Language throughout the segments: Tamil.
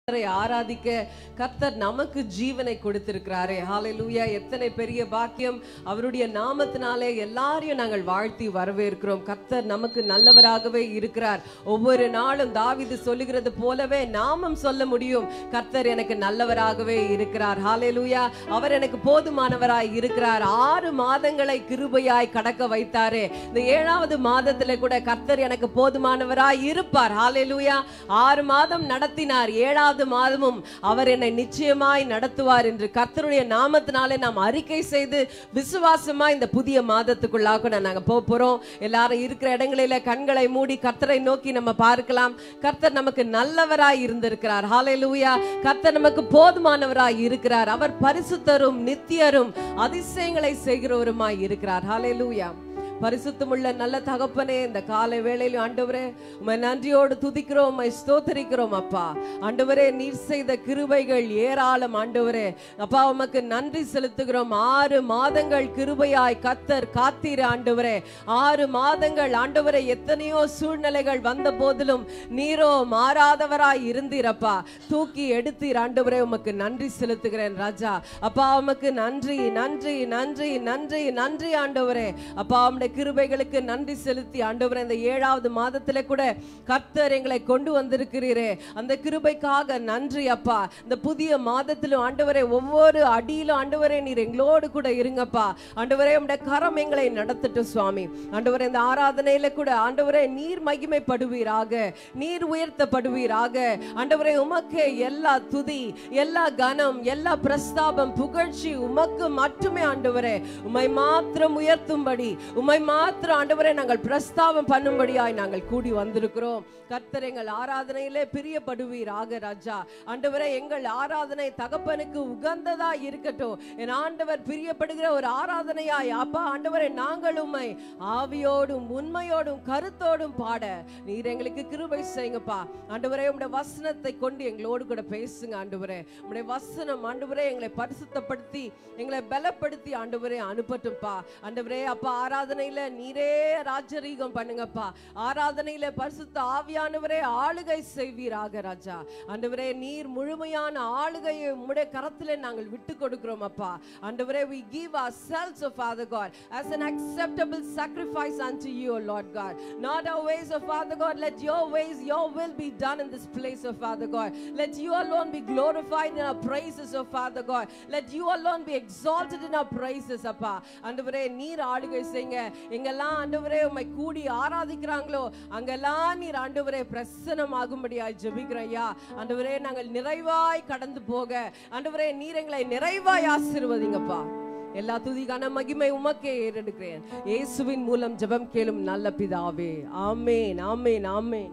ஆராதிக்க கர்த்தர் நமக்கு ஜீவனை கொடுத்திருக்கிறாரே. ஹல்லேலூயா. எத்தனை பெரிய பாக்கியம். அவருடைய நாமத்தினாலே எல்லாரையும் நாங்கள் வாழ்த்தி வரவேற்கிறோம். கர்த்தர் நமக்கு நல்லவராகவே இருக்கிறார். ஒவ்வொரு நாளும் தாவீது சொல்லுகிறது போலவே நாமும் சொல்ல முடியும், கர்த்தர் எனக்கு நல்லவராகவே இருக்கிறார். ஹல்லேலூயா. அவர் எனக்கு போதுமானவராய் இருக்கிறார். 6 மாதங்களை கிருபையாய் கடக்க வைத்தாரே. இந்த 7வது மாதத்துல கூட கர்த்தர் எனக்கு போதுமானவராய் இருப்பார். ஹல்லேலூயா. 6 மாதம் நடத்தினார். 7வது மாதமும் அவர் என்னை நிச்சயமாய் நடத்துவார் என்று கர்த்தருடைய நாமத்தினாலே நாம் அறிக்கை செய்து விசுவாசமா இந்த புதிய மாதத்துக்குள்ளாக நாங்க போறோம். எல்லாரும் இருக்கிற இடங்களில கண்களை மூடி கர்த்தரை நோக்கி நம்ம பார்க்கலாம். கர்த்தர் நமக்கு நல்லவராய் இருந்திருக்கிறார். ஹல்லேலூயா. கர்த்தர் நமக்கு போதுமானவராய் இருக்கிறார். அவர் பரிசுத்தரும் நித்தியரும் அதிசயங்களை செய்கிறவருமாய் இருக்கிறார். ஹல்லேலூயா. பரிசுத்தமுள்ள நல்ல தகப்பனே, இந்த காலை வேளையிலும் ஆண்டவரே உம்மை நன்றியோடு துதிக்கிறோம், உம்மை ஸ்தோத்திரிக்கிறோம் அப்பா. ஆண்டவரே, நீர் செய்த கிருபைகள் ஏராளம் ஆண்டவரே. அப்பா உமக்கு நன்றி செலுத்துகிறோம். 6 மாதங்கள் கிருபையாய் கர்த்தர் காத்தீர் ஆண்டவரே. 6 மாதங்கள் ஆண்டவரே, எத்தனையோ சூழ்நிலைகள் வந்த போதிலும் நீரோ மாறாதவராய் இருந்தீரப்பா. தூக்கி எடுத்தீர் ஆண்டவரே. உமக்கு நன்றி செலுத்துகிறேன் ராஜா. அப்பா உமக்கு நன்றி நன்றி நன்றி நன்றி நன்றி ஆண்டவரே. அப்பா கிருபைகளுக்கு நன்றி செலுத்தி ஆண்டவரே, இந்த 7வது மாதத்திலே கூட கர்த்தர் எங்களை கொண்டு வந்திருக்கிறீரே, அந்த கிருபைக்காக நன்றி அப்பா. இந்த புதிய மாதத்திலும் ஆண்டவரே, ஒவ்வொரு அடியிலும் ஆண்டவரே நீர் எங்களோடு கூட இருங்கப்பா. ஆண்டவரே, உம்முடைய கரம் எங்களை நடத்தட்டும் சுவாமி. ஆண்டவரே, இந்த ஆராதனையில கூட ஆண்டவரே நீர் மகிமைப்படுவீராக, நீர் உயர்த்தப்படுவீராக. ஆண்டவரே, உமக்கே எல்லா துதி, எல்லா கனம், எல்லா பிரஸ்தாபம், புகழ்ச்சி உமக்கு மட்டுமே ஆண்டவரே. உம்மை மாத்திரம் உயர்த்தும்படி, உம்மை மாத்திரம் ஆண்டவரே நாங்கள் பிரஸ்தாபம் பண்ணும்படியாய் நாங்கள் கூடி வந்திருக்கிறோம். கர்த்தர் எங்கள் ஆராதனையிலே பிரியப்படுவீராக ராஜா. ஆண்டவரே, எங்கள் ஆராதனை தகப்பனுக்கு உகந்ததா இருக்கட்டும். என் ஆண்டவர் பிரியப்படுகிற ஒரு ஆராதனையாய் அப்பா ஆண்டவரே நாங்கள் உம்மை ஆவியோடும் உண்மையோடும் கருத்தோடும் பாட நீர் எங்களுக்கு கிருபை செய்யுங்கப்பா. ஆண்டவரே, உம்முடைய வசனத்தை கொண்டு எங்களோடு கூட பேசுங்க ஆண்டவரே. உம்முடைய வசனம் ஆண்டவரே எங்களை பரிசுத்தப்படுத்தி எங்களை பலப்படுத்தி ஆண்டவரே அனுப்பட்டும்பா. ஆண்டவரே அப்பா, ஆராதனையில நீரே ராஜரீகம் பண்ணுங்கப்பா. ஆராதனையில பரிசுத்த ஆவியானவரே ஆளுகை செய்வீராக ராஜா. ஆண்டவரே, நீர் முழுமையான ஆளுகையை உம்முடைய கரத்திலே நாங்கள் விட்டு கொடுக்கிறோம் அப்பா. ஆண்டவரே, we give ourselves, O Father God, as an acceptable sacrifice unto you, O Lord God. Not our ways, O Father God, let your ways, your will be done in this place, O Father God. Let you alone be glorified in our praises, O Father God. Let you alone be exalted in our praises அப்பா. ஆண்டவரே, நீர் ஆளுகை செய்யுங்க. எங்கெல்லாம் ஆண்டவரே உம்மை கூடி ஆராதிக்கிறாங்களோ அங்கெல்லாம் நீர் ஆண்டவரே பிரசன்னமாகும்படியாய் ஜெபிக்கிறோம் ஐயா. ஆண்டவரே, நாங்கள் நிறைவாய் கடந்து போக ஆண்டவரே நீர் எங்களை நிறைவாய் ஆசீர்வதிங்கப்பா. எல்லா துதிக்கான மகிமை உமக்கே ஏறெடுக்கிறேன். இயேசுவின் மூலம் ஜெபம் கேளும் நல்ல பிதாவே. ஆமென் ஆமென் ஆமென்.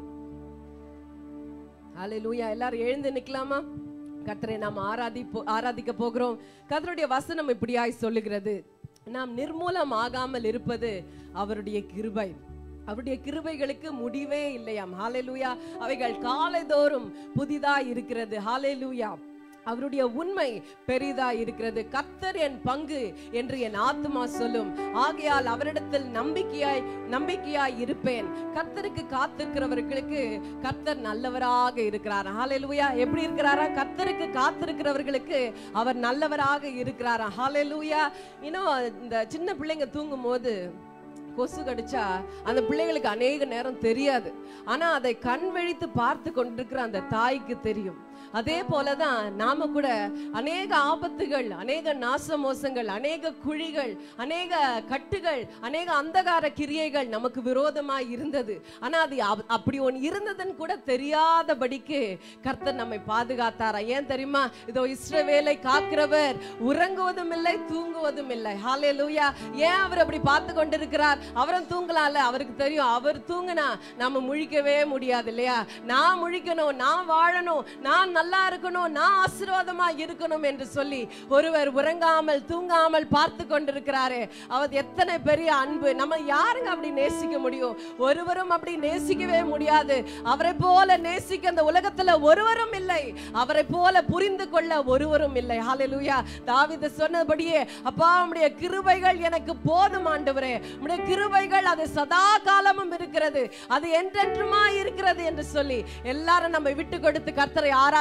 ஹல்லேலூயா. எல்லாரும் எழுந்து நிக்கலாமா? கர்த்தரை நாம் ஆராதிக்க போகிறோம். கர்த்தருடைய வசனம் இப்படியாய் சொல்லுகிறது, நாம் நிர்மூலம் ஆகாமல் இருப்பது அவருடைய கிருபை. அவருடைய கிருபைகளுக்கு முடிவே இல்லையாம். ஹல்லேலூயா. அவைகள் காலைதோறும் புதிதா இருக்கிறது. ஹல்லேலூயா. அவருடைய உண்மை பெரிதா இருக்கிறது. கர்த்தர் என் பங்கு என்று என் ஆத்துமா சொல்லும். ஆகையால் அவரிடத்தில் நம்பிக்கையாய் இருப்பேன். கர்த்தருக்கு காத்திருக்கிறவர்களுக்கு கர்த்தர் நல்லவராக இருக்கிறார். ஹல்லேலூயா. எப்படி இருக்கிறாரா? கர்த்தருக்கு காத்திருக்கிறவர்களுக்கு அவர் நல்லவராக இருக்கிறாரா. ஹல்லேலூயா. இன்னும் இந்த சின்ன பிள்ளைங்க தூங்கும் போது கொசு கடிச்சா அந்த பிள்ளைகளுக்கு அநேக நேரம் தெரியாது. ஆனா அதை கண் விழித்து பார்த்து கொண்டிருக்கிற அந்த தாய்க்கு தெரியும். அதே போலதான் நாம கூட அநேக ஆபத்துகள், அநேக நாசமோசங்கள், அநேக குழிகள், அநேக கட்டுகள், அநேக அந்தகார கிரியைகள் நமக்கு விரோதமாய் இருந்தது. ஆனா அது அப்படி ஒன்று இருந்ததுன்னு கூட தெரியாதபடிக்கு கர்த்தர் நம்மை பாதுகாத்தாரா. ஏன் தெரியுமா? இதோ இஸ்ரவேலை காக்கிறவர் உறங்குவதும் இல்லை தூங்குவதும் இல்லை. ஹல்லேலூயா. ஏன் அவர் அப்படி பார்த்து கொண்டிருக்கிறார்? அவரும் தூங்கலாம்ல. அவருக்கு தெரியும் அவர் தூங்கினா நம்ம முழிக்கவே முடியாது இல்லையா? நான் முழிக்கணும், நான் வாழணும், நான் நல்லா இருக்கணும், நான் ஆசீர்வாதமா இருக்கணும் என்று சொல்லி ஒருவர் உறங்காமல் தூங்காமல் பார்த்து கொண்டிருக்கிறாரே. அவர் எத்தனை பெரிய அன்பு. நம்ம யாருங்க அப்படி நேசிக்க முடியும்? ஒருவரும் அப்படி நேசிக்கவே முடியாது. அவரை போல நேசிக்க இந்த உலகத்துல ஒருவரும் இல்லை. அவரை போல புரிந்து கொள்ள ஒருவரும் இல்லை. ஹல்லேலூயா. தாவீது சொன்னபடியே, அப்பா உம்முடைய கிருபைகள் எனக்கு போதும் ஆண்டவரே. உம்முடைய கிருபைகள் அது சதா காலமும் இருக்கிறது, அது என்றென்றுமா இருக்கிறது என்று சொல்லி எல்லாரும் நம்ம விட்டு கொடுத்து கர்த்தரை ஆராதிக்க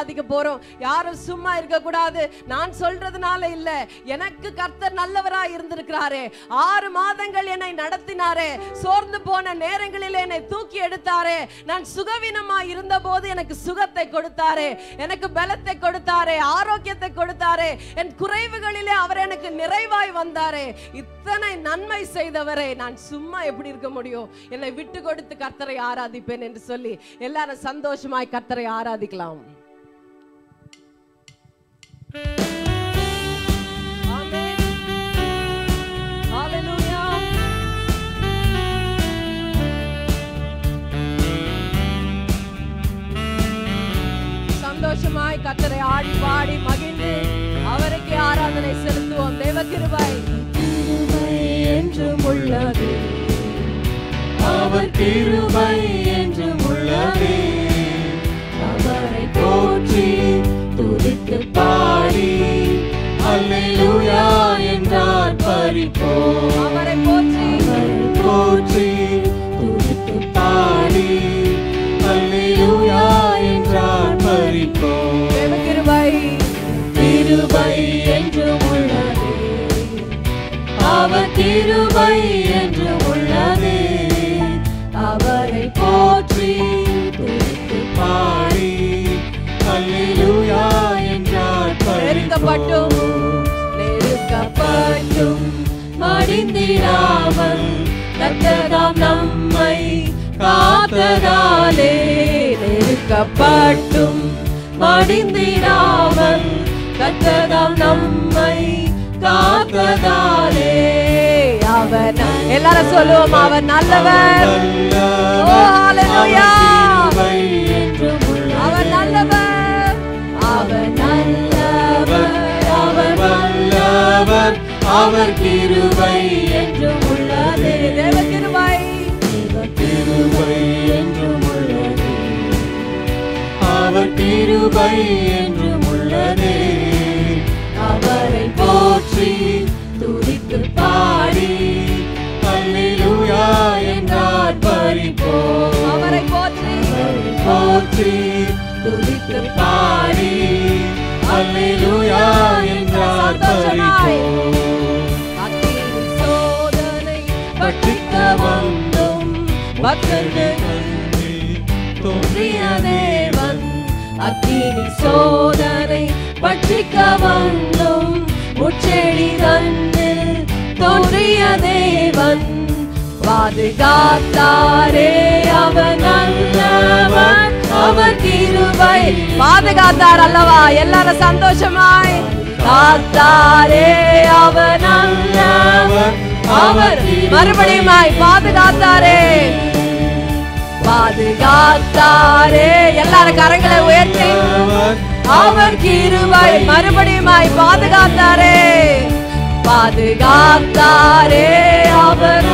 ஆராதிக்க போறோம். யாரும் சும்மா இருக்க கூடாது. நான் சொல்றதுனால இல்ல, எனக்கு கர்த்தர் நல்லவராய் இருந்திருக்கிறாரே. 6 மாதங்கள் என்னை நடத்தினாரே. சோர்ந்து போன நேரங்களிலே என்னை தூக்கி எடுத்தாரே. நான் சுகவீனமா இருந்த போது எனக்கு சுகத்தை கொடுத்தாரே, எனக்கு பலத்தை கொடுத்தாரே, ஆரோக்கியத்தை கொடுத்தாரே. என் குறைவுகளிலே அவர் எனக்கு நிறைவாய் வந்தாரே. இத்தனை நன்மை செய்தவரே, நான் சும்மா எப்படி இருக்க முடியும்? என்னை விட்டு கொடுத்து கர்த்தரை ஆராதிப்பேன் என்று சொல்லி எல்லாரும் சந்தோஷமாய் கர்த்தரை ஆராதிக்கலாம். ஆமென். ஹalleluya. சந்தோஷமாய் கர்த்தரை ஆடி பாடி மகிழ்ந்து அவருக்கு ஆராதனை செலுத்துவோம். தேவ கிருபை என்றும் உள்ளது, அவர் கிருபை என்றும் உள்ளது. அவரை போற்றி துதித்து பாடி அல்லேலூயா என்றார் பரிபோம். அவரை போற்றி போற்றி துதித்து பாடி அல்லேலூயா என்றார் பரிபோம். தேவ கிருபை கிருபை என்றும் உள்ளது, அவர் கிருபை என்றும் உள்ளது. அவரை போற்றி துதித்து பாடி அல்லேலூயா என்றார் நெருக்கப்பட்டும் நெருக்கப்பட்டும் மடிந்திடாமல் கர்த்தர் நம்மை காத்ததாலே. நெருக்கப்பட்டும் மடிந்திடாமல் கர்த்தர் நம்மை காத்ததாலே. அவர் எல்லாரும் சொல்லுவோம், அவர் நல்லவர். ஓ ஹalleluya. அவர் நல்லவர், அவர் நல்லவர், அவர் வல்லவர், அவர் கிருபை என்றும் உள்ளது. தேவ கிருபை கிருபை என்றும் உள்ளது, அவர் கிருபை என்றும் உள்ளது. அவரை போற்றி துதித்து பாடி அல்லேலூயா என்றார் பரிபோம். அவரை போற்றி போற்றி துதித்து பாடி அல்லேலூயா என்றார் பரிபோம். அக்கினி சோதனை பற்றிக்க வந்தும் பக்தர்கள் தோன்றிய தேவன். அக்கினி சோதனை பற்றிக்க வந்தும் முச்செடி தன்னில் தோன்றிய தேவன் பாதுகாத்தாரே. அவர் நல்லவர், அவர் கிருபை. பாதுகாத்தார் அல்லவா? எல்லாரும் சந்தோஷமாய் காத்தாரே. அவர் நல்லவர், அவர் மறுபடியுமாய் பாதுகாத்தாரே. பாதுகாத்தாரே. எல்லாரும் கரங்களை உயர்த்தி அவர் கிருபை மறுபடியுமாய் பாதுகாத்தாரே. பாதுகாத்தாரே. அவர்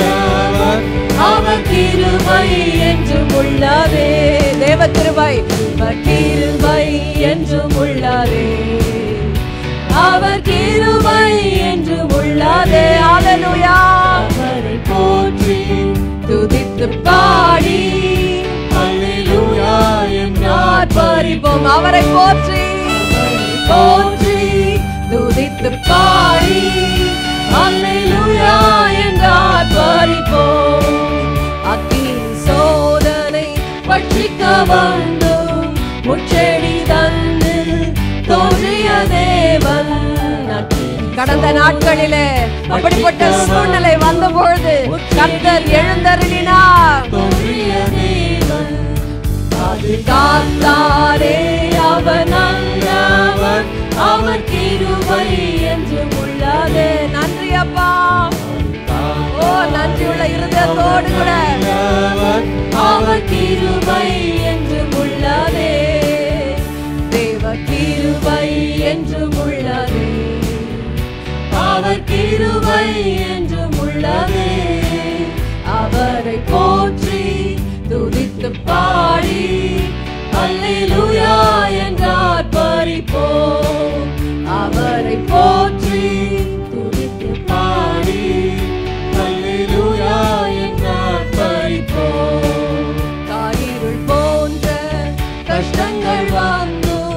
அவர் கிருபை என்றும் உள்ளதே. தேவ கிருபை, அவர் கிருபை என்றும் உள்ளதே. அவர் கிருபை என்றும் உள்ளதே. ஹalleluya. அவரை போற்றி துதித்து பாடி அல்லேலூயா என்றார் பரிபோம். அவரை போற்றி போற்றி துதித்து பாடி அல்லேலூயா என்றார் பரிபோம். அக்கினி சோதனை பற்றிக்க வந்தும் முச்செடி தன்னில் தோன்றிய தேவன். கடந்த நாட்களிலே அப்படிப்பட்ட சூழ்நிலை வந்த பொழுது கர்த்தர் எழுந்தருளினார். தோன்றிய தேவன் பாதுகாத்தாரே. அவர் நல்லவர், அவர் கிருபை என்றும் உள்ளது. நன்றி அப்பா. ஓ நன்றியுள்ள இருதயத்தோடு கூட அவர் கிருபை என்றும் உள்ளதே. தேவ கிருபை என்றும் உள்ளது. அவர் கிருபை என்றும் உள்ளதே. அவரை போற்றி துதித்து பாடி அல்லேலூயா என்றார் பரிபோம். அவரை போற்றி துதித்து பாடி அல்லேலூயா என்றார் பரிபோம். காரிருள் போன்ற கஷ்டங்கள் வந்தும்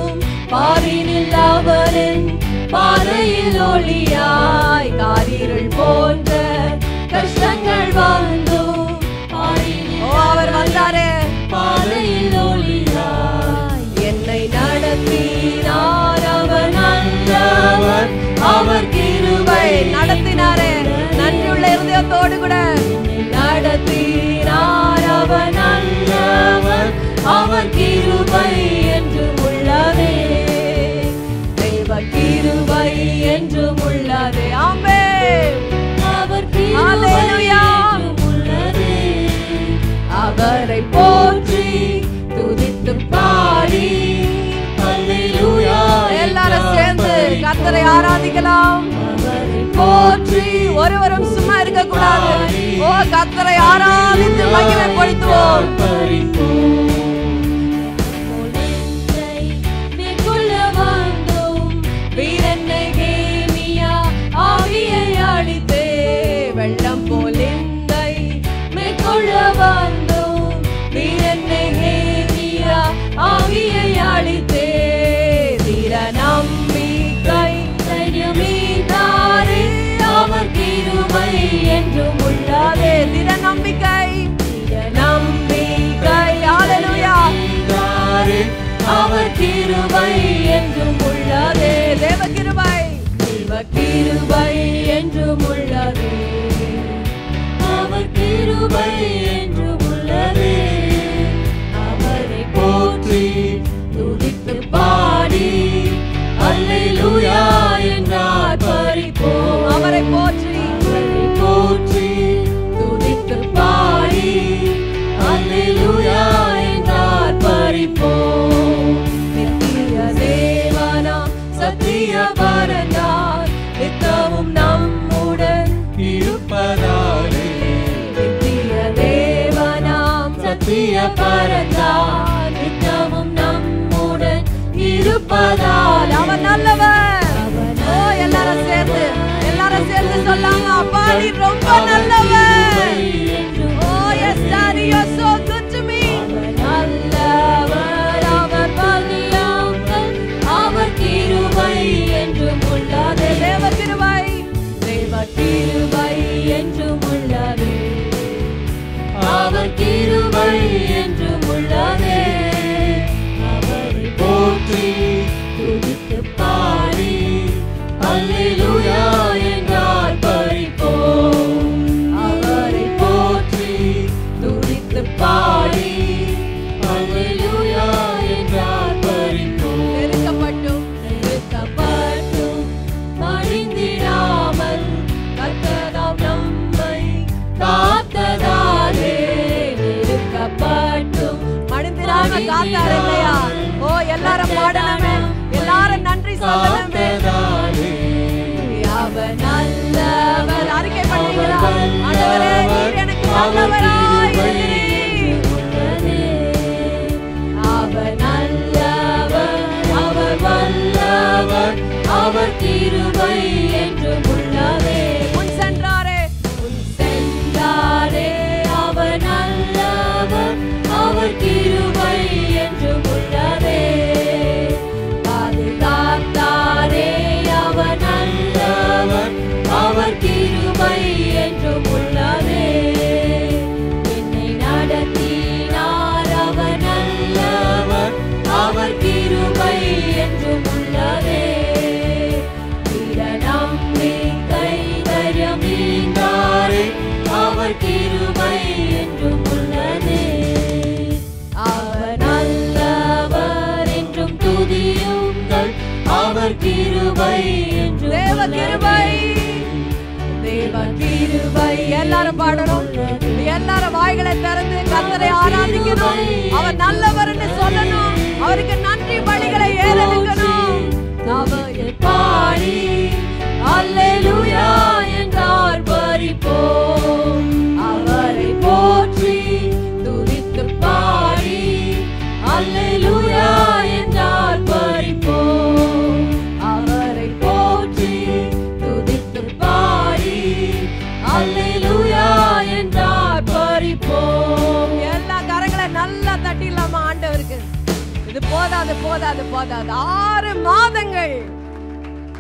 ஒளியாய் காரிருள் போன்ற கஷ்டங்கள் வந்தும் அவர் வந்தாரே பாதையில் ஒளியாய் என்னை நடத்தினார். அவர் நல்லவர், அவர் கிருபை நடத்தினாரே. நன்றியுள்ள இருதயத்தோடு கூட நடத்தினார். அவர் நல்லவர், அவர் கிருபை என்றும் உள்ளதே. தெய்வ கிருபை என்றும் உள்ளதே. ஆமென். அவர் கிருபை ஹல்லேலூயா. என்றும் உள்ளதே. அவரை போற்றி துதித்து பாடி ஹல்லேலூயா எல்லாரும் சேர்ந்து கர்த்தரை ஆராதிக்கலாம். அவரை போற்றி ஒருவரும் சும்மா இருக்க கூடாது. ஓ கர்த்தரை ஆராதித்து மகிமைப்படுத்துவோம். வெள்ளம் போல் என்னை மேற்கொள்ள வந்தோம். வீரனை ஹேமியா ஆவியை அளித்தே. தீர நம்பிக்கை தைரியமீதாரே. அவர் கிருபை என்றும் உள்ளதே. திட நம்பிக்கை நம்பிக்கை ஹல்லேலூயா. அவர் கிருபை என்றும் உள்ளதே. தேவ கிருபை தேவ கிருபை என்றும் உள்ளதே. அவர் கிருபை என்றும் உள்ளதே. அவரை போற்றி துதித்து பாடி அல்லேலூயா என்றார் பரிபோம். அவரை போற்றி அவரை போற்றி துதித்து பாடி அல்லேலூயா என்றார் பரிபோம். நித்திய தேவனா சத்திய பரனார் நித்தமும் நம்முடன் இருப்பதாலே. நித்திய தேவனாம் சத்திய பரனார் நித்தமும் நம்முடன் இருப்பதால். அவர் நல்லவர். ஓ எல்லாரும் சேர்ந்து சொல்லாங்க. அப்பா நீ ரொம்ப நல்லவர். Oh yes daddy you are so good to me. நல்லவர், அவர் பலியாங்கள், அவர் கிருபை என்றும் உள்ளதே. தேவ கிருபை தேவ கிருபை என்றும் உள்ளதே. அவர் கிருபை என்றும் உள்ளதே. அவரை போற்றி துதித்து பாடி அல்லேலூயா என்றார் பரிபோம். அவரை போற்றி துதித்து பாடி அல்லேலூயா என்றார் பரிபோம். நெருக்கப்பட்டும் நெருக்கப்பட்டும் மடிந்திடாமல் கர்த்தராம் நம்மை காத்ததாலே. நெருக்கப்பட்டும் மடிந்திராம காத்தார் இல்லையா? ஓ எல்லாரும் பாடணுமே. எல்லாரும் நன்றி சொல்லணுமே. அவர் நல்லவர். அறிக்கை பண்ணுவீங்களா? ஆண்டவரே நீர் எனக்கு நல்லவராய் இருக்கிறீர். அவர் நல்லவர், அவர் வல்லவர், அவர் கிருபை என்றும் உள்ளதே. முன் சென்றாரே சென்றாரே. அவர் நல்லவர், அவர் கிருபை என்றும் உள்ளதே. பாதுகாத்தாரே. அவர் நல்லவர், அவர் கிருபை என்றும் உள்ளதே. என்னை நடத்தினார். அவர் நல்லவர், அவர் கிருபை என்றும் உள்ளதே. திட நம்பிக்கை தைரியமீந்தாரே. அவர் கிருபை என்றும் உள்ளதே. அவர் நல்லவர் என்றும் துதியுங்கள். அவர் கிருபை என்றும் தேவ கிருபை தேவ கிருபை எல்லாரும் பாடணும். எல்லாரும் வாய்களை திறந்து கர்த்தரை ஆராதிக்கணும். அவர் நல்லவர்னு சொல்லணும். அவருக்கு நன்றி பலிகளை ஏறெடுக்கணும். அவரை பாடி அல்லேலூயா என்றார் பரிபோம். அவரை போற்றி துதித்து பாடி அல்லேலூயா என்றார் பரிபோம். அவரை போற்றி துதித்து பாடி அல்லேலூயா என்றார் பரிபோம். எல்லா கரங்களை நல்லா தட்டிடலாமா ஆண்டவருக்கு? இது போதாது 6 மாதங்கள்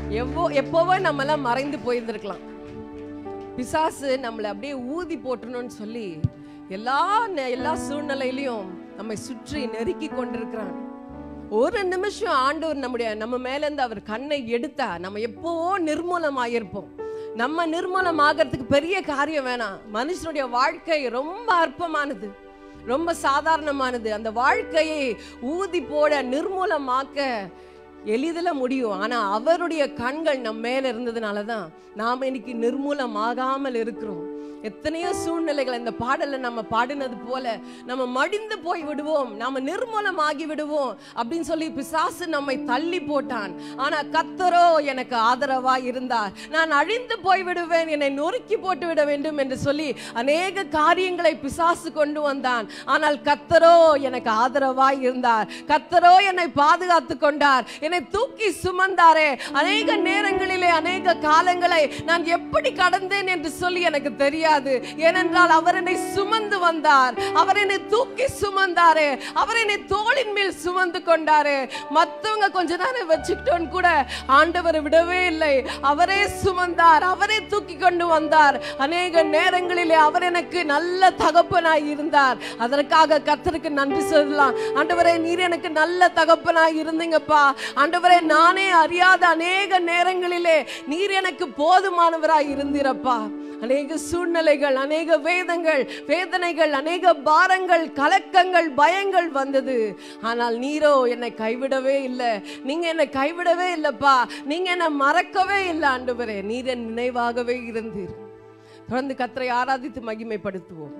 எப்போவோ நம்ம எல்லாம் மறைந்து போயிருந்திருக்கலாம். பிசாசு நம்மளை அப்படியே ஊதி போட்டணும்னு சொல்லி எல்லா சூழ்நிலையிலையும் நம்மை சுற்றி நெருக்கி கொண்டிருக்கிறான். ஒரு நிமிஷம் ஆண்டவர் நம்ம மேல இருந்து அவர் கண்ணை எடுத்தா நம்ம எப்பவோ நிர்மூலமாயிருப்போம். நம்ம நிர்மூலமாகறதுக்கு பெரிய காரியம் வேணாம். மனுஷனுடைய வாழ்க்கை ரொம்ப அற்பமானது, ரொம்ப சாதாரணமானது. அந்த வாழ்க்கையை ஊதி போட நிர்மூலமாக்க எளிதில் முடியும். ஆனா அவருடைய கண்கள் நம்ம மேல இருந்ததுனாலதான் நாம இன்னைக்கு நிர்மூலமாகாமல் இருக்கிறோம். எத்தனையோ சூழ்நிலைகள் இந்த பாடல நம்ம பாடினது போல நம்ம மடிந்து போய் விடுவோம், நாம நிர்மூலமாகி விடுவோம் அப்படின்னு சொல்லி பிசாசு நம்மை தள்ளி போட்டான். ஆனா கர்த்தரோ எனக்கு ஆதரவா இருந்தார். நான் அழிந்து போய் விடுவேன், என்னை நொறுக்கி போட்டு விட வேண்டும் என்று சொல்லி அநேக காரியங்களை பிசாசு கொண்டு வந்தான். ஆனால் கர்த்தரோ எனக்கு ஆதரவா இருந்தார். கர்த்தரோ என்னை பாதுகாத்து கொண்டார், என்னை தூக்கி சுமந்தாரே. அநேக நேரங்களிலே அநேக காலங்களை நான் எப்படி கடந்தேன் என்று சொல்லி எனக்கு தெரியாது. ஏனென்றால் அவர் என்னை சுமந்து வந்தார், அவர் என்னை தூக்கி சுமந்தாரே, அவர் என்னை தோளின் மேல் சுமந்து கொண்டாரே. மத்தவங்க கொஞ்ச நேரம் வச்சுக்கிட்டோன்னு கூட ஆண்டவர் விடவே இல்லை. அவரே சுமந்தார், அவரே தூக்கி கொண்டு வந்தார். அநேக நேரங்களிலே அவர் எனக்கு நல்ல தகப்பனாய் இருந்தார். அதற்காக கர்த்தருக்கு நன்றி சொல்லலாம். ஆண்டவரே, நீர் எனக்கு நல்ல தகப்பனாய் இருந்தீங்கப்பா. ஆண்டவரே, நானே அறியாத அநேக நேரங்களிலே நீர் எனக்கு போதுமானவராய் இருந்தீரப்பா. அநேக சூழ்நிலைகள், அநேக வேதனைகள், அநேக பாரங்கள், கலக்கங்கள், பயங்கள் வந்தது. ஆனால் நீரோ என்னை கைவிடவே இல்லை. நீங்க என்னை கைவிடவே இல்லப்பா, நீங்க என்னை மறக்கவே இல்லை. ஆண்டவரே, நீர் என் நினைவாகவே இருந்தீர். தொடர்ந்து கர்த்தரை ஆராதித்து மகிமைப்படுத்துவோம்.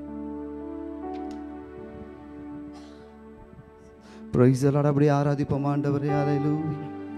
Praise the Lord. அப்படியே ஆராதிப்போம் ஆண்டவரே. ஹல்லேலூயா,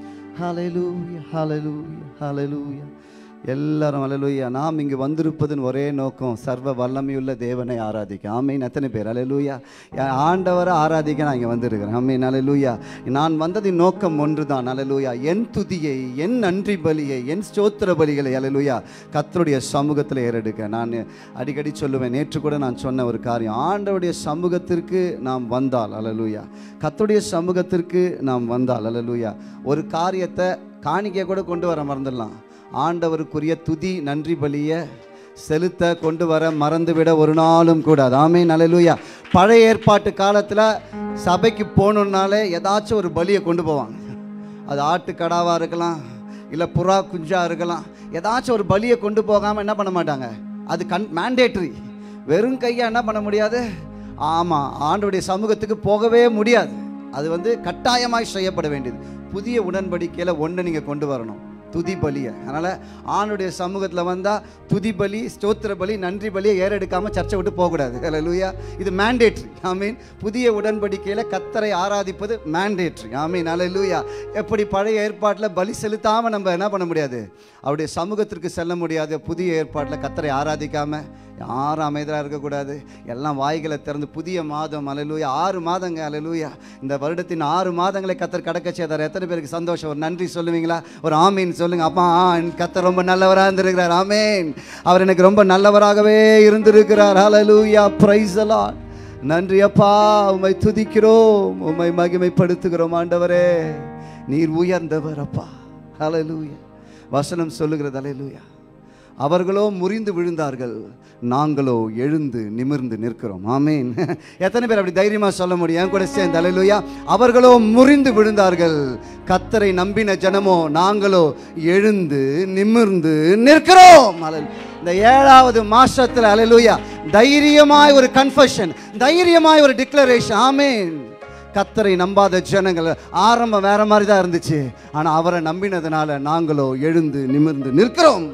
ஹல்லேலூயா, ஹல்லேலூயா, ஹல்லேலூயா. எல்லாரும் அல்லேலூயா. நாம் இங்கு வந்திருப்பதன் ஒரே நோக்கம் சர்வ வல்லமையுள்ள தேவனை ஆராதிக்க. ஆமீன். எத்தனை பேர் அல்லேலூயா? ஆண்டவரை ஆராதிக்க நான் இங்கே வந்திருக்கிறேன். ஆமீன். அல்லேலூயா. நான் வந்ததின் நோக்கம் ஒன்று தான். அல்லேலூயா. என் துதியை, என் நன்றி பலியை, என் ஸ்தோத்திர பலிகளை அல்லேலூயா கர்த்தருடைய சமூகத்தில் ஏறெடுக்க. நான் அடிக்கடி சொல்லுவேன், நேற்று கூட நான் சொன்ன ஒரு காரியம், ஆண்டவருடைய சமூகத்திற்கு நாம் வந்தால் அல்லேலூயா, கர்த்தருடைய சமூகத்திற்கு நாம் வந்தால் அல்லேலூயா, ஒரு காரியத்தை காணிக்கை கூட கொண்டு வர மறந்துடலாம். ஆண்டவருக்குரிய துதி நன்றி பலியை செலுத்த கொண்டு வர மறந்துவிட ஒரு நாளும் கூடாது. ஆமென். அல்லேலூயா. பழைய ஏற்பாட்டு காலத்தில் சபைக்கு போகணுன்னாலே ஏதாச்சும் ஒரு பலியை கொண்டு போவாங்க. அது ஆட்டுக்கடாவாக இருக்கலாம், இல்லை புறா குஞ்சாக இருக்கலாம். ஏதாச்சும் ஒரு பலியை கொண்டு போகாமல் என்ன பண்ண மாட்டாங்க, அது மேண்டேட்ரி. வெறும் கையாக என்ன பண்ண முடியாது. ஆமாம், ஆண்டவருடைய சமூகத்துக்கு போகவே முடியாது. அது கட்டாயமாய் செய்யப்பட வேண்டியது. புதிய உடன்படிக்கையில் ஒன்று நீங்கள் கொண்டு வரணும், துதி பலியை. அதனால் ஆண்டுடைய சமூகத்தில் வந்தால் துதி பலி, ஸ்தோத்திர பலி, நன்றி பலியை ஏறெடுக்காமல் சர்ச்சை விட்டு போகக்கூடாது. அல்லேலூயா. இது மேண்டேட்ரி. ஆமீன். புதிய உடன்படிக்கையில் கர்த்தரை ஆராதிப்பது மேண்டேட்ரி. ஆமீன். அல்லேலூயா. எப்படி பழைய ஏற்பாட்டில் பலி செலுத்தாமல் நம்ம என்ன பண்ண முடியாது, அவருடைய சமூகத்திற்கு செல்ல முடியாது. புதிய ஏற்பாட்டில் கர்த்தரை ஆராதிக்காமல் யாரும் அமைதியாக இருக்கக்கூடாது. எல்லாம் வாய்களை திறந்து புதிய மாதம் அல்லேலூயா, 6 மாதங்க அல்லேலூயா. இந்த வருடத்தின் 6 மாதங்களை கர்த்தர் கடக்க செய்தார். எத்தனை பேருக்கு சந்தோஷம்? ஒரு நன்றி சொல்லுவீங்களா? ஒரு ஆமீன் சொல்லுங்க. அப்பா, கர்த்தர் ரொம்ப நல்லவராக இருந்திருக்கிறார். ஆமீன். அவர் எனக்கு ரொம்ப நல்லவராகவே இருந்திருக்கிறார். அல்லேலூயா. Praise the Lord. நன்றி அப்பா, உம்மை துதிக்கிறோம், உம்மை மகிமைப்படுத்துகிறோம். ஆண்டவரே, நீர் உயர்ந்தவர் அப்பா. அல்லேலூயா. வசனம் சொல்லுகிறது அல்லேலூயா, அவர்களோ முறிந்து விழுந்தார்கள், நாங்களோ எழுந்து நிமிர்ந்து நிற்கிறோம். ஆமீன். எத்தனை பேர் அப்படி தைரியமா சொல்ல முடியும்? என் கூட சேர்ந்து அல்லேலூயா. அவர்களோ முறிந்து விழுந்தார்கள், கர்த்தரை நம்பின ஜனமோ நாங்களோ எழுந்து நிமிர்ந்து நிற்கிறோம். இந்த 7வது மாசத்துல அல்லேலூயா தைரியமாய் ஒரு கன்ஃபெஷன், தைரியமாய் ஒரு டிக்ளரேஷன். ஆமீன். கர்த்தரை நம்பாத ஜனங்கள் ஆரம்பம் வேற மாதிரி தான் இருந்துச்சு, ஆனா அவரை நம்பினதுனால நாங்களோ எழுந்து நிமிர்ந்து நிற்கிறோம்.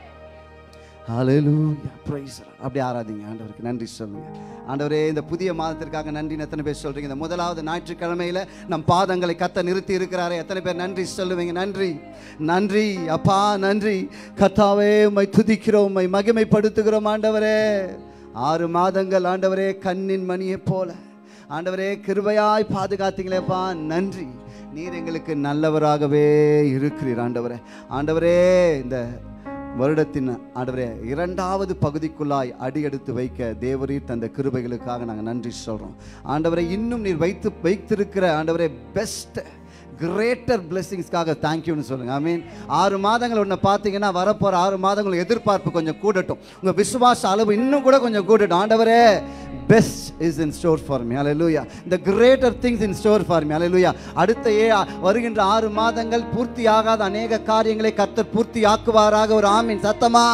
ஹல்லேலூயா. பிரைஸ். அப்படி ஆராதிங்க, ஆண்டவருக்கு நன்றி சொல்லுங்க. ஆண்டவரே, இந்த புதிய மாதத்திற்காக நன்றி. எத்தனை பேர் சொல்றீங்க? இந்த முதலாவது ஞாயிற்றுக்கிழமையில நம் பாதங்களை கர்த்தர் நிறுத்தி இருக்கிறாரே, எத்தனை பேர் நன்றி சொல்லுவீங்க? நன்றி, நன்றி அப்பா, நன்றி கர்த்தாவே. உம்மை துதிக்கிறோம், உம்மை மகிமைப்படுத்துகிறோம். ஆண்டவரே, 6 மாதங்கள் ஆண்டவரே கண்ணின் மணியை போல ஆண்டவரே கிருபையாய் பாதுகாத்தீங்களேப்பா. நன்றி. நீர் எங்களுக்கு நல்லவராகவே இருக்கிறீர். ஆண்டவரே, ஆண்டவரே, இந்த வருடத்தின் ஆண்டவரே 2வது பகுதிக்குள்ளாய் அடியெடுத்து வைக்க தேவரீர் தந்த கிருபைகளுக்காக நாங்கள் நன்றி சொல்கிறோம். ஆண்டவரே, இன்னும் நீர் வைத்திருக்கிற ஆண்டவரே பெஸ்ட் கிரேட்டர் பிளெஸிங்ஸ்க்காக தேங்க்யூன்னு சொல்லுங்க. ஐ மீன் 6 மாதங்கள் ஒன்று பார்த்தீங்கன்னா வரப்போகிற 6 மாதங்கள் எதிர்பார்ப்பு கொஞ்சம் கூடட்டும், உங்கள் விசுவாச அளவு இன்னும் கூட கொஞ்சம் கூடட்டும். ஆண்டவரே, best is in store for me, hallelujah, the greater things in store for me, hallelujah. அடுத்த வருகின்ற 6 மாதங்கள் பூர்த்தியாகாத அநேக காரியங்களை கர்த்தர் பூர்த்தியாக்குவாராக. ஒரு ஆமீன் சத்தமா?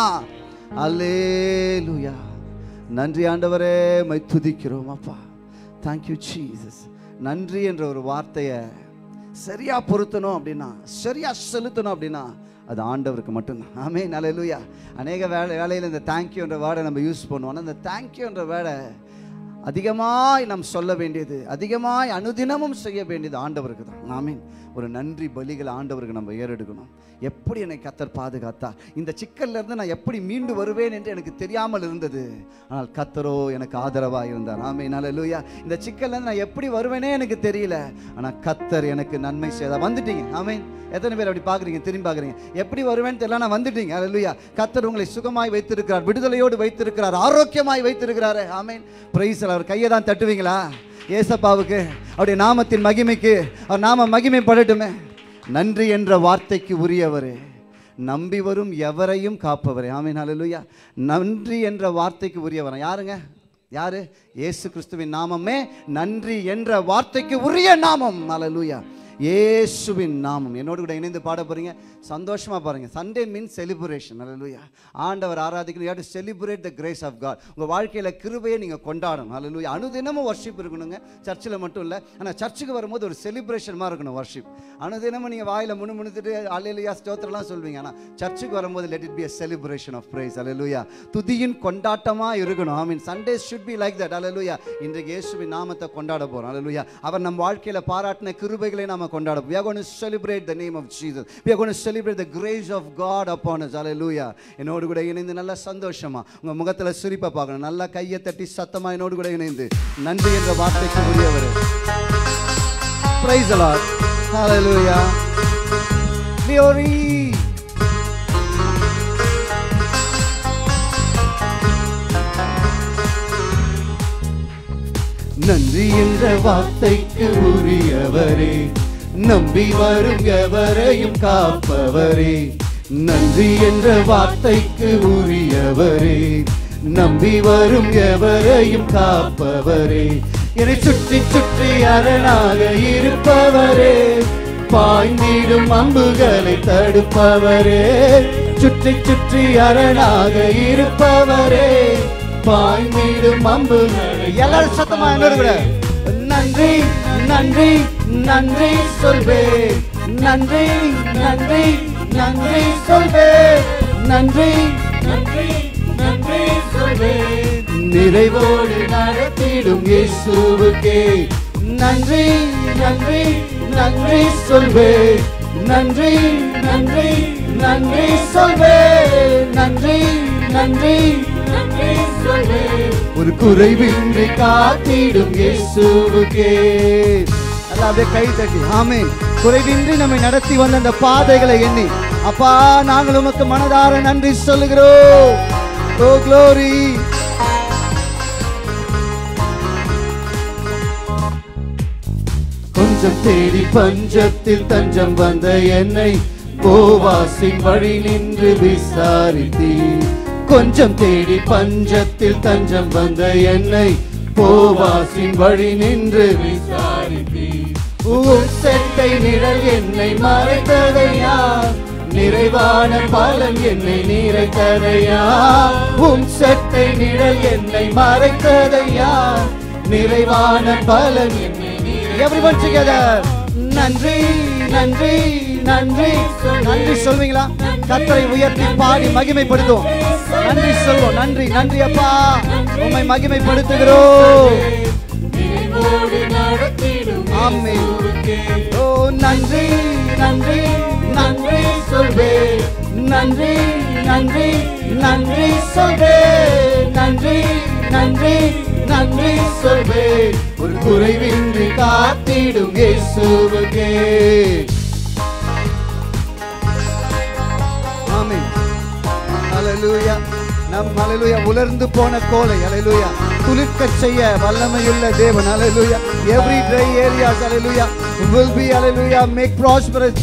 அல்லேலூயா. நன்றி ஆண்டவரே, மை துதிக்கிறோம் அப்பா. Thank you Jesus. நன்றி என்ற ஒரு வார்த்தையை சரியா பொருத்தணும் அப்படின்னா, சரியா செலுத்தணும் அப்படின்னா அது ஆண்டவருக்கு மட்டும்தான். ஆமென், அல்லேலூயா. அநேக வேலையில் இந்த தேங்க்யூ என்ற வேர்டை நம்ம யூஸ் பண்ணுவோம். ஆனால் இந்த தேங்க்யூ என்ற வேர்டை அதிகமாய் நாம் சொல்ல வேண்டியது, அதிகமாய் அனுதினமும் செய்ய வேண்டியது ஆண்டவருக்கு தான். ஆமென். ஒரு நன்றி பலிகளை ஆண்டவருக்கு நம்ம ஏறெடுக்கணும். எப்படி என்னை கர்த்தர் பாதுகாத்தார், இந்த சிக்கல்ல இருந்து நான் எப்படி மீண்டு வருவேன் என்று எனக்கு தெரியாமல் இருந்தது, ஆனால் கர்த்தரோ எனக்கு ஆதரவாக இருந்தார். ஆமென், அல்லேலூயா. இந்த சிக்கல்ல இருந்து நான் எப்படி வருவேனே எனக்கு தெரியல, ஆனால் கர்த்தர் எனக்கு நன்மை செய்தார். வந்துட்டீங்க. ஆமென். எத்தனை பேர் அப்படி பார்க்குறீங்க, திரும்பி பார்க்குறீங்க? எப்படி வருவேன்னு தெரியல, நான் வந்துட்டீங்க. அல்லேலூயா. கர்த்தர் உங்களை சுகமாய் வைத்திருக்கிறார், விடுதலையோடு வைத்திருக்கிறார், ஆரோக்கியமாய் வைத்திருக்கிறாரு. ஆமென். பிரைஸ். அவர் கையை தான் தட்டுவீங்களா ஏசப்பாவுக்கு, அவருடைய நாமத்தின் மகிமைக்கு? அவர் நாம மகிமைப்படட்டுமே. நன்றி என்ற வார்த்தைக்கு உரியவரே, நம்பி வரும் எவரையும் காப்பவரே. ஆமென், ஹல்லேலூயா. நன்றி என்ற வார்த்தைக்கு உரியவரே யாருங்க? யாரு? இயேசு கிறிஸ்துவின் நாமமே நன்றி என்ற வார்த்தைக்கு உரிய நாமம். ஹல்லேலூயா. இயேசுவின் நாமம். என்னோடு கூட இணைந்து பாட போறீங்க. சந்தோஷமா பாருங்க. Sunday means celebration. ஹல்லேலூயா. ஆண்டவர் ஆராதிக்கணும். You have to celebrate the grace of God. உங்க வாழ்க்கையில கிருபையை நீங்க கொண்டாடணும். ஹல்லேலூயா. அனுதினமும் வர்ஷிப் இருக்கணுங்க. சர்ச்சில் மட்டும் இல்லை, ஆனால் சர்ச்சுக்கு வரும்போது ஒரு செலிப்ரேஷன் மாதிரி இருக்கணும் வர்ஷிப். அனுதினமும் நீங்க வாயில முணுமுணுத்துட்டு ஹல்லேலூயா ஸ்தோத்திரம்லாம் சொல்வீங்க, ஆனால் சர்ச்சுக்கு வரும்போது let it be a celebration of praise. Hallelujah. துதியின் கொண்டாட்டமா இருக்கணும். I mean Sundays should be like that. ஹல்லேலூயா. இன்றைக்கு இயேசுவின் நாமத்தை கொண்டாட போறோம். ஹல்லேலூயா. அவர் நம் வாழ்க்கையில பாராட்டின கிருபைகளை நாம கொண்டாட. We are going to celebrate the name of Jesus. We are going to celebrate the grace of God upon us. Hallelujah. என்னோடு கூட இணைந்து நல்ல சந்தோஷமா உங்க முகத்துல சிரிப்பை பார்க்கணும். நல்ல கையை தட்டி சத்தமா என்னோடு கூட இணைந்து நன்றி என்ற வார்த்தைக்கு உரியவர். Praise the Lord. Hallelujah. Glory. நன்றி என்ற வார்த்தைக்கு உரியவரே, நம்பி வரும் எவரையும் காப்பவரே. நன்றி என்ற வார்த்தைக்கு உரியவரே, நம்பி வரும் எவரையும் காப்பவரே. என்னை சுற்றி சுற்றி அரணாக இருப்பவரே, பாய்ந்திடும் அம்புகளை தடுப்பவரே. சுற்றி சுற்றி அரணாக இருப்பவரே, பாய்ந்திடும் அம்புகளை. எல்லாரும் சத்தமா என்னோடு கூட நன்றி நன்றி நன்றி சொல்வேன். நன்றி நன்றி நன்றி சொல்வேன். நன்றி நன்றி நன்றி சொல்வேன். நிறைவோடு நடத்திடும் இயேசுவுக்கே நன்றி நன்றி நன்றி சொல்வேன். நன்றி நன்றி நன்றி சொல்வேன். நன்றி நன்றி நன்றி சொல்வேன். ஒரு குறைவின்றி காத்திடும் இயேசுவுக்கே. எல்லாமே கை தட்டி ஆமென். குறைவின்றி நம்மை நடத்தி வந்த அந்த பாதைகளை எண்ணி அப்பா நாங்கள் உமக்கு மனதார நன்றி சொல்லுகிறோம். ஓ glory. கொஞ்சம் தேடி பஞ்சத்தில் தஞ்சம் வந்த என்னை போவாசின் வழி நின்று விசாரித்தீர். கொஞ்சம் தேடி பஞ்சத்தில் தஞ்சம் வந்த என்னை போவாசின் வழி நின்று விசாரித்தீர். உன் செட்டை நிழல் என்னை மறைத்ததையா, நிறைவான பலன் என்னை நிறைத்ததையா. உன் செட்டை நிழல் என்னை மறைத்ததையா, நிறைவான பலன் என்னை. Everyone together. நன்றி நன்றி நன்றி நன்றி சொல்வீங்களா? கர்த்தரை உயர்த்தி பாடி மகிமைப்படுத்துவோம். நன்றி சொல்வோம். நன்றி நன்றி அப்பா, உம்மை மகிமைப்படுத்துகிறோம். ஆமென். ஓ நன்றி நன்றி நன்றி சொல்வேன். நன்றி நன்றி நன்றி சொல்வேன். நன்றி நன்றி நன்றி சொல்வேன். ஒரு குறைவின்றி காத்திடும் இயேசுவுக்கே. ஆமென். ஹல்லேலூயா. நம் ஹல்லேலூயா உலர்ந்து போன கோலை ஹல்லேலூயா துளிர்க்க செய்ய வல்லமையுள்ள தேவன். ஹல்லேலூயா. Every dry areas hallelujah will be, hallelujah, make prosperous.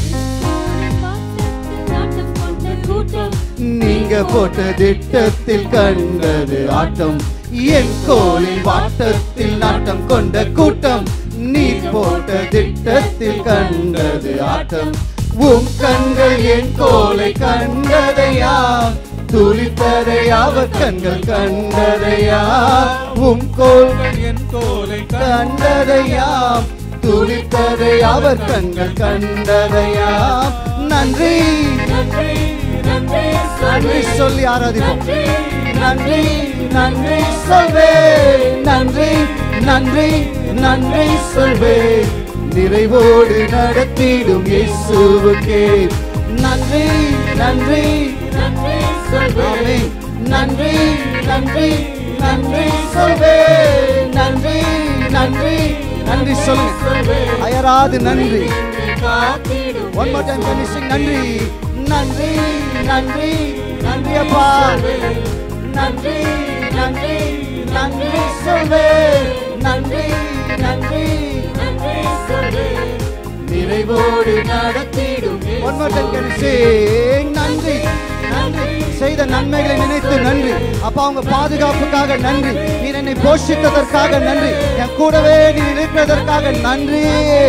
நீங்க போட்ட திட்டத்தில் கண்டது ஆட்டம், என் கோலின் வாட்டத்தில் நாட்டம் கொண்ட கூட்டம். நீ போட்ட திட்டத்தில் கண்டது ஆட்டம், உம் கண்கள் என் கோலை கண்டதையா, துளித்ததை அவர் கண்கள் கண்டதையா. உம் கோல்கள் என் கோலை கண்டதையா, துளித்ததை அவர் கண்கள் கண்டதையா. நன்றி நன்றி சொல்லி ஆராதிப்போம். நன்றி நன்றி சொல்வே, நன்றி நன்றி நன்றி சொல்வே, நிறைவோடு நடத்திடும் இயேசுவுக்கே நன்றி நன்றி நன்றி சொல்வே. நன்றி நன்றி நன்றி சொல்வே, நன்றி நன்றி நன்றி சொல்லுங்க. அயராது நன்றி. One more time, can you sing? நன்றி நன்றி நன்றி நன்றி அப்பா. நன்றி நன்றி நன்றி சொல்வே, நன்றி நன்றி நன்றி சொல்வே, நிறைவோடு நடத்திடும். One more time, can you sing? நன்றி நன்றி. செய்த நன்மைகளை நினைத்து நன்றி அப்பா. உங்க பாதுகாப்புக்காக நன்றி, நீ என்னை போஷித்ததற்காக நன்றி, என் கூடவே நீ இருக்கிறதற்காக நன்றி.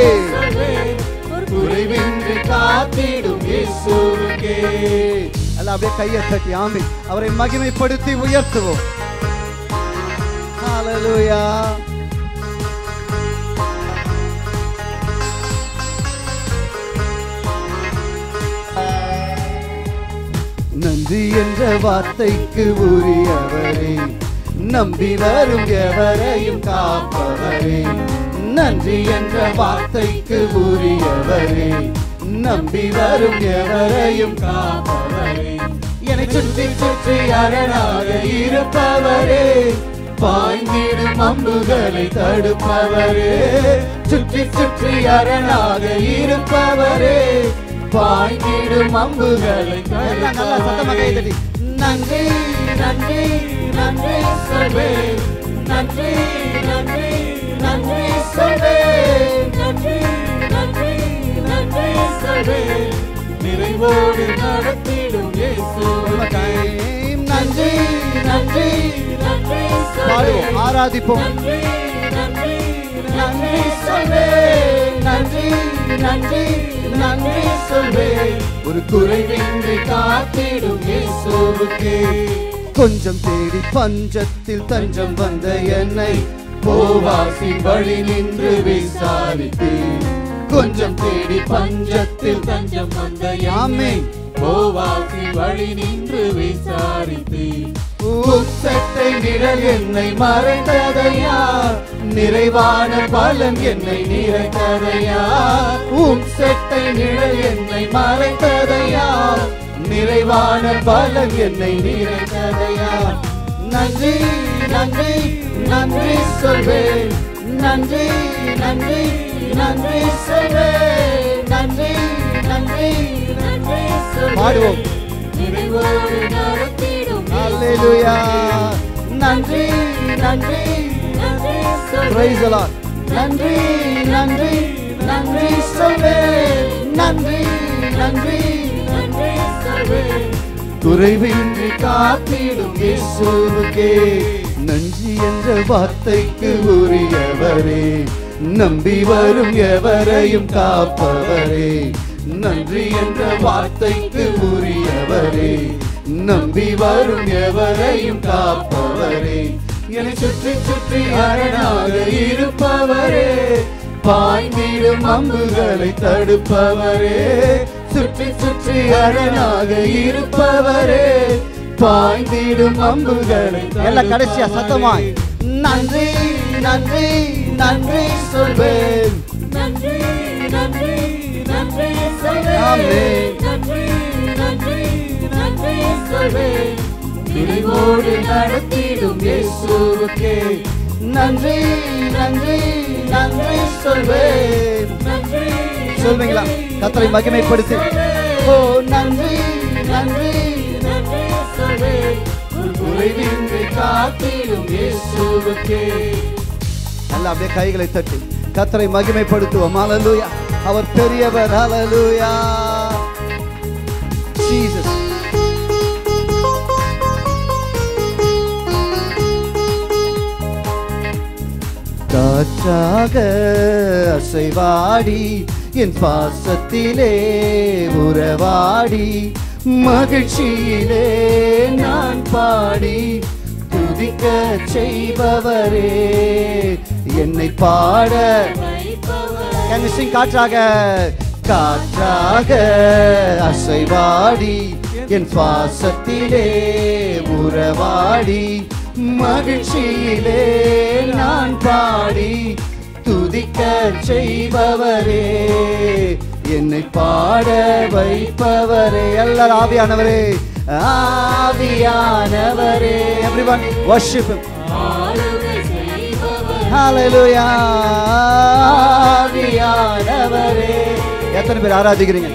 குறைவின்றி காத்திடும் இயேசுவுக்கே. எல்லாம் அப்படியே கையை தட்டி ஆமென் அவரை மகிமைப்படுத்தி உயர்த்துவோம். ஹalleluya. நன்றி என்ற வார்த்தைக்கு உரியவரே, நம்பி வரும் எவரையும் காப்பவரே. நன்றி என்ற வார்த்தைக்கு உரியவரே, நம்பி வரும் எவரையும் காப்பவரே. என்னை சுற்றி சுற்றி அரணாக இருப்பவரே, பாய்ந்திடும் அம்புகளை தடுப்பவரே. சுற்றி சுற்றி அரணாக இருப்பவரே, பாய்ந்திடும் அம்புகளை தடுப்பவரே. நன்றி நன்றி நன்றி சொல்வே, நன்றி நன்றி நன்றி சொல்வே, நன்றி நன்றி நன்றி சொல்வே, நிறைவோடு நடத்திடும் இயேசுவுக்கே நன்றி நன்றி நன்றி சொல்வே. ஆராதிப்போம். நன்றி நன்றி நன்றி சொல்வே, நன்றி நன்றி நன்றி சொல்வே, ஒரு குறைவின்றி காத்திடும் இயேசுவுக்கே. கொஞ்சம் தேடி பஞ்சத்தில் தஞ்சம் வந்த என்னை போவாசின் வழி நின்று விசாரித்தேன். கொஞ்சம் தேடி பஞ்சத்தில் தஞ்சம் வந்த யாமே போவாசின் வழி நின்று விசாரித்தேன். உச்சத்தை நிழல் என்னை மறைத்ததையா, நிறைவான பலன் என்னை நிறைத்ததையா. உச்சத்தை நிழல் என்னை மறைத்ததையா, நிறைவான பலன் என்னை நிறைத்ததையா. நன்றி நன்றி நன்றி சொல்வே, நன்றி நன்றி நன்றி சொல்வே, நன்றி நன்றி நன்றி சொல்வே, நிறைவோடு நடத்திடும். ஹalleluya. நன்றி நன்றி நன்றி சொல்வே. Praise the Lord. நன்றி நன்றி நன்றி சொல்வே, நன்றி நன்றி நன்றி சொல்வே, குறைவின்றி காத்திடும் இயேசுவுக்கே. நன்றி என்ற வார்த்தைக்கு உரியவரே, நம்பி வரும் எவரையும் காப்பவரே. நன்றி என்ற வார்த்தைக்கு உரியவரே, நம்பி வரும் எவரையும் காப்பவரே. என்னை சுற்றி சுற்றி அரணாக இருப்பவரே, பாய்ந்திடும் அம்புகளை தடுப்பவரே. சுற்றி சுற்றி அரணாக இருப்பவரே, பாய்ந்திடும் அம்புகளை. எல்லாம் கடைசியா சத்தமாய் நன்றி நன்றி நன்றி சொல்வேன். நன்றி நன்றி நன்றி சொல்வேன். நன்றி நன்றி நன்றி சொல்வேன். நிறைவோடு நடத்திடும் இயேசுவுக்கே நன்றி நன்றி நன்றி சொல்வேன். நன்றி சொல்வீங்களா? கர்த்தரை மகிமைப்படுத்தி. ஓ நன்றி நன்றி நன்றி சொல்வேன். குறைவின்றி காத்திடும் இயேசுவுக்கே. நல்லா அப்படியே கைகளை தட்டி கர்த்தரை மகிமைப்படுத்துவோம். ஹalleluya. அவர் பெரியவர். ஹalleluya. ஜீசஸ். காற்றாக அசைவாடி என் பாசத்திலே உறவாடி மகிழ்ச்சியிலே நான் பாடி துதிக்க செய்பவரே என்னை பாட காற்றாக காற்றாக அசைவாடி என் பாசத்திலே உறவாடி மகிழ்ச்சியிலே நான் பாடி துதிக்க செய்பவரே என்னை பாட வைப்பவரே. எல்லாரும் ஆவியானவரே ஆவியானவரே. everyone worship him. hallelujah. ஆவியானவரே. எத்தனை பேர் ஆராதிக்கிறீங்க?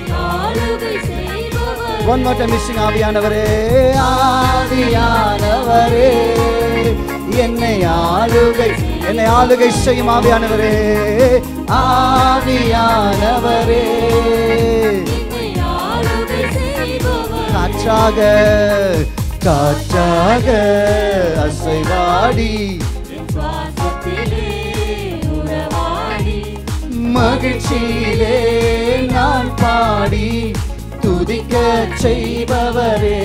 one more time missing. ஆவியானவரே ஆவியானவரே என்னை ஆளுகை செய்யும் ஆவியானவரே ஆவியானவரே காற்றாக காற்றாக அசைவாடி மகிழ்ச்சியிலே நான் பாடி துதிக்க செய்பவரே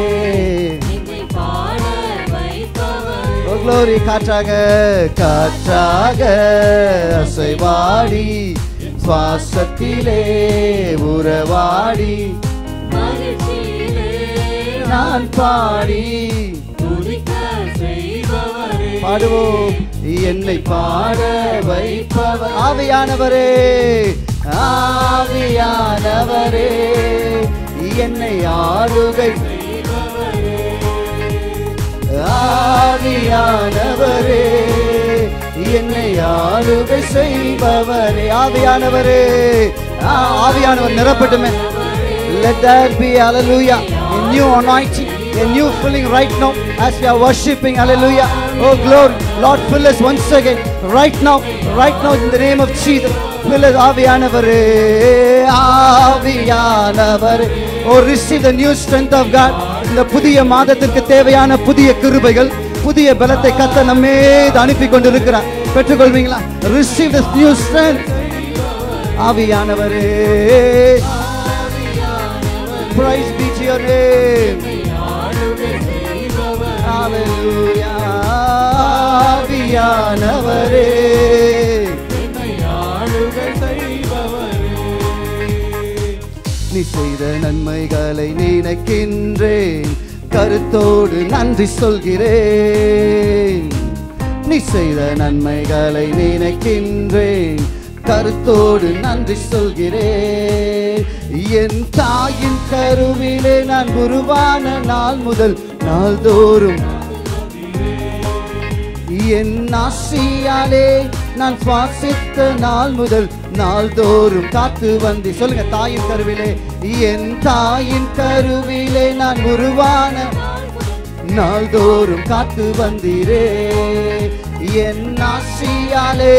glory. காற்றாக காற்றாக அசைவாடி சுவாசத்திலே உறவாடி நான் பாடி பாடுவோம் என்னை பாட வைப்பவர் ஆவியானவரே ஆவியானவரே என்னை ஆளுகை ஆவியானவரே என்னை ஆளுகை செய்பவரே ஆவியானவரே ஆவியானவர் நிரப்பட்டுமே. Let there be hallelujah a new anointing, a new filling right now as we are worshiping. Hallelujah. Oh glory, Lord, fill us once again right now in the name of Jesus. Fill us ஆவியானவரே ஆவியானவரே. Oh receive the new strength of God. இந்த புதிய மாதத்திற்கு தேவையான புதிய கிருபைகள் புதிய பலத்தை கர்த்தர் நம்மீது அனுப்பி கொண்டிருக்கிறார். பெற்றுக்கொள்வீங்களா? Receive this new strength. ஆவியானவரே Praise be to your name. Hallelujah. ஆவியானவரே நீ செய்த நன்மைகளை நினைக்கின்றேன் கருத்தோடு நன்றி சொல்கிறேன். நீ செய்த நன்மைகளை நினைக்கின்றேன் கருத்தோடு நன்றி சொல்கிறேன். என் தாயின் கருவிலே நான் உருவான நாள் முதல் நாள்தோறும் என் ஆசியாலே நான் சுவாசித்த நாள் முதல் நாள்தோறும் காத்து வந்தி. சொல்லுங்க, தாயின் கருவிலே என் தாயின் கருவிலே நான் உருவான நாள்தோறும் காத்து வந்தீரே. என் ஆசியாலே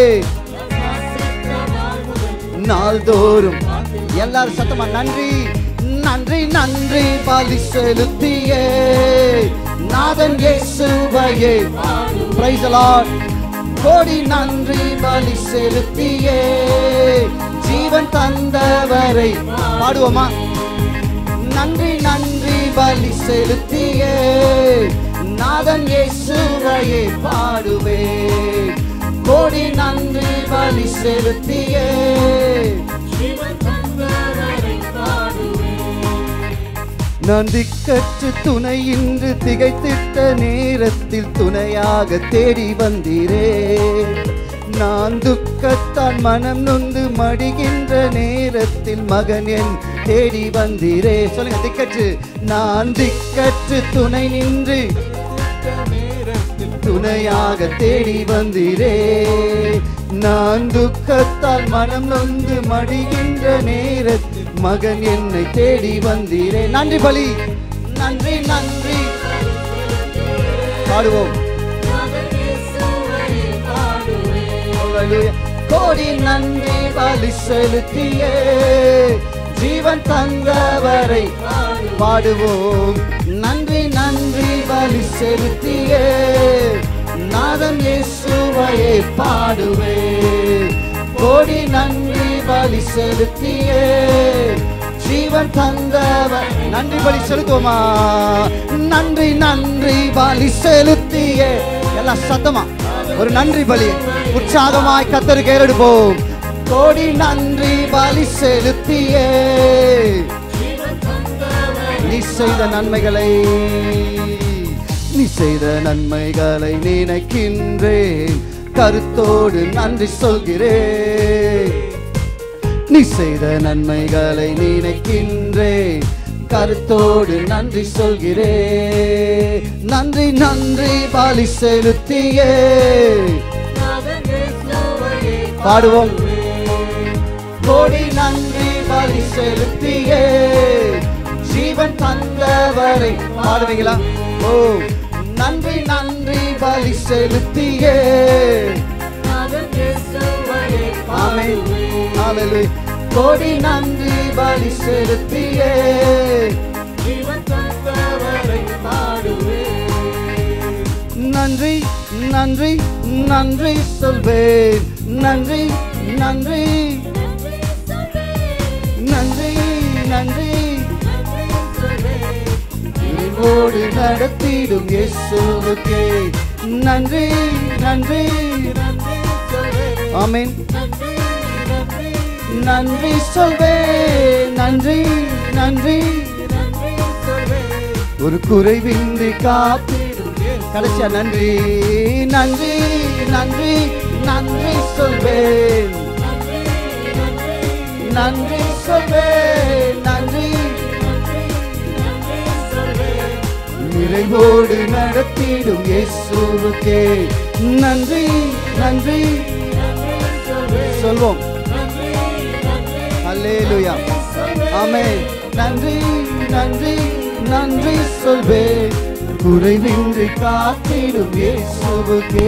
நாள்தோறும் எல்லாரும் சத்தமா நன்றி நன்றி நன்றி பலி செலுத்தியே நாதன் இயேசுவையே. Praise the Lord. கோடி நன்றி பலி செலுத்தியே ஜீவன் தந்தவரை பாடுவோமா? நன்றி நன்றி பலி செலுத்தியே நாதன் இயேசுவையே பாடுவே. கோடி நன்றி பலி செலுத்தியே நான் திக்கற்று துணையின்றி திகைத்திட்ட நேரத்தில் துணையாக தேடி வந்தீரே. நான் துக்கத்தான் மனம் நொந்து மடிகின்ற நேரத்தில் மகன் என் தேடி வந்தீரே. சொல்லுங்க, திக்கற்று நான் திக்கற்று துணை நின்று துணையாக தேடி வந்தீரே. நான் துக்கத்தால் மனம் நொந்து மடிகின்ற நேரத்தில் மகன் என்னை தேடி வந்தீரே. நன்றி பலி நன்றி நன்றி பாடுவோம். கோடி நன்றி பலி செலுத்தியே ஜீவன் தந்தவரை பாடுவோம். நன்றி நன்றி பலி செலுத்தியே நாதன் இயேசுவையே பாடுவே. கோடி நன்றி பலி செலுத்தியே ஜீவன் தந்தவர். நன்றி பலி செலுத்துவோமா? நன்றி நன்றி பலி செலுத்தியே. எல்லாம் சத்தமா ஒரு நன்றி பலி உற்சாகமாய் கர்த்தருக்கு ஏறெடுப்போம். கோடி நன்றி பலி செலுத்தியே நீ செய்த நன்மைகளை நினைக்கின்றேன், கருத்தோடு நன்றி சொல்கிறேன். நீ செய்த நன்மைகளை நினைக்கின்றேன், கருத்தோடு நன்றி சொல்கிறேன். நன்றி நன்றி பலி செலுத்தியே பாடுவோம். கோடி நன்றி பலி செலுத்தியே ஜீவன் தந்தவரை பாடுவீங்களா? ஓ நன்றி நன்றி பலி செலுத்தியே. ஆமென் ஹல்லேலூயா. கோடி நன்றி பலி செலுத்தியே ஜீவன் தந்தவரை பாடுவே. நன்றி நன்றி நன்றி சொல்வேன். நன்றி நன்றி நன்றி நன்றி ஓடி நடத்திடும் இயேசுவுக்கே நன்றி நன்றி. ஆமென். நன்றி சொல்வேன். நன்றி நன்றி ஒரு குறைவின்றி காத்திடும். கடைசியா நன்றி நன்றி நன்றி நன்றி சொல்வேன். நன்றி சொல்வேன். நன்றி நிறைவோடு நடத்திடும் இயேசுவுக்கே நன்றி நன்றி சொல்வோம். அல்லேலூயா. ஆமென். நன்றி நன்றி நன்றி சொல்வேன். குறைவின்றி காத்திடும் இயேசுவுக்கே.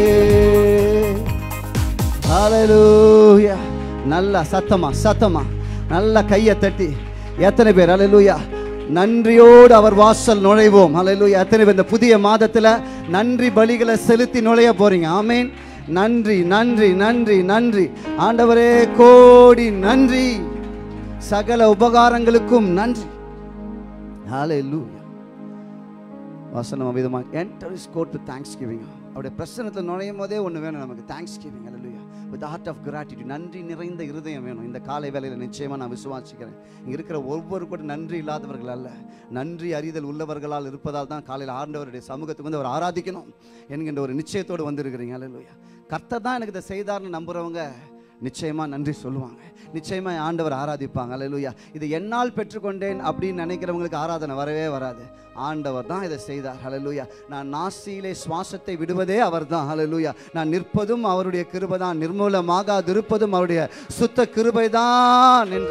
அல்லேலூயா. நல்லா சத்தமா சத்தமா நல்லா கையை தட்டி எத்தனை பேர் அல்லேலூயா நன்றியோடு அவர் வாசல் நுழைவோம். அல்லேலூயா. எத்தனை பேர் இந்த புதிய மாதத்துல நன்றி பலிகளை செலுத்தி நுழைய போறீங்க? ஆமென். நன்றி நன்றி நன்றி நன்றி ஆண்டவரே, கோடி நன்றி, சகல உபகாரங்களுக்கும் நன்றி. ஹல்லேலூயா. வசனம் விதமாக enter his court with thanksgiving. அவருடைய பிரசன்னத்தில் நுழையும் போதே ஒன்று வேணும் நமக்கு, thanksgiving. Hallelujah. with the heart of gratitude. நன்றி நிறைந்த இருதயம் வேணும். இந்த காலை வேளையில் நிச்சயமாக நான் விசுவாசிக்கிறேன், இங்கே இருக்கிற ஒவ்வொரு கூட நன்றி இல்லாதவர்கள் அல்ல, நன்றி அறிதல் உள்ளவர்களால் இருப்பதால் தான் காலையில் ஆண்டவருடைய சமூகத்துக்கு வந்து அவர் ஆராதிக்கணும் என்கின்ற ஒரு நிச்சயத்தோடு வந்திருக்கிறீங்க. ஹல்லேலூயா. கர்த்தர் தான் எனக்கு இதை செய்தார்னு நம்புறவங்க நிச்சயமா நன்றி சொல்லுவாங்க, நிச்சயமா ஆண்டவர் ஆராதிப்பாங்க. அல்லேலூயா. இது என்னால் பெற்றுக்கொண்டேன் அப்படின்னு நினைக்கிறவங்களுக்கு ஆராதனை வரவே வராது. ஆண்டவர் தான் இதை செய்தார். ஹல்லேலூயா. நான் நாசியிலே சுவாசத்தை விடுவதே அவர் தான். ஹல்லேலூயா. நான் நிற்பதும் அவருடைய கிருபை தான், நிர்மூலமாகாதிருப்பதும் அவருடைய சுத்த கிருபை தான் என்ற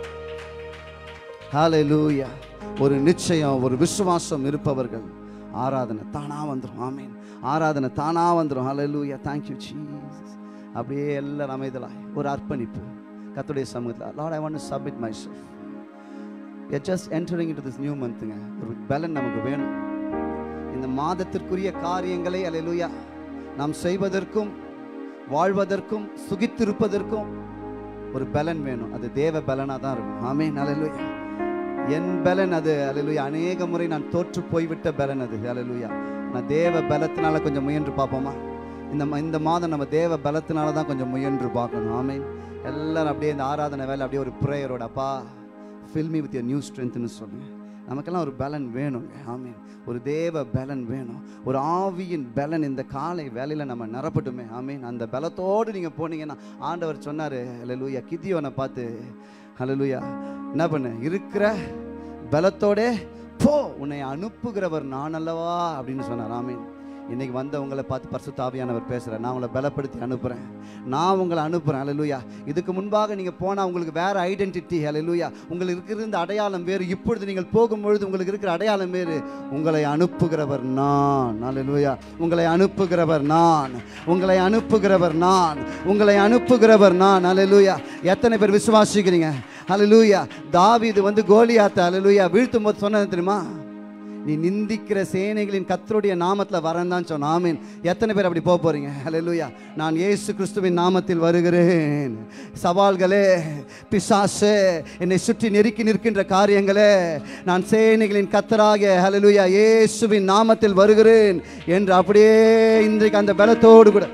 ஹல்லேலூயா ஒரு நிச்சயம், ஒரு விசுவாசம் இருப்பவர்கள் ஆராதனை தானா வந்துடும். ஆமீன். ஆராதனை தானா வந்துடும். ஹல்லேலூயா. Thank you Jesus. அப்படியே எல்லாரும் அமைதலாய் ஒரு அர்ப்பணிப்பு கர்த்தருடைய சமூகத்தில். Lord, I want to submit myself. We are just entering into this new month. ஒரு பலன் நமக்கு வேணும். இந்த மாதத்திற்குரிய காரியங்களை அல்லேலூயா நாம் செய்வதற்கும் வாழ்வதற்கும் சுகித்திருப்பதற்கும் ஒரு பலன் வேணும். அது தேவ பலனாக தான் இருக்கும். ஆமென். அல்லேலூயா. என் பலன் அது அல்லேலூயா. அநேக முறை நான் தோற்று போய்விட்ட பலன் அது. அல்லேலூயா. நான் தேவ பலத்தினால கொஞ்சம் முயன்று பார்ப்போமா? இந்த மாதம் நம்ம தேவ பலத்தினால தான் கொஞ்சம் முயன்று பார்க்கணும். ஆமென். எல்லாரும் அப்படியே இந்த ஆராதனை வேலை அப்படியே ஒரு ப்ரேயரோட, அப்பா fill me with your new ஸ்ட்ரென்த்னு சொல்லுங்க. நமக்கெல்லாம் ஒரு பலன் வேணுங்க. ஆமென். ஒரு தேவ பலன் வேணும், ஒரு ஆவியின் பலன் இந்த காலை வேலையில் நம்ம நிரப்பட்டுமே. ஆமென். அந்த பலத்தோடு நீங்கள் போனீங்கன்னா ஆண்டவர் சொன்னார் அல்லேலூயா கிதியோனை பார்த்து, அல்லேலூயா என்ன பண்ணு, இருக்கிற பலத்தோட போ, உன்னை அனுப்புகிறவர் நான் அல்லவா அப்படின்னு சொன்னார். ஆமென். இன்னைக்கு வந்தவங்களை பார்த்து பரிசுத்த ஆவியானவர் பேசுகிறேன். நான் உங்களை பலப்படுத்தி அனுப்புகிறேன், நான் உங்களை அனுப்புகிறேன். ஹல்லேலூயா. இதுக்கு முன்பாக நீங்கள் போனால் உங்களுக்கு வேறு ஐடென்டிட்டி. ஹல்லேலூயா. உங்களுக்கு இருக்கிற இந்த அடையாளம் வேறு. இப்பொழுது நீங்கள் போகும்பொழுது உங்களுக்கு இருக்கிற அடையாளம் வேறு. உங்களை அனுப்புகிறவர் நான். ஹல்லேலூயா. உங்களை அனுப்புகிறவர் நான், உங்களை அனுப்புகிறவர் நான், உங்களை அனுப்புகிறவர் நான். ஹல்லேலூயா. எத்தனை பேர் விசுவாசிக்கிறீங்க? ஹல்லேலூயா. தாவீது கோலியாத்தை ஹல்லேலூயா வீழ்த்தும் போது சொன்னது தெரியுமா? நீ நிந்திக்கிற சேனைகளின் கர்த்தருடைய நாமத்தில் வரேன்னு தான் சொன்ன. ஆமீன். எத்தனை பேர் அப்படி போக போறீங்க? ஹல்லேலூயா. நான் இயேசு கிறிஸ்துவின் நாமத்தில் வருகிறேன். சவால்களே, பிசாசே, என்னை சுற்றி நெருக்கி நிற்கின்ற காரியங்களே, நான் சேனைகளின் கர்த்தராகிய ஹல்லேலூயா இயேசுவின் நாமத்தில் வருகிறேன் என்று அப்படியே இன்றைக்கு அந்த பலத்தோடு கூட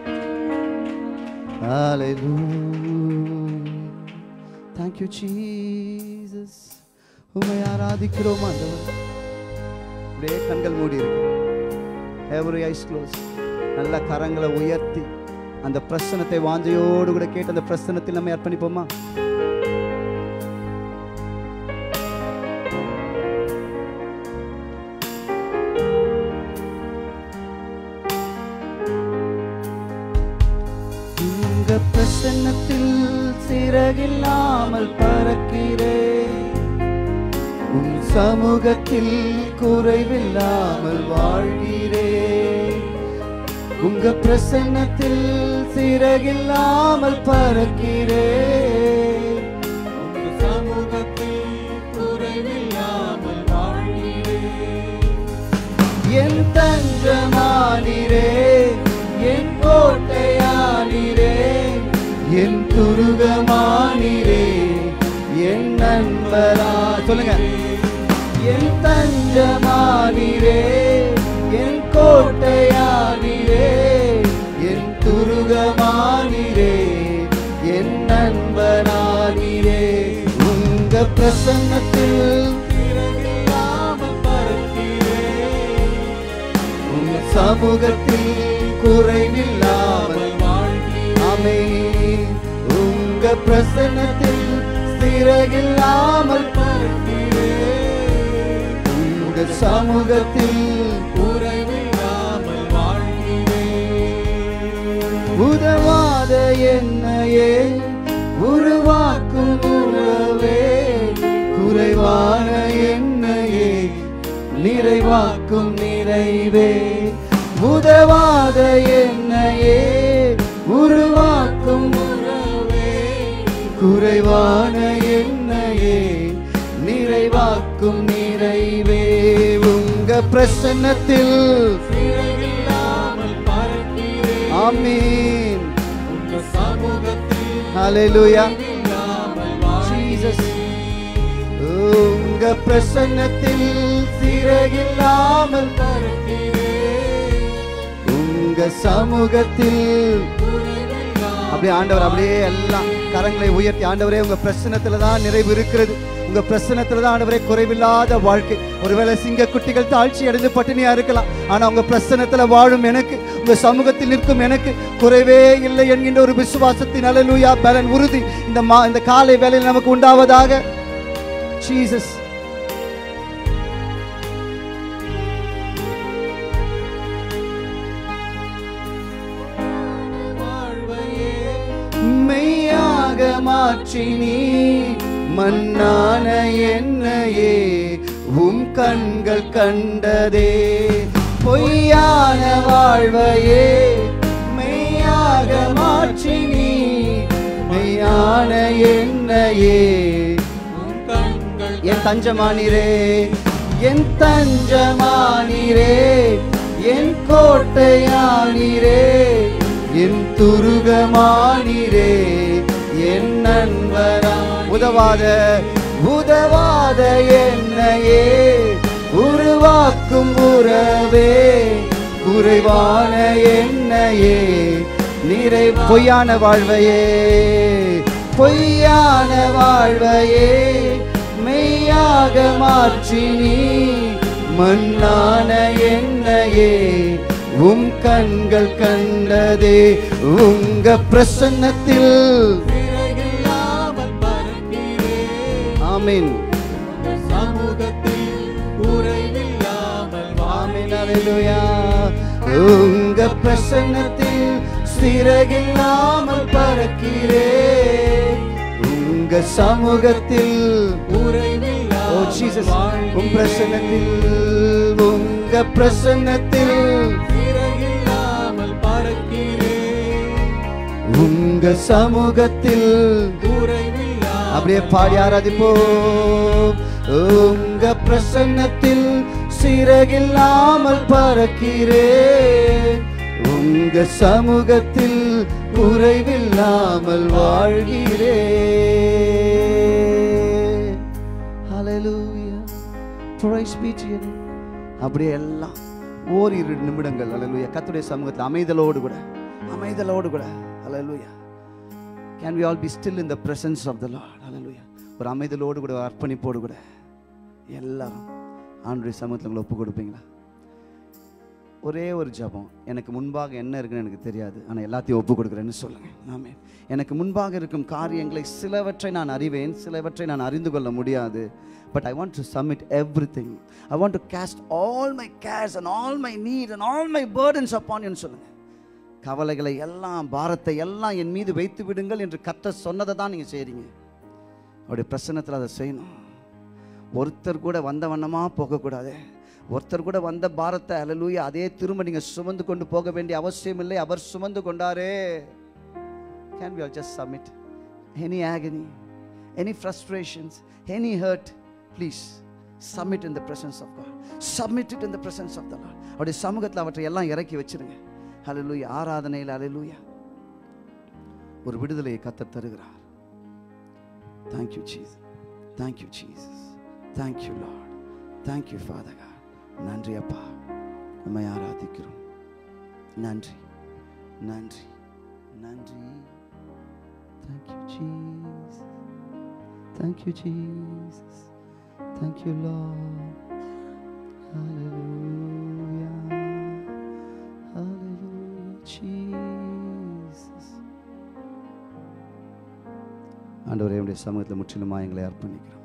Thank you Jesus. உம்மை ஆராதிக்கிறோம் ஆண்டவர். அப்படியே கண்கள் மூடி இருக்கு. Every eyes closed. நல்ல கரங்களை உயர்த்தி அந்த பிரசன்னத்தை வாஞ்சையோடு கூட கேட்டு அந்த பிரசன்னத்தில் நம்ம அர்ப்பணிப்போமா? உங்க பிரசன்னத்தில் சிறகில்லாமல் பறக்கிறேன், உன் சமூகத்தில் குறைவில்லாமல் வாழ்கிறேன். உங்க பிரசன்னத்தில் சிறகில்லாமல் பறக்கிறேன், உங்க சமூகத்தில் குறைவில்லாமல் வாழ்கிறேன். என் தஞ்சமானீரே, என் கோட்டையானீரே, என் துருகமானீரே, என் நண்பரா. சொல்லுங்க. என் தஞ்சமானீரே, என் கோட்டையானீரே, என் துருகமானீரே, என் நண்பனானீரே. உங்க பிரசன்னத்தில் சிறகில்லாமல் பறக்கிறேன், உங்க சமூகத்தில் குறைவில்லாமல் வாழ்கிறேன். ஆமென். உங்க பிரசன்னத்தில் சிறகில்லாமல் பறக்கிறேன், உங்க சமூகத்தில் குறைவில்லாமல் வாழ்கிறேன். உதவாத என்னையே உருவாக்கும் உறவே, குறைவான என்னையே நிறைவாக்கும் நிறைவே. உதவாத என்னையே உருவாக்கும் உறவே, குறைவான என்னையே நிறைவாக்கும் நிறைவே. உங்க பிரசன்னத்தில் சிறகில்லாமல் பறக்கிறேன். ஆமென். உங்க சமூகத்தில் ஹல்லேலூயா ஜீசஸ். உங்க பிரசன்னத்தில் சிறகில்லாமல் பறக்கிறேன், உங்க சமூகத்தில். அப்படியே ஆண்டவர் அப்படியே எல்லாம் கரங்களை உயர்த்தி, ஆண்டவரே உங்க பிரசன்னத்துல தான் நிறைவு இருக்கிறது, உங்க பிரசன்னத்துல தான் ஆண்டவரே குறைவில்லாத வாழ்க்கை. ஒருவேளை சிங்க குட்டிகள் தாழ்ச்சி அடைந்து பட்டினியா இருக்கலாம், ஆனா உங்க பிரசன்னத்துல வாழும் எனக்கு, உங்க சமூகத்தில் நிற்கும் எனக்கு குறைவே இல்லை என்கின்ற ஒரு விசுவாசத்தின் ஹல்லேலூயா பலன் உறுதி இந்த காலை வேளையில் நமக்கு உண்டாவதாக. ஜீசஸ். மெய்யாக மாற்றி நீ மன்னான என்னையே உம் கண்கள் கண்டதே. பொய்யான வாழ்வையே மெய்யாக மாற்றி நீ மெய்யான என்னையே உம் கண்கள். என் தஞ்சமானீரே, என் தஞ்சமானீரே, என் கோட்டையானீரே, என் துருகமானீரே, என் நண்பரா. உதவாத என்னையே உருவாக்கும் உறவே, குறைவான என்னையே நிறை. பொய்யான வாழ்வையே, பொய்யான வாழ்வையே மெய்யாக மாற்றி நீ மண்ணான என்னையே உம் கண்கள் கண்டதே. உங்க பிரசன்னத்தில் ஆமென். சமூகத்தில் குறைவில்லாமல். ஆமென். ஹல்லேலூயா. உங்க பிரசன்னத்தில் சிறகில்லாமல் பறக்கிறேன். உங்க சமூகத்தில் ஓ ஜீசஸ், உங்க பிரசன்னத்தில், உங்க பிரசன்னத்தில் சிறகில்லாமல் பறக்கிறேன். உங்க சமூகத்தில் அப்படியே பாடி ஆராதிப்போம். உங்க பிரசன்னத்தில் சிறகில்லாமல் பறக்கிறேன். உங்க சமூகத்தில் குறைவில்லாமல் வாழ்கிறேன். ஹல்லேலூயா, praise be to you. அப்படியே எல்லாம் ஓரிரு நிமிடங்கள் ஹல்லேலூயா கர்த்தருடைய சமூகத்தில் அமைதலோடு கூட ஹல்லேலூயா. Can we all be still in the presence of the Lord? Hallelujah. ஒரு அமைதலோடு கூட அர்ப்பணிப்போடு கூட எல்லாரும் ஆண்டவருடைய சமூகத்தில் உங்களை ஒப்பு கொடுப்பீங்களா? ஒரே ஒரு ஜெபம். எனக்கு முன்பாக என்ன இருக்குன்னு எனக்கு தெரியாது, ஆனால் எல்லாத்தையும் ஒப்பு கொடுக்குறேன்னு சொல்லுங்க. ஆமென். எனக்கு முன்பாக இருக்கும் காரியங்களை சிலவற்றை நான் அறிவேன், சிலவற்றை நான் அறிந்து கொள்ள முடியாது. But I want to submit everything. I want to cast all my cares and all my needs and all my burdens upon you ன்னு சொல்லுங்க. கவலைகளை எல்லாம், பாரத்தை எல்லாம் என் மீது வைத்து விடுங்கள் என்று கர்த்தர் சொன்னதை தான் நீங்கள் செய்கிறீங்க. அவருடைய பிரசன்னத்தில் அதை செய்யணும். ஒருத்தர் கூட வந்த வண்ணமாக போகக்கூடாது. ஒருத்தர் கூட வந்த பாரத்தை ஹல்லேலூயா அதே திரும்ப நீங்கள் சுமந்து கொண்டு போக வேண்டிய அவசியம் இல்லை. அவர் சுமந்து கொண்டாரே. Can we all just submit? Any agony, any frustrations, any hurt, please submit in the presence of God. Submit it in the presence of the Lord. அவருடைய சமூகத்தில் அவற்றை எல்லாம் இறக்கி வச்சிருங்க. ஹல்லேலூயா. ஆராதனையில் ஹல்லேலூயா ஒரு விடுதலையை கர்த்தர் தருகிறார். Thank you Jesus. Thank you Jesus. Thank you Lord. Thank you Father God. நன்றி அப்பா, உம்மை ஆராதிக்கிறோம். நன்றி நன்றி நன்றி. Thank you Jesus. Thank you Jesus. Thank you Lord. Hallelujah. Hallelujah Jesus. ஆண்டவரே, உம்முடைய சமூகத்தில் முற்றிலுமா எங்களை அர்ப்பணிக்கிறோம்.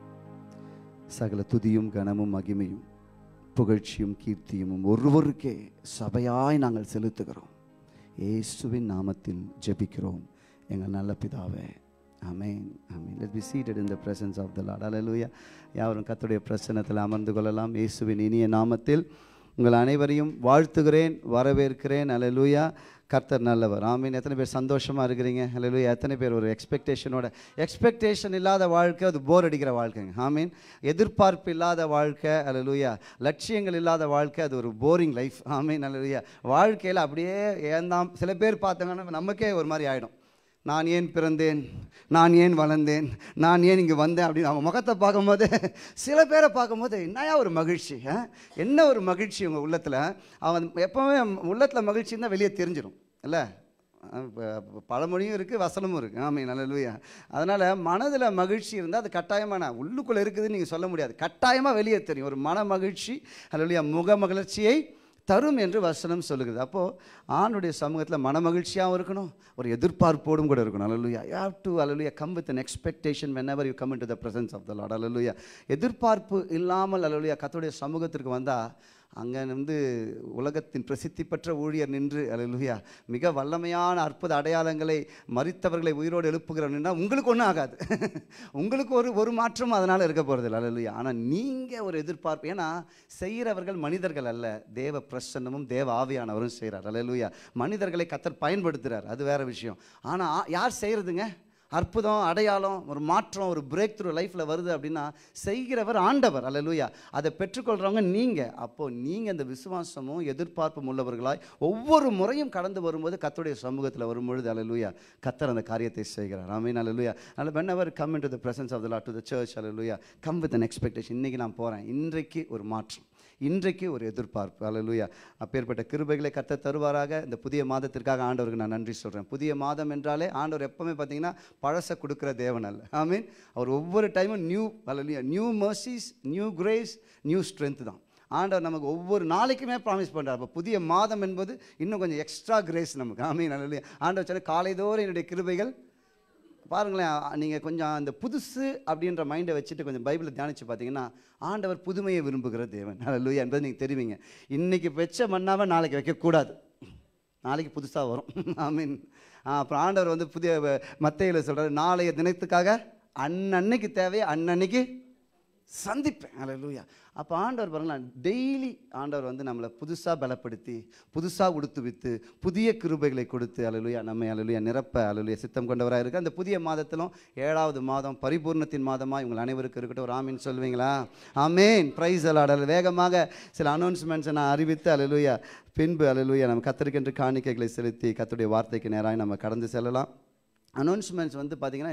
சகல துதியும் கனமும் மகிமையும் புகழ்ச்சியும் கீர்த்தியும் ஒருவருக்கே சபையாய் நாங்கள் செலுத்துகிறோம். இயேசுவின் நாமத்தில் ஜெபிக்கிறோம் எங்கள் நல்ல பிதாவே. ஆமென் ஆமென். Let's be seated in the presence of the Lord. Hallelujah. யாவரும் கர்த்தருடைய பிரசன்னத்தில் அமர்ந்து கொள்ளலாம். இயேசுவின் இனிய நாமத்தில் உங்கள் அனைவரையும் வாழ்த்துகிறேன், வரவேற்கிறேன். ஹல்லேலூயா. கர்த்தர் நல்லவர். ஆமீன். எத்தனை பேர் சந்தோஷமாக இருக்கிறீங்க? ஹல்லேலூயா. எத்தனை பேர் ஒரு எக்ஸ்பெக்டேஷன் இல்லாத வாழ்க்கை அது போர் அடிக்கிற வாழ்க்கைங்க. ஆமீன். எதிர்பார்ப்பு இல்லாத வாழ்க்கை, ஹல்லேலூயா, லட்சியங்கள் இல்லாத வாழ்க்கை அது ஒரு போரிங் லைஃப். ஆமீன். ஹல்லேலூயா. வாழ்க்கையில் அப்படியே ஏந்தாம் சில பேர் பார்த்தாங்கன்னா நமக்கே ஒரு மாதிரி ஆகிடும். நான் ஏன் பிறந்தேன், நான் ஏன் வளர்ந்தேன், நான் ஏன் இங்கே வந்தேன் அப்படின்னு அவங்க முகத்தை பார்க்கும்போது, சில பேரை பார்க்கும்போது என்னையா ஒரு மகிழ்ச்சி, என்ன ஒரு மகிழ்ச்சி உங்கள் உள்ளத்தில். அவன் எப்போவுமே உள்ளத்தில் மகிழ்ச்சி இருந்தால் வெளியே தெரிஞ்சிடும் இல்லை? பழமொழியும் இருக்குது, வசனமும் இருக்குது. ஆமீன். ஹல்லேலூயா. அதனால் மனதில் மகிழ்ச்சி இருந்தால் அது கட்டாயமான உள்ளுக்குள்ளே இருக்குதுன்னு நீங்கள் சொல்ல முடியாது, கட்டாயமாக வெளியே தெரியும். ஒரு மன மகிழ்ச்சி ஹல்லேலூயா முக மகிழ்ச்சியை தரும் என்று வசனம் சொல்லுகிறது. அப்போது ஆண்டுடைய சமூகத்தில் மன மகிழ்ச்சியாகவும் இருக்கணும், ஒரு எதிர்பார்ப்போடும் கூட இருக்கணும். ஹல்லேலூயா. You have to hallelujah come with an expectation whenever you come into the presence of the Lord. ஹல்லேலூயா. எதிர்பார்ப்பு இல்லாமல் ஹல்லேலூயா கர்த்தருடைய சமூகத்திற்கு வந்தால் அங்கே உலகத்தின் பிரசித்தி பெற்ற ஊழியர் நின்று ஹல்லேலூயா மிக வல்லமையான அற்புத அடையாளங்களை, மரித்தவர்களை உயிரோடு எழுப்புகிறோம்னா உங்களுக்கு ஒன்றும் ஆகாது. உங்களுக்கு ஒரு மாற்றமும் அதனால் இருக்க போகிறது ஹல்லேலூயா. ஆனால் நீங்கள் ஒரு எதிர்பார்ப்பு, ஏன்னா செய்கிறவர்கள் மனிதர்கள் அல்ல, தேவ பிரசன்னமும் தேவ ஆவியானவரும் செய்கிறார். ஹல்லேலூயா. மனிதர்களை கர்த்தர் பயன்படுத்துகிறார், அது வேறு விஷயம். ஆனால் யார் செய்கிறதுங்க? அற்புதம், அடையாளம், ஒரு மாற்றம், ஒரு பிரேக் த்ரூ லைஃப்பில் வருது அப்படின்னா செய்கிறவர் ஆண்டவர். ஹல்லேலூயா. அதை பெற்றுக்கொள்கிறவங்க நீங்கள். அப்போது நீங்கள் அந்த விசுவாசமும் எதிர்பார்ப்பும் உள்ளவர்களாய் ஒவ்வொரு முறையும் கடந்து வரும்போது கர்த்தருடைய சமூகத்தில் வரும்பொழுது ஹல்லேலூயா கர்த்தர் அந்த காரியத்தை செய்கிறார். ஆமீன். ஹல்லேலூயா. அதனால் whenever come into the presence of the Lord, to the church, hallelujah, come with an expectation. இன்றைக்கி நான் போகிறேன், இன்றைக்கு ஒரு மாற்றம், இன்றைக்கு ஒரு எதிர்பார்ப்பு. ஹல்லேலூயா. அப்பேற்பட்ட கிருபைகளை கர்த்தர் தருவாராக. இந்த புதிய மாதத்திற்காக ஆண்டவருக்கு நான் நன்றி சொல்கிறேன். புதிய மாதம் என்றாலே ஆண்டவர் எப்பவுமே பார்த்தீங்கன்னா பழசை கொடுக்குற தேவன் அல்ல. ஆமீன். அவர் ஒவ்வொரு டைமும் new, hallelujah, new mercies, new grace, new strength தான் ஆண்டவர் நமக்கு ஒவ்வொரு நாளைக்குமே ப்ராமிஸ் பண்ணுறார். அப்போ புதிய மாதம் என்பது இன்னும் கொஞ்சம் எக்ஸ்ட்ரா கிரேஸ் நமக்கு. ஆமீன். ஹல்லேலூயா. ஆண்டவர் சொல்ல காலைதோறும் என்னுடைய கிருபைகள் பாருங்களேன், நீங்கள் கொஞ்சம் அந்த புதுசு அப்படின்ற மைண்டை வச்சுட்டு கொஞ்சம் பைபிளை தியானித்து பார்த்தீங்கன்னா, ஆண்டவர் புதுமையை விரும்புகிற தேவன். ஹல்லேலூயா என்பது நீங்கள் தெரிவிங்க. இன்றைக்கி வச்ச மண்ணாவை நாளைக்கு வைக்கக்கூடாது, நாளைக்கு புதுசாக வரும். ஆமீன். அப்புறம் ஆண்டவர் வந்து புதிய மத்தேயுல சொல்கிறார், நாளைய தினத்துக்காக அன்னன்னைக்கு தேவையை அன்னன்னைக்கு சந்திப்பேன். ஹல்லேலூயா. அப்போ ஆண்டவர் பாருங்களேன், டெய்லி ஆண்டவர் வந்து நம்மளை புதுசாக பலப்படுத்தி, புதுசாக உடுத்துவித்து, புதிய கிருபைகளை கொடுத்து, ஹல்லேலூயா, நம்ம ஹல்லேலூயா நிரப்ப ஹல்லேலூயா சித்தம் கொண்டவராக இருக்குது. அந்த புதிய மாதத்திலும் 7வது மாதம் பரிபூர்ணத்தின் மாதமாக இவங்க அனைவருக்கு இருக்கட்டும். ஒரு ஆமீன் சொல்வீங்களா? ஆமேன். Price the Lord. வேகமாக சில அனௌன்ஸ்மெண்ட்ஸை நான் அறிவித்து ஹல்லேலூயா பின்பு ஹல்லேலூயா நம்ம கர்த்தருக்கென்று காணிக்கைகளை செலுத்தி கர்த்தருடைய வார்த்தைக்கு நேராக நம்ம கடந்து செல்லலாம். அனௌன்ஸ்மெண்ட்ஸ் வந்து பார்த்திங்கன்னா,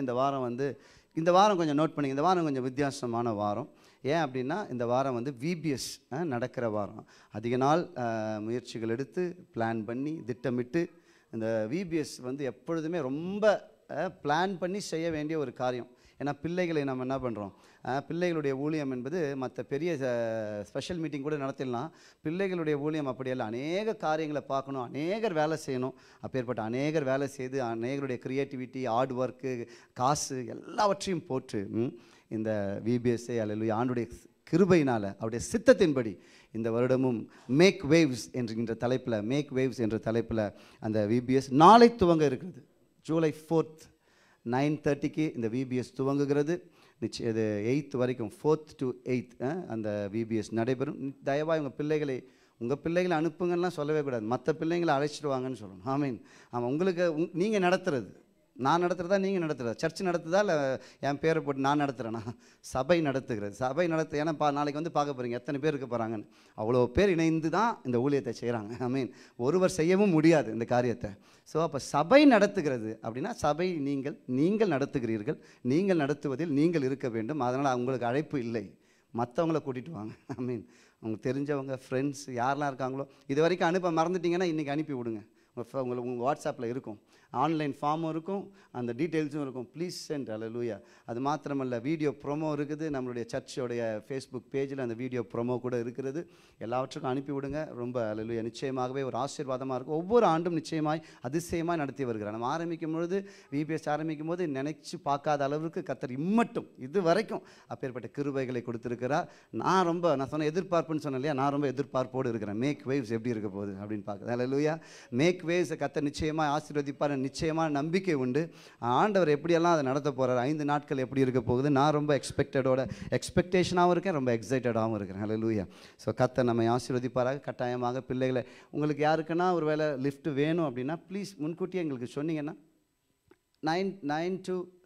இந்த வாரம் கொஞ்சம் நோட் பண்ணிங்க. இந்த வாரம் கொஞ்சம் வித்தியாசமான வாரம். ஏன் அப்படின்னா, இந்த வாரம் வந்து விபிஎஸ் நடக்கிற வாரம். அதிக நாள் முயற்சிகள் எடுத்து பிளான் பண்ணி திட்டமிட்டு, இந்த விபிஎஸ் வந்து எப்பொழுதுமே ரொம்ப பிளான் பண்ணி செய்ய வேண்டிய ஒரு காரியம். ஏன்னா பிள்ளைகளை நம்ம என்ன பண்ணுறோம், பிள்ளைகளுடைய ஊழியம் என்பது மற்ற பெரிய ஸ்பெஷல் மீட்டிங் கூட நடத்திடலாம். பிள்ளைகளுடைய ஊழியம் அப்படியெல்லாம் அநேக காரியங்களை பார்க்கணும், அநேகர் வேலை செய்யணும். அப்பேற்பட்ட அநேகர் வேலை செய்து அநேகருடைய க்ரியேட்டிவிட்டி, ஹார்ட் ஒர்க்கு, காசு எல்லாவற்றையும் போட்டு இந்த விபிஎஸ்ஐ ஹல்லேலூயா ஆண்டுடைய கிருபையினால் அவருடைய சித்தத்தின்படி இந்த வருடமும் மேக் வேவ்ஸ் என்கின்ற தலைப்பில் அந்த விபிஎஸ் நாளை துவங்க இருக்குது. ஜூலை 4th 9:30க்கு இந்த விபிஎஸ் துவங்குகிறது. நிச்சயம் இது 8th வரைக்கும் 4th to 8th அந்த விபிஎஸ் நடைபெறும். தயவாக உங்கள் பிள்ளைகளை அனுப்புங்கலாம் சொல்லவே கூடாது, மற்ற பிள்ளைங்களை அழைச்சிட்டு வாங்கன்னு சொல்லணும். ஆமீன். ஆமாம், உங்களுக்கு நீங்கள் நடத்துறது, நான் நடத்துகிறதா நீங்கள் நடத்துகிறதா, சர்ச் நடத்துதா இல்லை என் பேரை போட்டு நான் நடத்துகிறேன்னா? சபை நடத்துகிறது. ஏன்னா நாளைக்கு வந்து பார்க்க போகிறீங்க எத்தனை பேர் இருக்க போகிறாங்கன்னு. அவ்வளோ பேர் இணைந்து தான் இந்த ஊழியத்தை செய்கிறாங்க. ஆமீன். ஒருவர் செய்யவும் முடியாது இந்த காரியத்தை. ஸோ அப்போ சபை நடத்துகிறது அப்படின்னா, சபை நீங்கள் நடத்துகிறீர்கள், நீங்கள் நடத்துவதில் நீங்கள் இருக்க வேண்டும். அதனால் உங்களுக்கு அழைப்பு இல்லை, மற்றவங்கள கூட்டிகிட்டு வாங்க. ஆமீன். உங்களுக்கு தெரிஞ்சவங்க, ஃப்ரெண்ட்ஸ் யாரெல்லாம் இருக்காங்களோ, இது வரைக்கும் அனுப்ப மறந்துட்டிங்கன்னா இன்றைக்கி அனுப்பி விடுங்க. உங்கள் வாட்ஸ்அப்பில் இருக்கும், ஆன்லைன் ஃபார்மும் இருக்கும், அந்த டீட்டெயில்ஸும் இருக்கும். Please send. ஹல்லேலூயா. அது மாத்திரமல்ல, வீடியோ ப்ரோமோ இருக்குது. நம்மளுடைய சர்ச்சோடைய ஃபேஸ்புக் பேஜில் அந்த வீடியோ ப்ரோமோ கூட இருக்கிறது. எல்லாவற்றுக்கும் அனுப்பி விடுங்க. ரொம்ப ஹல்லேலூயா நிச்சயமாகவே ஒரு ஆசீர்வாதமாக இருக்கும். ஒவ்வொரு ஆண்டும் நிச்சயமாய் அதிசயமாக நடத்தி வருகிறார். நம்ம ஆரம்பிக்கும் பொழுது விபிஎஸ் ஆரம்பிக்கும் போது நினைச்சு பார்க்காத அளவுக்கு கர்த்தர் இம்மட்டும் இது வரைக்கும் அப்பேற்பட்ட கிருபைகளை கொடுத்துருக்கிறார். நான் சொன்ன எதிர்பார்ப்புன்னு சொன்னேன் இல்லையா, நான் ரொம்ப எதிர்பார்ப்போடு இருக்கிறேன். மேக் வேவ்ஸ் எப்படி இருக்க போகுது அப்படின்னு பார்க்குறேன். ஹல்லேலூயா. மேக் வேவ்ஸை கர்த்தர் நிச்சயமாக ஆசீர்வதிப்பார். நிச்சயமாக நம்பிக்கை உண்டு. ஆண்டவர் எப்படியெல்லாம் அதை நடத்த போகிறார், 5 நாட்கள் எப்படி இருக்க போகுது, நான் ரொம்ப எக்ஸ்பெக்டேஷனாகவும் இருக்கேன், ரொம்ப எக்ஸைட்டடாகவும் இருக்கிறேன். ஹல்லேலூயா. ஸோ கர்த்தர் நம்மை ஆசீர்வதிப்பாராக. கட்டாயமாக பிள்ளைகளை, உங்களுக்கு யாருக்குன்னா ஒரு வேளை லிஃப்ட் வேணும் அப்படின்னா ப்ளீஸ் முன்கூட்டியே எங்களுக்கு சொன்னீங்கன்னா 8:30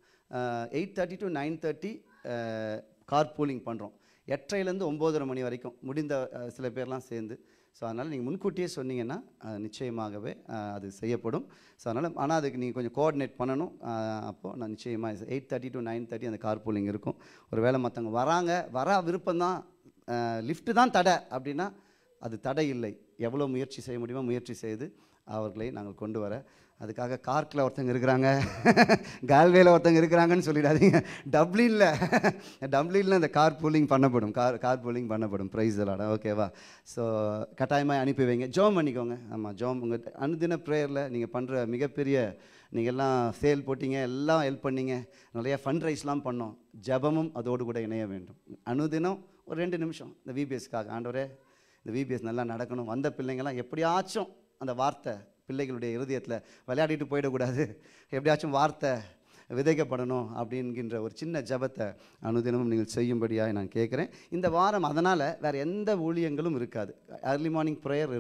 to 9:30 கார் பூலிங் பண்ணுறோம். 8:30லேருந்து 9:30 மணி வரைக்கும் முடிந்த சில பேர்லாம் சேர்ந்து. ஸோ அதனால் நீங்கள் முன்கூட்டியே சொன்னீங்கன்னா நிச்சயமாகவே அது செய்யப்படும். ஸோ ஆனால் அதுக்கு நீங்கள் கொஞ்சம் கோஆர்டினேட் பண்ணணும். அப்போது நான் நிச்சயமாக 8:30 to 9:30 அந்த கார் பூலிங் இருக்கும். ஒரு வேளை மற்றவங்க வர விருப்பம்தான், லிஃப்ட்டு தான் தடை அப்படின்னா அது தடை இல்லை. எவ்வளோ முயற்சி செய்ய முடியுமோ முயற்சி செய்து அவர்களை நாங்கள் கொண்டு வர, அதுக்காக கார்க்கில் ஒருத்தங்க இருக்கிறாங்க, கால்வேல ஒருத்தங்க இருக்கிறாங்கன்னு சொல்லிடாதீங்க. டப்ளினில் இந்த கார் பூலிங் பண்ணப்படும். ப்ரைஸ் எல்லாம் ஓகேவா? ஸோ கட்டாயமாக அனுப்பி வைங்க. ஜோம் பண்ணிக்கோங்க. ஆமாம், உங்கள் அனுதின ப்ரேயரில் நீங்கள் பண்ணுற மிகப்பெரிய, நீங்கள்லாம் சேல் போட்டிங்க, எல்லாம் ஹெல்ப் பண்ணிங்க, நிறையா ஃபண்ட் ரைஸ்லாம் பண்ணோம். ஜபமும் அதோடு கூட இணைய வேண்டும். அனுதினம் ஒரு 2 நிமிஷம் இந்த விபிஎஸ்க்காக, ஆண்டவரே இந்த விபிஎஸ் நல்லா நடக்கணும், வந்த பிள்ளைங்கள்லாம் எப்படியாச்சும் அந்த வார்த்தை பிள்ளைகளுடைய இருதயத்தில் விளையாடிட்டு போயிடக்கூடாது, எப்படியாச்சும் வார்த்தை விதைக்கப்படணும் அப்படின்கின்ற ஒரு சின்ன ஜபத்தை அனுதினமும் நீங்கள் செய்யும்படியாக நான் கேட்குறேன். இந்த வாரம் அதனால் வேறு எந்த ஊழியங்களும் இருக்காது. ஏர்லி மார்னிங் ப்ரேயர்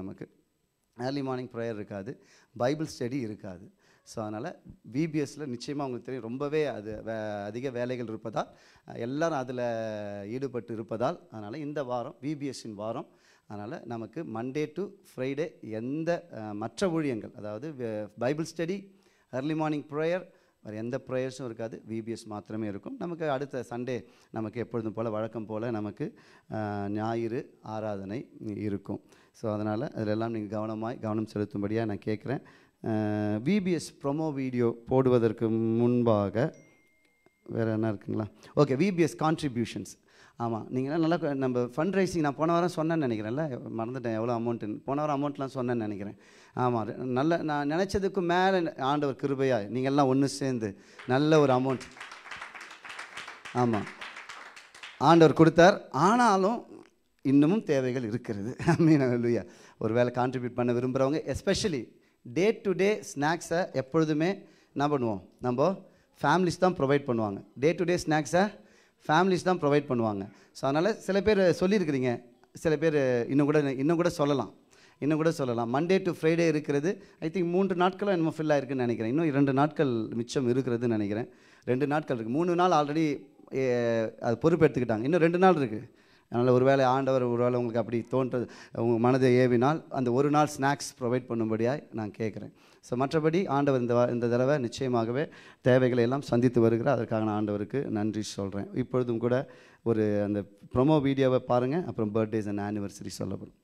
இருக்காது, பைபிள் ஸ்டடி இருக்காது. ஸோ அதனால் விபிஎஸ்சில் நிச்சயமாக உங்களுக்கு தெரியும், ரொம்பவே அது அதிக வேலைகள் இருப்பதால், எல்லோரும் அதில் ஈடுபட்டு இருப்பதால், அதனால் இந்த வாரம் விபிஎஸ்ஸின் வாரம். அதனால் நமக்கு மண்டே டு ஃப்ரைடே எந்த மற்ற ஊழியங்கள், அதாவது Bible study, early morning prayer, வேறு எந்த ப்ரேயர்ஸும் இருக்காது. விபிஎஸ் மாத்திரமே இருக்கும். நமக்கு அடுத்த சண்டே நமக்கு எப்பொழுதும் போல் வழக்கம் போல் நமக்கு ஞாயிறு ஆராதனை இருக்கும். ஸோ அதனால் அதிலெல்லாம் நீங்கள் கவனம் செலுத்தும்படியாக நான் கேட்குறேன். விபிஎஸ் ப்ரொமோ வீடியோ போடுவதற்கு முன்பாக வேறு என்ன இருக்குங்களா? Okay, VBS contributions. ஆமாம், நீங்களாம் நல்லா நம்ம ஃபண்ட் ரைசிங் நான் போன வாரம் சொன்னேன்னு நினைக்கிறேன்ல, மறந்துட்டேன் எவ்வளோ அமௌண்ட்டுன்னு. போன வாரம் அமௌண்ட்லாம் சொன்னேன்னு நினைக்கிறேன். ஆமாம், நல்ல நான் நினச்சதுக்கும் மேலே ஆண்டவர் கிருபையாக நீங்கள்லாம் ஒன்று சேர்ந்து நல்ல ஒரு அமௌண்ட் ஆமாம் ஆண்டவர் கொடுத்தார். ஆனாலும் இன்னமும் தேவைகள் இருக்கிறது. மீன் அல்லேலூயா. ஒரு வேளை கான்ட்ரிபியூட் பண்ண விரும்புகிறவங்க, எஸ்பெஷலி டே டு டே ஸ்நாக்ஸை எப்பொழுதுமே என்ன பண்ணுவோம், நம்ம ஃபேமிலிஸ் தான் ப்ரொவைட் பண்ணுவாங்க. டே டு டே ஸ்நாக்ஸை ஃபேமிலிஸ் தான் ப்ரொவைட் பண்ணுவாங்க. ஸோ அதனால் சில பேர் சொல்லியிருக்கிறீங்க, சில பேர் இன்னும் கூட சொல்லலாம். மண்டே டு ஃப்ரைடே இருக்கிறது. ஐ திங்க் 3 நாட்களும் என்னமோ ஃபில் ஆயிருக்குன்னு நினைக்கிறேன். இன்னும் 2 நாட்கள் மிச்சம் இருக்கிறதுன்னு நினைக்கிறேன். 2 நாட்கள் இருக்குது. 3 நாள் ஆல்ரெடி அது பொறுப்பெடுத்துக்கிட்டாங்க. இன்னும் 2 நாள் இருக்குது. அதனால் ஒருவேளை ஆண்டவர் ஒருவேளை உங்களுக்கு அப்படி தோன்றது உங்கள் மனதை ஏவினால் அந்த ஒரு நாள் ஸ்நாக்ஸ் ப்ரொவைட் பண்ணும்படியாக நான் கேட்குறேன். ஸோ மற்றபடி ஆண்டவர் இந்த தடவை நிச்சயமாகவே தேவைகளை எல்லாம் சந்தித்து வருகிறார். அதற்காக நான் ஆண்டவருக்கு நன்றி சொல்கிறேன். இப்பொழுதும் கூட ஒரு அந்த ப்ரொமோ வீடியோவை பாருங்கள். அப்புறம் பர்த்டேஸ் அண்ட் ஆனிவர்சரி சொல்லப்படும்.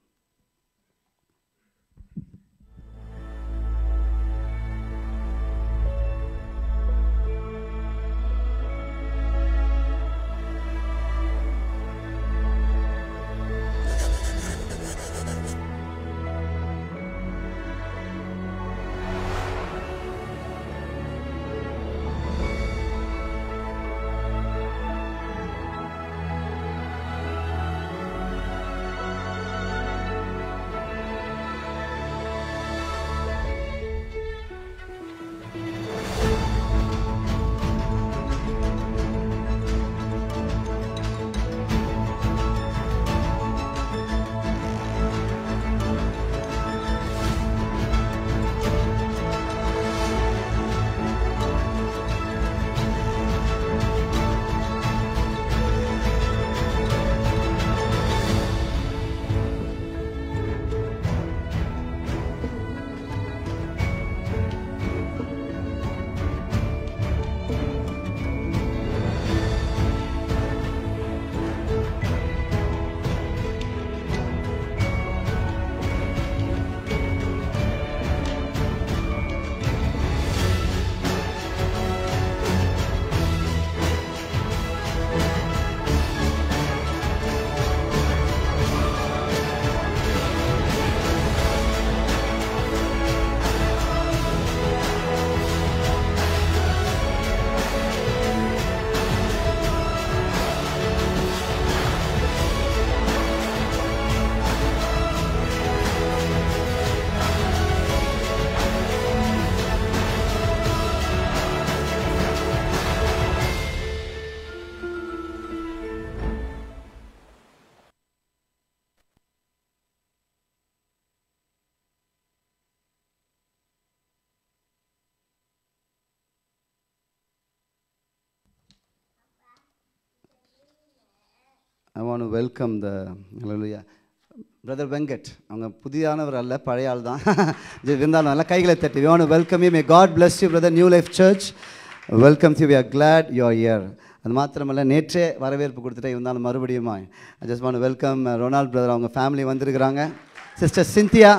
I want to welcome the hallelujah brother Venkat. அவங்க புதியானவர் அல்ல, பழைய ஆள் தான். இருந்தாலும் நல்லா கைகளை தட்டி. We want to welcome you. May God bless you brother. New Life Church welcome you. We are glad you are here. அது மாத்திரமல்ல, நேற்றே வரவேற்பு கொடுத்துட்டே இருந்தாலும் மறுபடியும் I just want to welcome Ronald brother. அவங்க ஃபேமிலி வந்திருக்கிறாங்க. Sister Cynthia,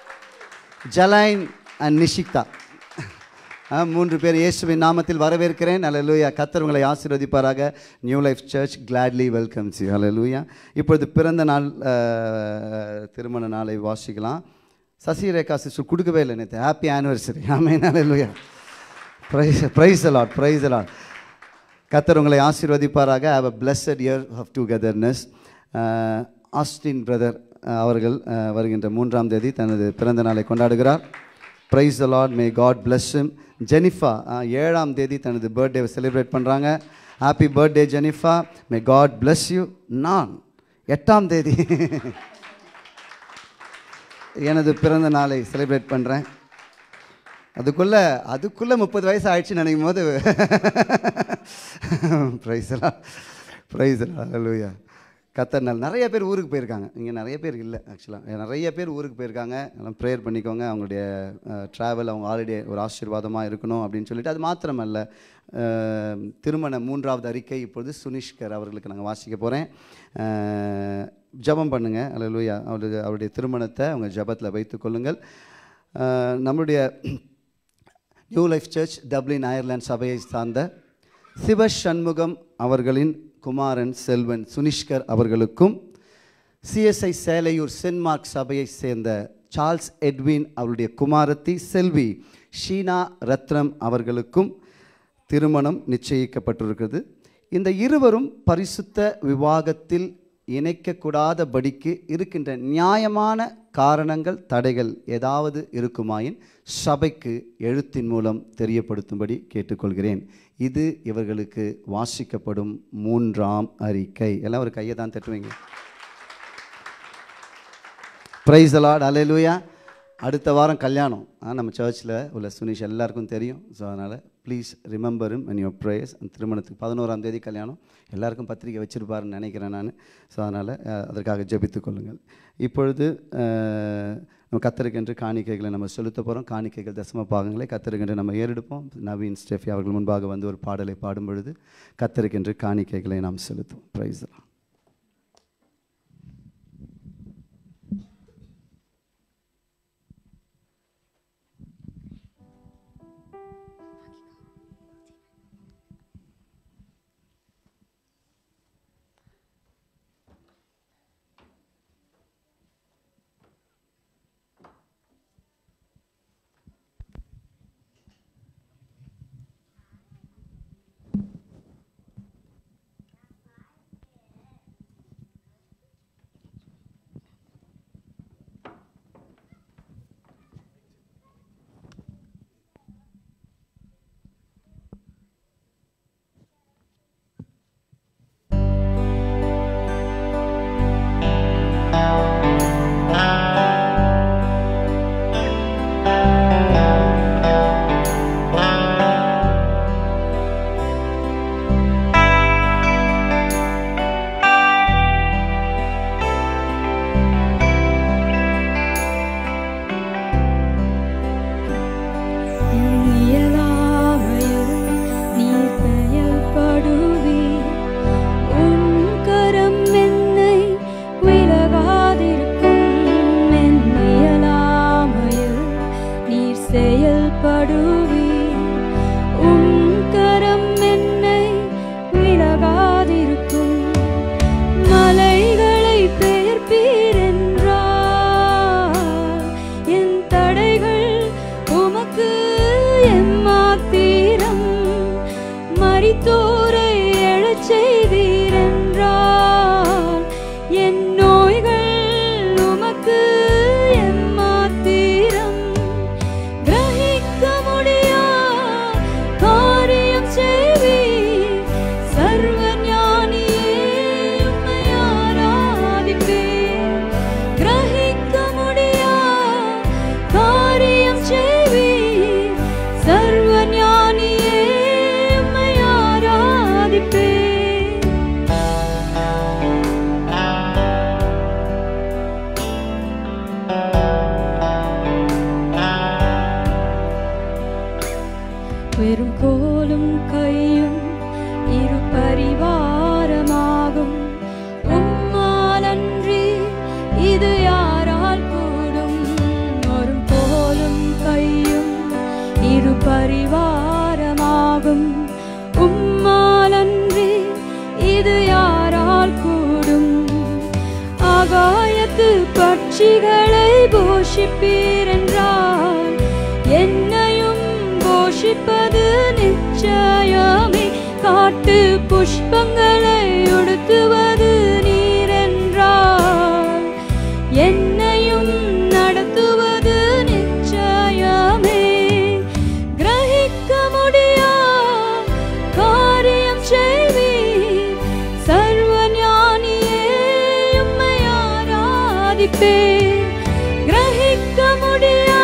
Jaline and Nishiktha, 3 பேர் இயேசுவின் நாமத்தில் வரவேற்கிறேன். ஹல்லேலூயா. கர்த்தர் உங்களை ஆசீர்வதிப்பாராக. New life church gladly welcomes you. Hallelujah. இப்பொழுது பிறந்த நாள் திருமண நாளை வாசிக்கலாம். சசிரேகா சிஸ்டர் கொடுக்கவே இல்லை நேற்று. Happy anniversary. Amen. Hallelujah. praise the Lord, praise the Lord. கர்த்தர் உங்களை ஆசீர்வதிப்பாராக. have a blessed year of togetherness. Austin brother அவர்கள் வருகின்ற 3ஆம் தேதி தனது பிறந்த நாளை கொண்டாடுகிறார். praise the Lord, may God bless him. Jenifa 7ஆம் தேதி தனது பர்த்டேவை செலிப்ரேட் பண்ணுறாங்க. Happy birthday Jenifa, may God bless you. நான் 8ஆம் தேதி எனது பிறந்த நாளை செலிப்ரேட் பண்ணுறேன். அதுக்குள்ளே 30 வயசு ஆயிடுச்சு நினைக்கும் போது ப்ரைஸ் எல்லாம் ப்ரைஸ் எல்லாம் ஹல்லேலூயா. கர்த்தர் நிறைய பேர் ஊருக்கு போயிருக்காங்க. இங்கே நிறைய பேர் இல்லை, ஆக்சுவலாக நிறைய பேர் ஊருக்கு போயிருக்காங்க. எல்லாம் ப்ரேயர் பண்ணிக்கோங்க. அவங்களுடைய ட்ராவல், அவங்க ஹாலிடே ஒரு ஆசீர்வாதமாக இருக்கணும் அப்படின்னு சொல்லிட்டு. அது மாத்திரமல்ல, திருமண 3ஆவது அறிக்கை இப்பொழுது சுனிஷ்கர் அவர்களுக்கு நாங்கள் வாசிக்க போகிறேன். ஜெபம் பண்ணுங்கள். ஹல்லேலூயா. அவருடைய திருமணத்தை அவங்க ஜெபத்தில் வைத்துக் கொள்ளுங்கள். நம்முடைய New life Church Dublin Ireland சபையை சார்ந்த சிவசண்முகம் அவர்களின் குமாரன் செல்வன் சுனிஷ்கர் அவர்களுக்கும், சிஎஸ்ஐ சேலையூர் சென்ட் மார்க் சபையை சேர்ந்த சார்ல்ஸ் எட்வின் அவருடைய குமாரத்தி செல்வி ஷீனா ரத்னம் அவர்களுக்கும் திருமணம் நிச்சயிக்கப்பட்டிருக்கிறது. இந்த இருவரும் பரிசுத்த விவாகத்தில் இணைக்கக்கூடாதபடிக்கு இருக்கின்ற நியாயமான காரணங்கள், தடைகள் ஏதாவது இருக்குமாயின் சபைக்கு எழுத்தின் மூலம் தெரியப்படுத்தும்படி கேட்டுக்கொள்கிறேன். இது இவர்களுக்கு வாசிக்கப்படும் 3ஆம் அறிக்கை. எல்லாம் ஒரு கையை தான் தட்டுவீங்க. பிரைஸ் தி லார்ட், அல்லேலூயா. அடுத்த வாரம் கல்யாணம். நம்ம சர்ச்சில் உள்ள சுனிஷ் எல்லாருக்கும் தெரியும். ஸோ அதனால் please remember in your prayers. அந்த திருமணத்துக்கு 11ஆம் தேதி கல்யாணம். எல்லாருக்கும் பத்திரிக்கை வச்சுருப்பாருன்னு நினைக்கிறேன் நான். ஸோ அதனால் அதற்காக ஜெபித்து கொள்ளுங்கள். இப்பொழுது நம்ம கத்தருக்கென்று காணிக்கைகளை நம்ம செலுத்த போகிறோம். காணிக்கைகள் தசம பாகங்களை கத்தருக்கென்று நம்ம ஏறெடுப்போம். நவீன் ஸ்டெஃபி அவர்கள் முன்பாக வந்து ஒரு பாடலை பாடும் பொழுது கத்தருக்கென்று காணிக்கைகளை நாம் செலுத்துவோம். Praise the Lord. வெறும் கோலும் கையும் இரு பரிவாரமாகும். உம்மாலன்றி இது யாரால் கூடும்? ஒரு கோலும் கையும் இரு பரிவாரமாகும். உம்மாலன்றி இது யாரால் கூடும்? ஆகாயத்து பட்சிகளை போஷிப்பீரென்றால் என்னையும் போஷிப்பது நிச்சயமே. காட்டு புஷ்பங்களை உடுத்துவது நீரென்றால் என்னையும் நடத்துவது நிச்சயமே. கிரகிக்க முடியா காரியம் செய்வீர். சர்வ ஞானியே உம்மை ஆராதிப்பேன். கிரகிக்க முடியா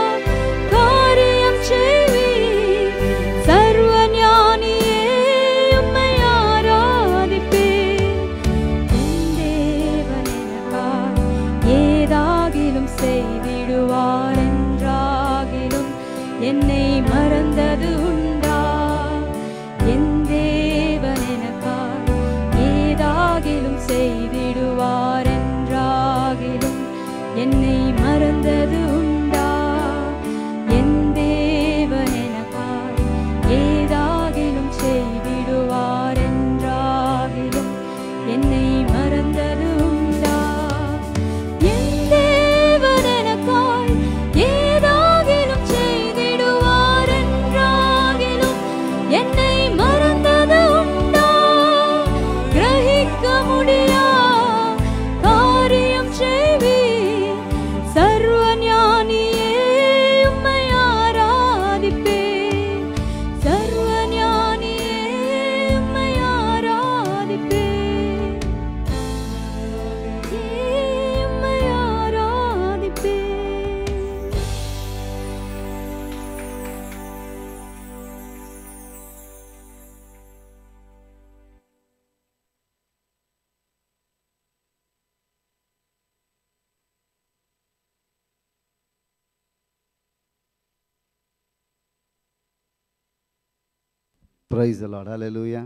காரியம் செய்வீர். சர்வ ஞானியே உம்மை ஆராதிப்பேன். என் தேவன் எனக்காய் ஏதாகிலும் செய்திடுவார் என்றாகிலும் என்னை மறந்தது உண்டா? என் தேவன் எனக்காய் ஏதாகிலும் செய்திடுவார் என்றாகிலும் என்னை மறந்தது உண்டா? என் தேவன் எனக்காய் ஏதாகிலும் செய்தி நினைக்க முடியா காரியம் செய்வீர். சர்வ ஞானியே உம்மை ஆராதிப்பேன். சர்வ ஞானியே உம்மை ஆராதிப்பேன். உம்மை ஆராதிப்பேன். Praise the Lord. Hallelujah.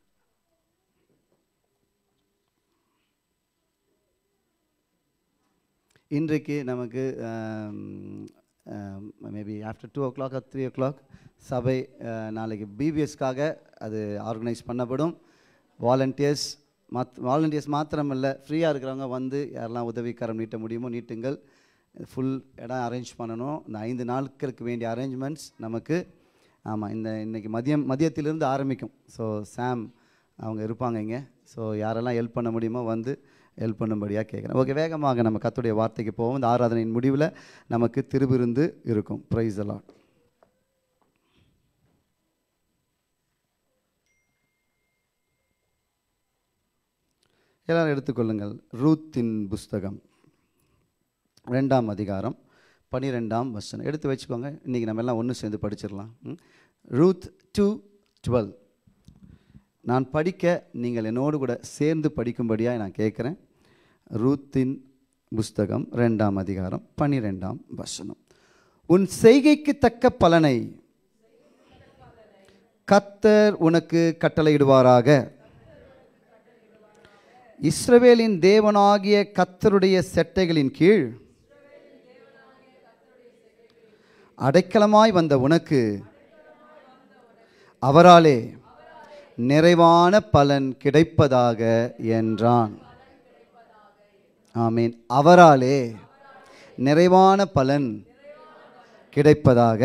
இன்றைக்கு நமக்கு maybe after 2 o'clock or 3 o'clock சபை நாளைக்கு பிபிஎஸ்க்காக அது ஆர்கனைஸ் பண்ணப்படும். வாலண்டியர்ஸ் மாத்திரமில்லை, ஃப்ரீயாக இருக்கிறவங்க வந்து யாரெல்லாம் உதவிக்கரம் நீட்ட முடியுமோ நீட்டுங்கள். ஃபுல் இடம் அரேஞ்ச் பண்ணணும். இந்த 5 நாட்களுக்கு வேண்டிய அரேஞ்ச்மெண்ட்ஸ் நமக்கு இன்னைக்கு மதியத்திலிருந்து ஆரம்பிக்கும். ஸோ சாம் அவங்க இருப்பாங்க இங்கே. ஸோ யாரெல்லாம் ஹெல்ப் பண்ண முடியுமோ வந்து ஹெல்ப் பண்ணும்படியாக கேட்குறேன். ஓகே, வேகமாக நம்ம கர்த்தருடைய வார்த்தைக்கு போவோம். இந்த ஆராதனையின் முடிவில் நமக்கு திருவிருந்து இருக்கும். Praise the Lord. எல்லாரும் எடுத்துக்கொள்ளுங்கள். ரூத்தின் புஸ்தகம் 2ஆம் அதிகாரம் 12ஆம் வசனம் எடுத்து வச்சுக்கோங்க. இன்றைக்கி நம்ம எல்லாம் ஒன்று சேர்ந்து படிச்சிடலாம். ரூத் 2:12. நான் படிக்க நீங்கள் என்னோடு கூட சேர்ந்து படிக்கும்படியாக நான் கேட்குறேன். ரூத்தின் புஸ்தகம் 2ஆம் அதிகாரம் 12ஆம் வசனம். உன் செய்கைக்கு தக்க பலனை கர்த்தர் உனக்கு கட்டளையிடுவாராக. இஸ்ரவேலின் தேவனாகிய கர்த்தருடைய செட்டைகளின் கீழ் அடைக்கலமாய் வந்த உனக்கு அவராலே நிறைவான பலன் கிடைப்பதாக என்றான். ஆமீன். அவராலே நிறைவான பலன் கிடைப்பதாக.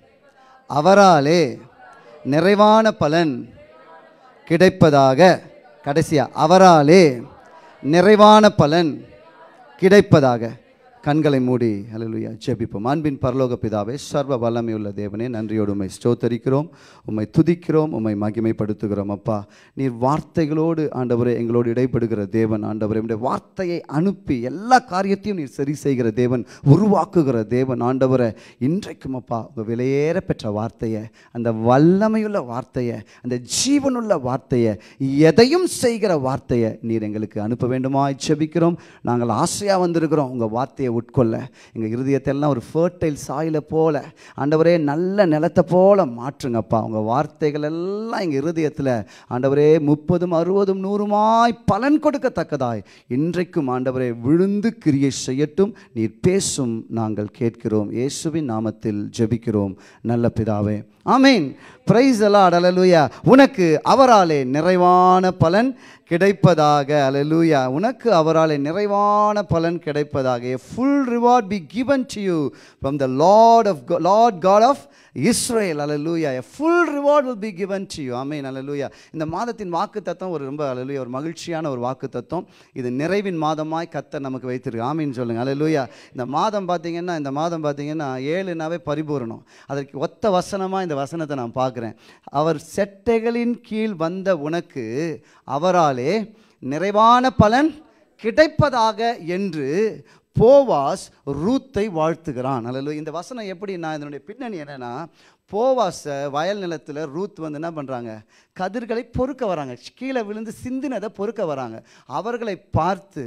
அவராலே நிறைவான பலன் கிடைப்பதாக. கடைசியா, அவராலே நிறைவான பலன் கிடைப்பதாக. கண்களை மூடி ஹல்லேலூயா ஜெபிப்போம். அன்பின் பரலோக பிதாவே, சர்வ வல்லமையுள்ள தேவனே, நன்றியோடு உம்மை ஸ்தோத்தரிக்கிறோம், உம்மை துதிக்கிறோம், உம்மை மகிமைப்படுத்துகிறோம். அப்பா, நீர் வார்த்தைகளோடு ஆண்டவரே எங்களோடு இடைப்படுகிற தேவன். ஆண்டவரே, உம்முடைய வார்த்தையை அனுப்பி எல்லா காரியத்தையும் நீர் சரி செய்கிற தேவன், உருவாக்குகிற தேவன். ஆண்டவரே, இன்றைக்கும் அப்பா உங்கள் விலையேற பெற்ற வார்த்தையை, அந்த வல்லமையுள்ள வார்த்தையை, அந்த ஜீவனுள்ள வார்த்தையை, எதையும் செய்கிற வார்த்தையை நீர் எங்களுக்கு அனுப்ப வேண்டுமாய் ஜெபிக்கிறோம். நாங்கள் ஆசையாக வந்திருக்கிறோம் உங்கள் வார்த்தையை உட்கொள்ள. எங்கள் இருதயத்தை எல்லாம் ஒரு ஃபர்டைல் சாயிலை போல ஆண்டவரே, நல்ல நிலத்தை போல மாற்றுங்கப்பா. உங்கள் வார்த்தைகள் எல்லாம் எங்கள் இருதயத்தில் ஆண்டவரே 30, 60, 100 பலன் கொடுக்கத்தக்கதாய் இன்றைக்கும் ஆண்டவரே விழுந்து கிரியை செய்யட்டும். நீர் பேசும், நாங்கள் கேட்கிறோம். இயேசுவின் நாமத்தில் ஜெபிக்கிறோம் நல்ல பிதாவே, ஆமீன். Praise the Lord. ஹல்லேலூயா. உனக்கு அவராலே நிறைவான பலன் கிடைப்பதாக. ஹல்லேலூயா. உனக்கு அவராலே நிறைவான பலன் கிடைப்பதாக. A full reward be given to you from the Lord God of Israel. Hallelujah. A full reward will be given to you. Amen. Hallelujah. இந்த மாதத்தின் வாக்குத்தத்தம் ஒரு ரொம்ப ஹல்லேலூயா ஒரு மகிழ்ச்சியான ஒரு வாக்குத்தத்தம். இது நிறைவின் மாதமாய் கர்த்தர் நமக்கு வைத்திருக்கு. ஆமீன் சொல்லுங்க. ஹல்லேலூயா. இந்த மாதம் பார்த்தீங்கன்னா 7னாவே பரிபூரணம். அதற்கு ஒத்த வசனமாக இந்த வசனத்தை நான் பார்க்குறேன். அவர் செட்டைகளின் கீழ் வந்த உனக்கு அவராலே நிறைவான பலன் கிடைப்பதாக என்று போவாஸ் ரூத்தை வாழ்த்துகிறான். அல்ல, இந்த வசனம் எப்படின்னா, இதனுடைய பின்னணி என்னன்னா, போவாஸை வயல் நிலத்தில் ரூத் வந்து என்ன பண்ணுறாங்க, கதிர்களை பொறுக்க வராங்க. கீழே விழுந்து சிந்தினதை பொறுக்க வராங்க. அவர்களை பார்த்து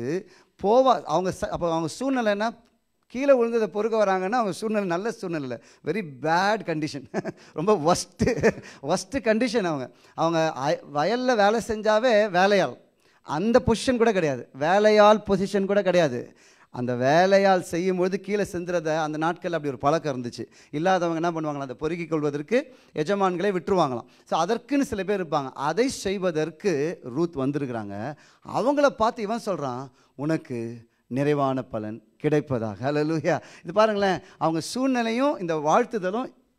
அவங்க சூழ்நிலை என்ன, கீழே விழுந்ததை பொறுக்க வராங்கன்னா அவங்க சூழ்நிலை நல்ல சூழ்நிலை, வெரி பேட் கண்டிஷன், ரொம்ப ஒஸ்ட்டு கண்டிஷன். அவங்க வயலில் வேலை செஞ்சாவே வேலையாள், அந்த பொசிஷன் கூட கிடையாது, வேலையாள் பொசிஷன் கூட கிடையாது. அந்த வேலையால் செய்யும்பொழுது கீழே செஞ்சுறத அந்த நாட்களில் அப்படி ஒரு பழக்கம் இருந்துச்சு. இல்லாதவங்க என்ன பண்ணுவாங்களா, அதை பொறுக்கிக் கொள்வதற்கு எஜமான்களே விட்டுருவாங்களாம். ஸோ அதற்குன்னு சில பேர் இருப்பாங்க. அதை செய்வதற்கு ரூத் வந்திருக்கிறாங்க. அவங்கள பார்த்து இவன் சொல்கிறான், உனக்கு நிறைவான பலன் கிடைப்பதாக. ஹல்லேலூயா. இது பாருங்களேன், அவங்க சூழ்நிலையும் இந்த வாழ்த்துதலும்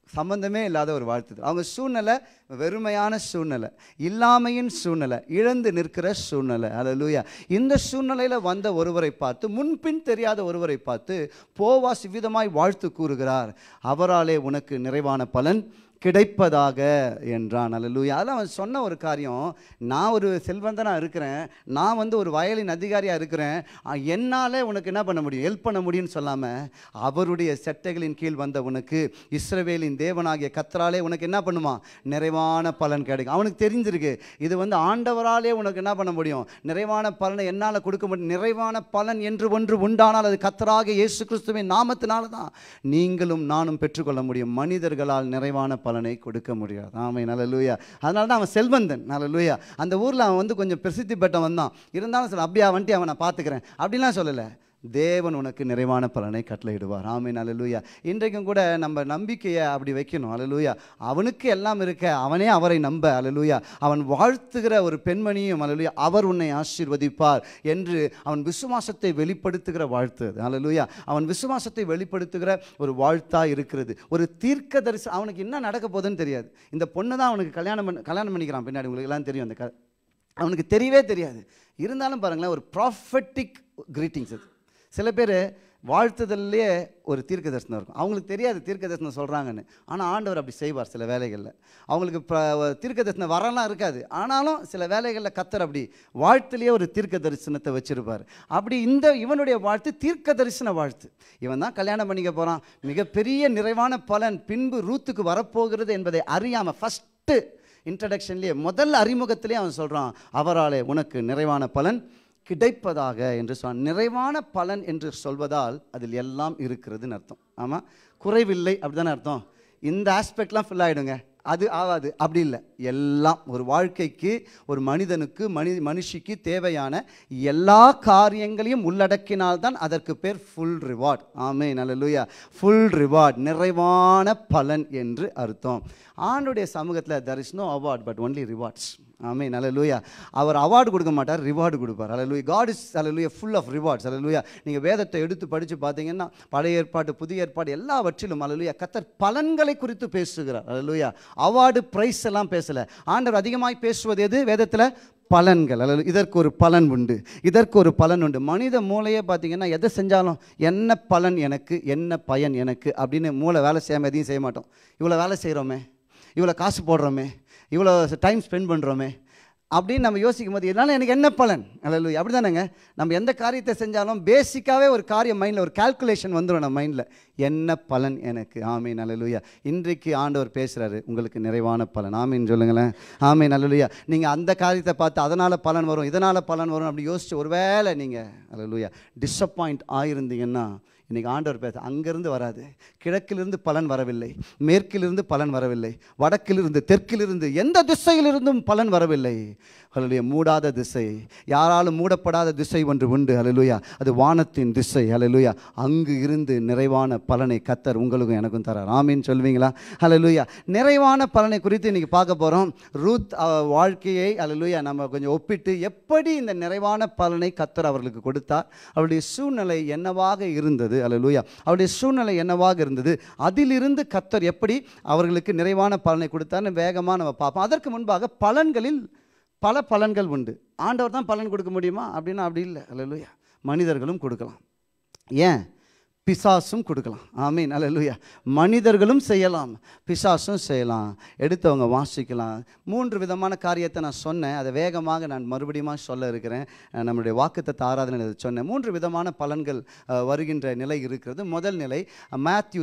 சம்பந்தமே இல்லாத ஒரு வாழ்த்துதல். அவங்க சூழ்நிலை வெறுமையான சூழ்நிலை, இல்லாமையின் சூழ்நிலை, இழந்து நிற்கிற சூழ்நிலை. அல்லேலூயா. இந்த சூழ்நிலையில் வந்த ஒருவரை பார்த்து, முன்பின் தெரியாத ஒருவரை பார்த்து போவாஸ் விதமாய் வாழ்த்து கூறுகிறார். அவராலே உனக்கு நிறைவான பலன் கிடைப்பதாக என்றான். அல்லேலூயா. அதில் அவன் சொன்ன ஒரு காரியம், நான் ஒரு செல்வந்தனாக இருக்கிறேன், நான் ஒரு வயலின் அதிகாரியாக இருக்கிறேன், என்னால் உனக்கு என்ன பண்ண முடியும், ஹெல்ப் பண்ண முடியும்னு சொல்லாமல், அவருடைய செட்டைகளின் கீழ் வந்த உனக்கு இஸ்ரவேலின் தேவனாகிய கர்த்தராலே உனக்கு என்ன பண்ணுமா, நிறைவான பலன் கிடைக்கும். அவனுக்கு தெரிஞ்சிருக்கு, இது ஆண்டவராலே உனக்கு என்ன பண்ண முடியும், நிறைவான பலனை என்னால் கொடுக்க முடியும். நிறைவான பலன் என்று ஒன்று உண்டானால் அது கர்த்தராகிய இயேசு கிறிஸ்துவின் நாமத்தினால தான் நீங்களும் நானும் பெற்றுக்கொள்ள முடியும். மனிதர்களால் நிறைவான பலனை கொடுக்க முடியாது. ஆமென். அல்லேலூயா. அதனால தான் அவன் செல்வந்தன். அல்லேலூயா. அந்த ஊரில் அவன் கொஞ்சம் பிரசித்தி பெற்றவன் தான். இருந்தாலும் சொல்ல, அப்படியே வந்துட்டு அவன் நான் பார்த்துக்கிறேன் அப்படின்லாம் சொல்லலை. தேவன் உனக்கு நிறைவான பலனை கட்டளையிடுவார். ஆமென். அல்லேலூயா. இன்றைக்கும் கூட நம்ம நம்பிக்கையை அப்படி வைக்கணும். அல்லேலூயா. அவனுக்கு எல்லாம் இருக்க, அவனே அவரை நம்ப. அல்லேலூயா. அவன் வாழ்த்துகிற ஒரு பெண்மணியும், அல்லேலூயா, அவர் உன்னை ஆசீர்வதிப்பார் என்று அவன் விசுவாசத்தை வெளிப்படுத்துகிற வாழ்த்து. அல்லேலூயா. அவன் விசுவாசத்தை வெளிப்படுத்துகிற ஒரு வாழ்த்தா இருக்கிறது. ஒரு தீர்க்க தரிசனம். அவனுக்கு என்ன நடக்க போகுதுன்னு தெரியாது. இந்த பொண்ணு தான் அவனுக்கு கல்யாணம் பண்ணிக்கிறான் பின்னாடி. உங்களுக்கு எல்லாம் தெரியும். அந்த அவனுக்கு தெரியவே தெரியாது. இருந்தாலும் பாருங்களேன், ஒரு ப்ராஃபட்டிக் கிரீட்டிங்ஸ். அது சில பேர் வாழ்த்துதல்லையே ஒரு தீர்க்க தரிசனம் இருக்கும். அவங்களுக்கு தெரியாது தீர்க்க தரிசனம் சொல்கிறாங்கன்னு. ஆனால் ஆண்டவர் அப்படி செய்வார். சில வேலைகளில் அவங்களுக்கு தீர்க்க தரிசனம் வரலாம் இருக்காது. ஆனாலும் சில வேலைகளில் கர்த்தர் அப்படி வாழ்த்துலேயே ஒரு தீர்க்க தரிசனத்தை வச்சுருப்பார். அப்படி இவனுடைய வாழ்த்து தீர்க்க தரிசன வாழ்த்து. இவன் தான் கல்யாணம் பண்ணிக்க போகிறான், மிகப்பெரிய நிறைவான பலன் பின்பு ரூத்துக்கு வரப்போகிறது என்பதை அறியாமல் ஃபஸ்ட்டு இன்ட்ரடக்ஷன்லேயே, முதல் அறிமுகத்திலே அவன் சொல்கிறான், அவராலே உனக்கு நிறைவான பலன் கிடைப்பதாக என்று சொன்னான். நிறைவான பலன் என்று சொல்வதால் அதில் எல்லாம் இருக்கிறதுன்னு அர்த்தம். ஆமாம், குறைவில்லை அப்படி தானே அர்த்தம். இந்த ஆஸ்பெக்ட்லாம் ஃபில் ஆகிடுங்க, அது ஆகாது அப்படி இல்லை. எல்லாம் ஒரு வாழ்க்கைக்கு, ஒரு மனிதனுக்கு, மனுஷிக்கு தேவையான எல்லா காரியங்களையும் உள்ளடக்கினால்தான் அதற்கு பேர் ஃபுல் ரிவார்ட். ஆமென். அல்லேலூயா. ஃபுல் ரிவார்ட், நிறைவான பலன் என்று அர்த்தம். ஆண்டுடைய சமூகத்தில் there is no award but only rewards. ஆமென். அல்லேலூயா. அவர் அவார்டு கொடுக்க மாட்டார், ரிவார்டு கொடுப்பார். அல்லேலூயா. God is hallelujah full of rewards. அல்லேலூயா. நீங்கள் வேதத்தை எடுத்து படித்து பார்த்தீங்கன்னா பழைய ஏற்பாடு புதிய ஏற்பாடு எல்லாவற்றிலும் அல்லேலூயா கர்த்தர் பலன்களை குறித்து பேசுகிறார். அல்லேலூயா. அவார்டு பிரைஸ் எல்லாம் பேசலை. ஆண்டவர் அதிகமாய் பேசுவது எது வேதத்தில்? பலன்கள். அல்ல, இதற்கு ஒரு பலன் உண்டு, இதற்கு ஒரு பலன் உண்டு. மனித மூளையே பார்த்தீங்கன்னா எதை செஞ்சாலும் என்ன பலன் எனக்கு, என்ன பயன் எனக்கு அப்படின்னு மூளை வேலை செய்யாமல் எதையும் செய்ய மாட்டோம். இவ்வளோ வேலை செய்கிறோமே, இவ்வளோ காசு போடுறோமே, இவ்வளோ டைம் ஸ்பெண்ட் பண்ணுறோமே அப்படின்னு நம்ம யோசிக்கும் போது இதனால் எனக்கு என்ன பலன்? அல்ல, அப்படி தானேங்க. நம்ம எந்த காரியத்தை செஞ்சாலும் பேசிக்காகவே ஒரு காரியம் மைண்டில், ஒரு கால்குலேஷன் வந்துடும் நம்ம மைண்டில், என்ன பலன் எனக்கு. ஆமீன். அல்லேலூயா. இன்றைக்கு ஆண்டவர் பேசுகிறாரு, உங்களுக்கு நிறைவான பலன். ஆமீன் சொல்லுங்களேன். ஆமீன். அல்லேலூயா. நீங்கள் அந்த காரியத்தை பார்த்து அதனால் பலன் வரும், இதனால் பலன் வரும் அப்படி யோசிச்சு ஒருவேளை நீங்கள் அல்லேலூயா டிஸப்பாயிண்ட் ஆகிருந்தீங்கன்னா, இன்றைக்கி ஆண்டவர் பேச, அங்கேருந்து வராது, கிழக்கிலிருந்து பலன் வரவில்லை, மேற்கிலிருந்து பலன் வரவில்லை, வடக்கிலிருந்து தெற்கிலிருந்து எந்த திசையிலிருந்தும் பலன் வரவில்லை. அல்லேலூயா. மூடாத திசை, யாராலும் மூடப்படாத திசை ஒன்று உண்டு. அல்லேலூயா. அது வானத்தின் திசை. அல்லேலூயா. அங்கு இருந்து நிறைவான பலனை கர்த்தர் உங்களுக்கும் எனக்கும் தரார். ஆமீன் சொல்வீங்களா? அல்லேலூயா. நிறைவான பலனை குறித்து இன்றைக்கி பார்க்க போகிறோம். ரூத் வாழ்க்கையை அல்லேலூயா நம்ம கொஞ்சம் ஒப்பிட்டு எப்படி இந்த நிறைவான பலனை கர்த்தர் அவர்களுக்கு கொடுத்தார், அவருடைய சூழ்நிலை என்னவாக இருந்தது. அல்லேலூயா. அவருடைய சூழ்நிலை என்னவாக இருந்தது, அதிலிருந்து கர்த்தர் எப்படி அவர்களுக்கு நிறைவான பலனை கொடுத்தார்னு வேகமாக நம்ம பார்ப்போம். அதற்கு முன்பாக பலன்களில் பல பலன்கள் உண்டு. ஆண்டவர் தான் பலன் கொடுக்க முடியுமா அப்படின்னா அப்படி இல்லை. அல்லேலூயா. மனிதர்களும் கொடுக்கலாம், ஏன் பிசாசும் கொடுக்கலாம். ஆமீன். அல்லேலூயா. மனிதர்களும் செய்யலாம், பிசாசும் செய்யலாம். எடுத்தவங்க வாசிக்கலாம். 3 விதமான காரியத்தை நான் சொன்னேன், அதை வேகமாக நான் மறுபடியும் சொல்ல இருக்கிறேன். நம்மளுடைய வாக்குத்தத்த ஆராதனை சொன்னேன். 3 விதமான பலன்கள் வருகின்ற நிலை இருக்கிறது. முதல் நிலை Matthew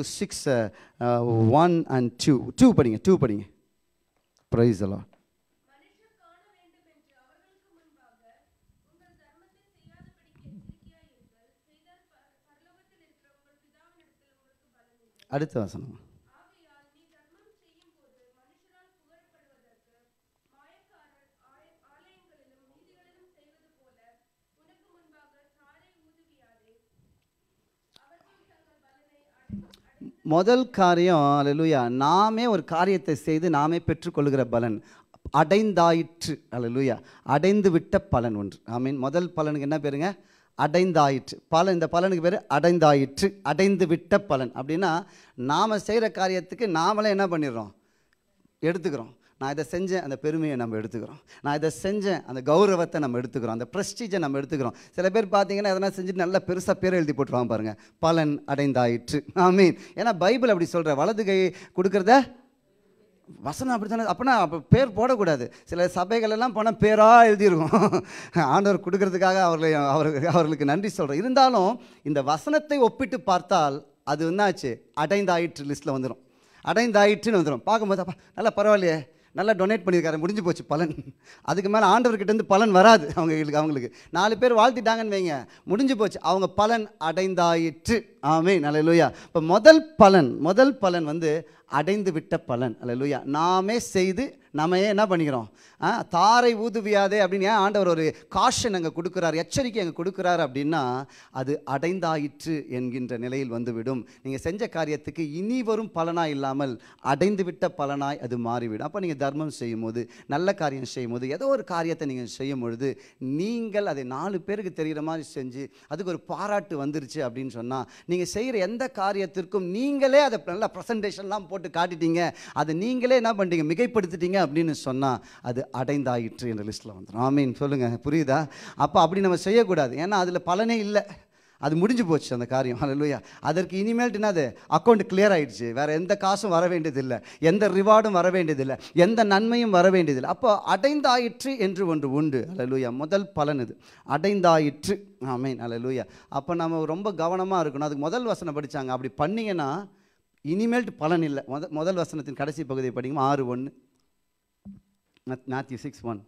6:1 and 2 படிங்க. 2 படிங்க. Praise the Lord. அடுத்த வசனம். முதல் காரியம் அல்லேலூயா, நாமே ஒரு காரியத்தை செய்து நாமே பெற்றுக்கொள்கிற பலன் அடைந்தாயிற்று. அல்லேலூயா. அடைந்து விட்ட பலன் ஒன்று. ஆமீன். முதல் பலனுக்கு என்ன பேருங்க? அடைந்தாயிற்று. இந்த பலனுக்கு பேர் அடைந்தாயிற்று, அடைந்து விட்ட பலன். அப்படின்னா நாம் செய்கிற காரியத்துக்கு நாமளே என்ன பண்ணிடுறோம், எடுத்துக்கிறோம். நான் இதை செஞ்சேன், அந்த பெருமையை நம்ம எடுத்துக்கிறோம். நான் இதை செஞ்சேன், அந்த கௌரவத்தை நம்ம எடுத்துக்கிறோம், அந்த ப்ரெஸ்டீஜை நம்ம எடுத்துக்கிறோம். சில பேர் பார்த்தீங்கன்னா எதனா செஞ்சுட்டு நல்லா பெருசாக பேர் எழுதி போட்டுருவாங்க பாருங்கள், பலன் அடைந்தாயிற்று. ஆமீன். ஏன்னா பைபிள் அப்படி சொல்கிற, வலது கை கொடுக்குறத வசனம் அப்படி தானே. அப்படின்னா அப்போ பேர் போடக்கூடாது. சில சபைகளெல்லாம் போனால் பேராக எழுதியிருக்கும். ஆண்டவர் கொடுக்கறதுக்காக அவர்களுக்கு நன்றி சொல்கிறேன். இருந்தாலும் இந்த வசனத்தை ஒப்பிட்டு பார்த்தால் அது என்னாச்சு, அடைந்தாயிற்று லிஸ்ட்டில் வந்துடும். அடைந்தாயிற்றுன்னு வந்துடும். பார்க்கும்போது அப்பா நல்லா பரவாயில்லையே, நல்லா டொனேட் பண்ணியிருக்காரு, முடிஞ்சு போச்சு பலன். அதுக்கு மேலே ஆண்டவர்கிட்டேருந்து பலன் வராது. அவங்களுக்கு 4 பேர் வாழ்த்திட்டாங்கன்னு வைங்க, முடிஞ்சு போச்சு, அவங்க பலன் அடைந்தாயிற்று. ஆமென், அல்லேலூயா. இப்போ முதல் பலன் வந்து அடைந்து விட்ட பலன். அல்லேலூயா. நாமே செய்து நாமே என்ன பண்ணிக்கிறோம், தாரை ஊதுவியாதே அப்படின்னு ஆண்டவர் ஒரு காஷன் அங்கே கொடுக்குறார், எச்சரிக்கை அங்கே கொடுக்குறாரு. அப்படின்னா அது அடைந்தாயிற்று என்கின்ற நிலையில் வந்துவிடும். நீங்கள் செஞ்ச காரியத்துக்கு இனி வரும் பலனாய் இல்லாமல் அடைந்து விட்ட பலனாய் அது மாறிவிடும். அப்போ நீங்கள் தர்மம் செய்யும் போது, நல்ல காரியம் செய்யும் போது, ஏதோ ஒரு காரியத்தை நீங்கள் செய்யும் பொழுது நீங்கள் அதை 4 பேருக்கு தெரிகிற மாதிரி செஞ்சு அதுக்கு ஒரு பாராட்டு வந்துருச்சு அப்படின்னு சொன்னால், நீங்கள் செய்கிற எந்த காரியத்திற்கும் நீங்களே அதை நல்லா ப்ரெசன்டேஷன்லாம் போட்டு காட்டிட்டீங்க, அதை நீங்களே என்ன பண்ணிட்டீங்க, மிகைப்படுத்திட்டீங்க அப்படின்னு சொன்னால் அது அடைந்தாயிற்று என்ற லிஸ்ட்டில் வந்துடும். ஆமீன், சொல்லுங்கள், புரியுதா? அப்போ அப்படி நம்ம செய்யக்கூடாது. ஏன்னா அதில் பலனே இல்லை, அது முடிஞ்சு போச்சு அந்த காரியம். அல்லேலூயா. அதற்கு இனிமேல்ட்டு என்னது, அக்கௌண்ட் கிளியர் ஆகிடுச்சு, வேறு எந்த காசும் வர வேண்டியதில்லை, எந்த ரிவார்டும் வர வேண்டியதில்லை, எந்த நன்மையும் வர வேண்டியதில்லை. அப்போ அடைந்தாயிற்று என்று ஒன்று உண்டு. அல்லேலூயா. முதல் பலன் இது, அடைந்தாயிற்று. ஆமீன், அல்லேலூயா. அப்போ நம்ம ரொம்ப கவனமாக இருக்கணும். அதுக்கு முதல் வசனம் படித்தாங்க, அப்படி பண்ணிங்கன்னா இனிமேல்ட்டு பலன் இல்லை. முதல் வசனத்தின் கடைசி பகுதியை படிக்கும், 6:1, Matthew 6:1.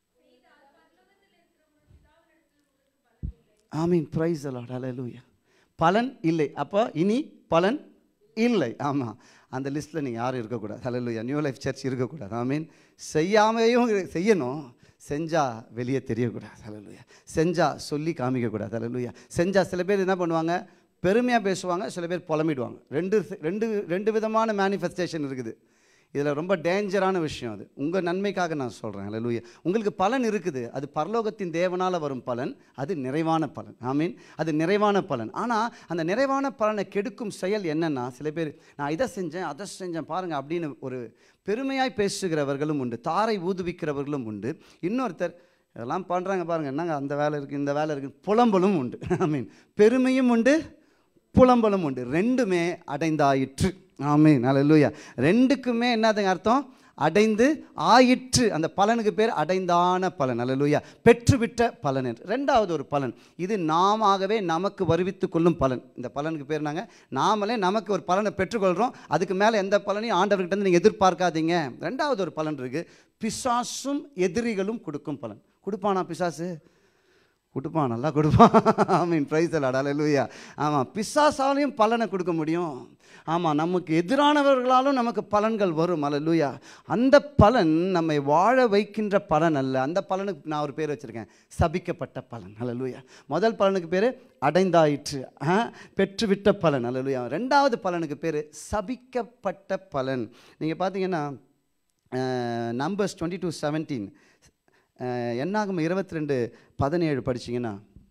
ஆமீன், பிரைஸ் தி லார்ட், ஹல்லேலூயா. பலன் இல்லை, அப்போ இனி பலன் இல்லை. ஆமாம், அந்த லிஸ்ட்டில் நீங்கள் யாரும் இருக்கக்கூடாது. ஹல்லேலூயா. நியூ லைஃப் சர்ச் இருக்கக்கூடாது. ஆமீன். செய்யாமையும் செய்யணும், செஞ்சால் வெளியே தெரியக்கூடாது. ஹல்லேலூயா. செஞ்சால் சொல்லி காமிக்கக்கூடாது. ஹல்லேலூயா. செஞ்சால் சில பேர் என்ன பண்ணுவாங்க, பெருமையாக பேசுவாங்க, சில பேர் புலம்பிடுவாங்க. ரெண்டு விதமான மேனிஃபெஸ்டேஷன் இருக்குது. இதில் ரொம்ப டேஞ்சரான விஷயம் அது. உங்கள் நன்மைக்காக நான் சொல்கிறேன். அல்லேலூயா. உங்களுக்கு பலன் இருக்குது, அது பரலோகத்தின் தேவனால் வரும் பலன், அது நிறைவான பலன். ஆமீன், அது நிறைவான பலன். ஆனால் அந்த நிறைவான பலனை கெடுக்கும் செயல் என்னென்னா, சில பேர் நான் இதை செஞ்சேன் அதை செஞ்சேன் பாருங்கள் அப்படின்னு ஒரு பெருமையாய் பேசுகிறவர்களும் உண்டு, தாரை ஊதுவிக்கிறவர்களும் உண்டு. இன்னொருத்தர் இதெல்லாம் பண்ணுறாங்க பாருங்கள், என்னங்க அந்த வேலை இருக்குது இந்த வேலை இருக்குது, புலம்பலும் உண்டு. ஆமீன், பெருமையும் உண்டு, புலம்பலும் உண்டு. ரெண்டுமே அடைந்தாயிற்று. ஆமீன், அல்லேலூயா. ரெண்டுக்குமே என்னதுங்க அர்த்தம், அடைந்து ஆயிற்று. அந்த பலனுக்கு பேர் அடைந்தான பலன். அல்லேலூயா. பெற்றுவிட்ட பலன் என்று. ரெண்டாவது ஒரு பலன், இது நாமவே நமக்கு வருவித்து கொள்ளும் பலன். இந்த பலனுக்கு பேர் நாமளே நமக்கு ஒரு பலனை பெற்றுக்கொள்கிறோம். அதுக்கு மேலே எந்த பலனையும் ஆண்டவர்கிட்ட நீங்கள் எதிர்பார்க்காதீங்க. ரெண்டாவது ஒரு பலன் இருக்குது, பிசாசும் எதிரிகளும் கொடுக்கும் பலன். கொடுப்பானா பிசாசு? கொடுப்பான், நல்லா கொடுப்பான். ஆமீன், பிரைஸ் தி லார்ட், ஹல்லேலூயா. ஆமாம், பிசாசாலையும் பலனை கொடுக்க முடியும். ஆமாம், நமக்கு எதிரானவர்களாலும் நமக்கு பலன்கள் வரும். அல்லேலூயா. அந்த பலன் நம்மை வாழ வைக்கின்ற பலன் அல்ல. அந்த பலனுக்கு நான் ஒரு பேர் வச்சுருக்கேன், சபிக்கப்பட்ட பலன். அல்லேலூயா. முதல் பலனுக்கு பேர் அடைந்தாயிற்று, பெற்றுவிட்ட பலன். அல்லேலூயா. ரெண்டாவது பலனுக்கு பேர் சபிக்கப்பட்ட பலன். நீங்கள் பார்த்தீங்கன்னா நம்பர்ஸ் 22:17, என்னாகும் 22:17 படிச்சிங்கன்னா,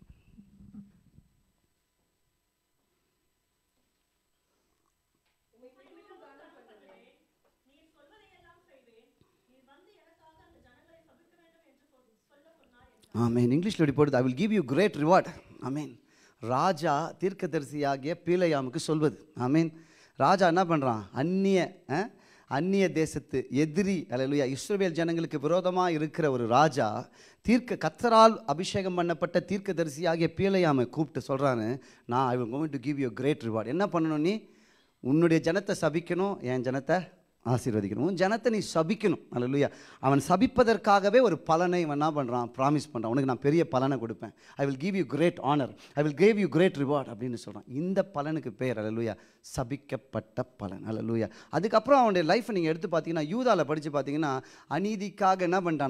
ஆமீன். இங்கிலீஷில் எப்படி போடுது, I will give you great reward. ஆமீன். ராஜா தீர்க்கதரிசியாகிய பீலையாமுக்கு சொல்வது. ஆமீன். ராஜா என்ன பண்ணுறான், அந்நிய தேசத்து எதிரி, அல்லேலூயா, இஸ்ரவேல் ஜனங்களுக்கு விரோதமாக இருக்கிற ஒரு ராஜா கர்த்தரால் அபிஷேகம் பண்ணப்பட்ட தீர்க்கதரிசியாகிய பீலையாமை கூப்பிட்டு சொல்கிறான்னு, நான் I will going to give you great reward. என்ன பண்ணணும், நீ உன்னுடைய ஜனத்தை சபிக்கணும், என் ஜனத்தை ஆசீர்வதிக்கணும். உன் ஜனத்தை நீ சபிக்கணும். அல்லேலூயா. அவன் சபிப்பதற்காகவே ஒரு பலனை அவன் என்ன பண்ணுறான், ப்ராமிஸ் பண்ணுறான், உனக்கு நான் பெரிய பலனை கொடுப்பேன், I will give you great honour, I will give you great reward அப்படின்னு சொல்கிறான். இந்த பலனுக்கு பேர் அல்லேலூயா சபிக்கப்பட்ட பலன். அல்லேலூயா. அதுக்கப்புறம் அவனுடைய லைஃப்பை நீங்கள் எடுத்து பார்த்தீங்கன்னா, யூதாவில் படித்து பார்த்தீங்கன்னா, அநீதிக்காக என்ன பண்ணிட்டானா,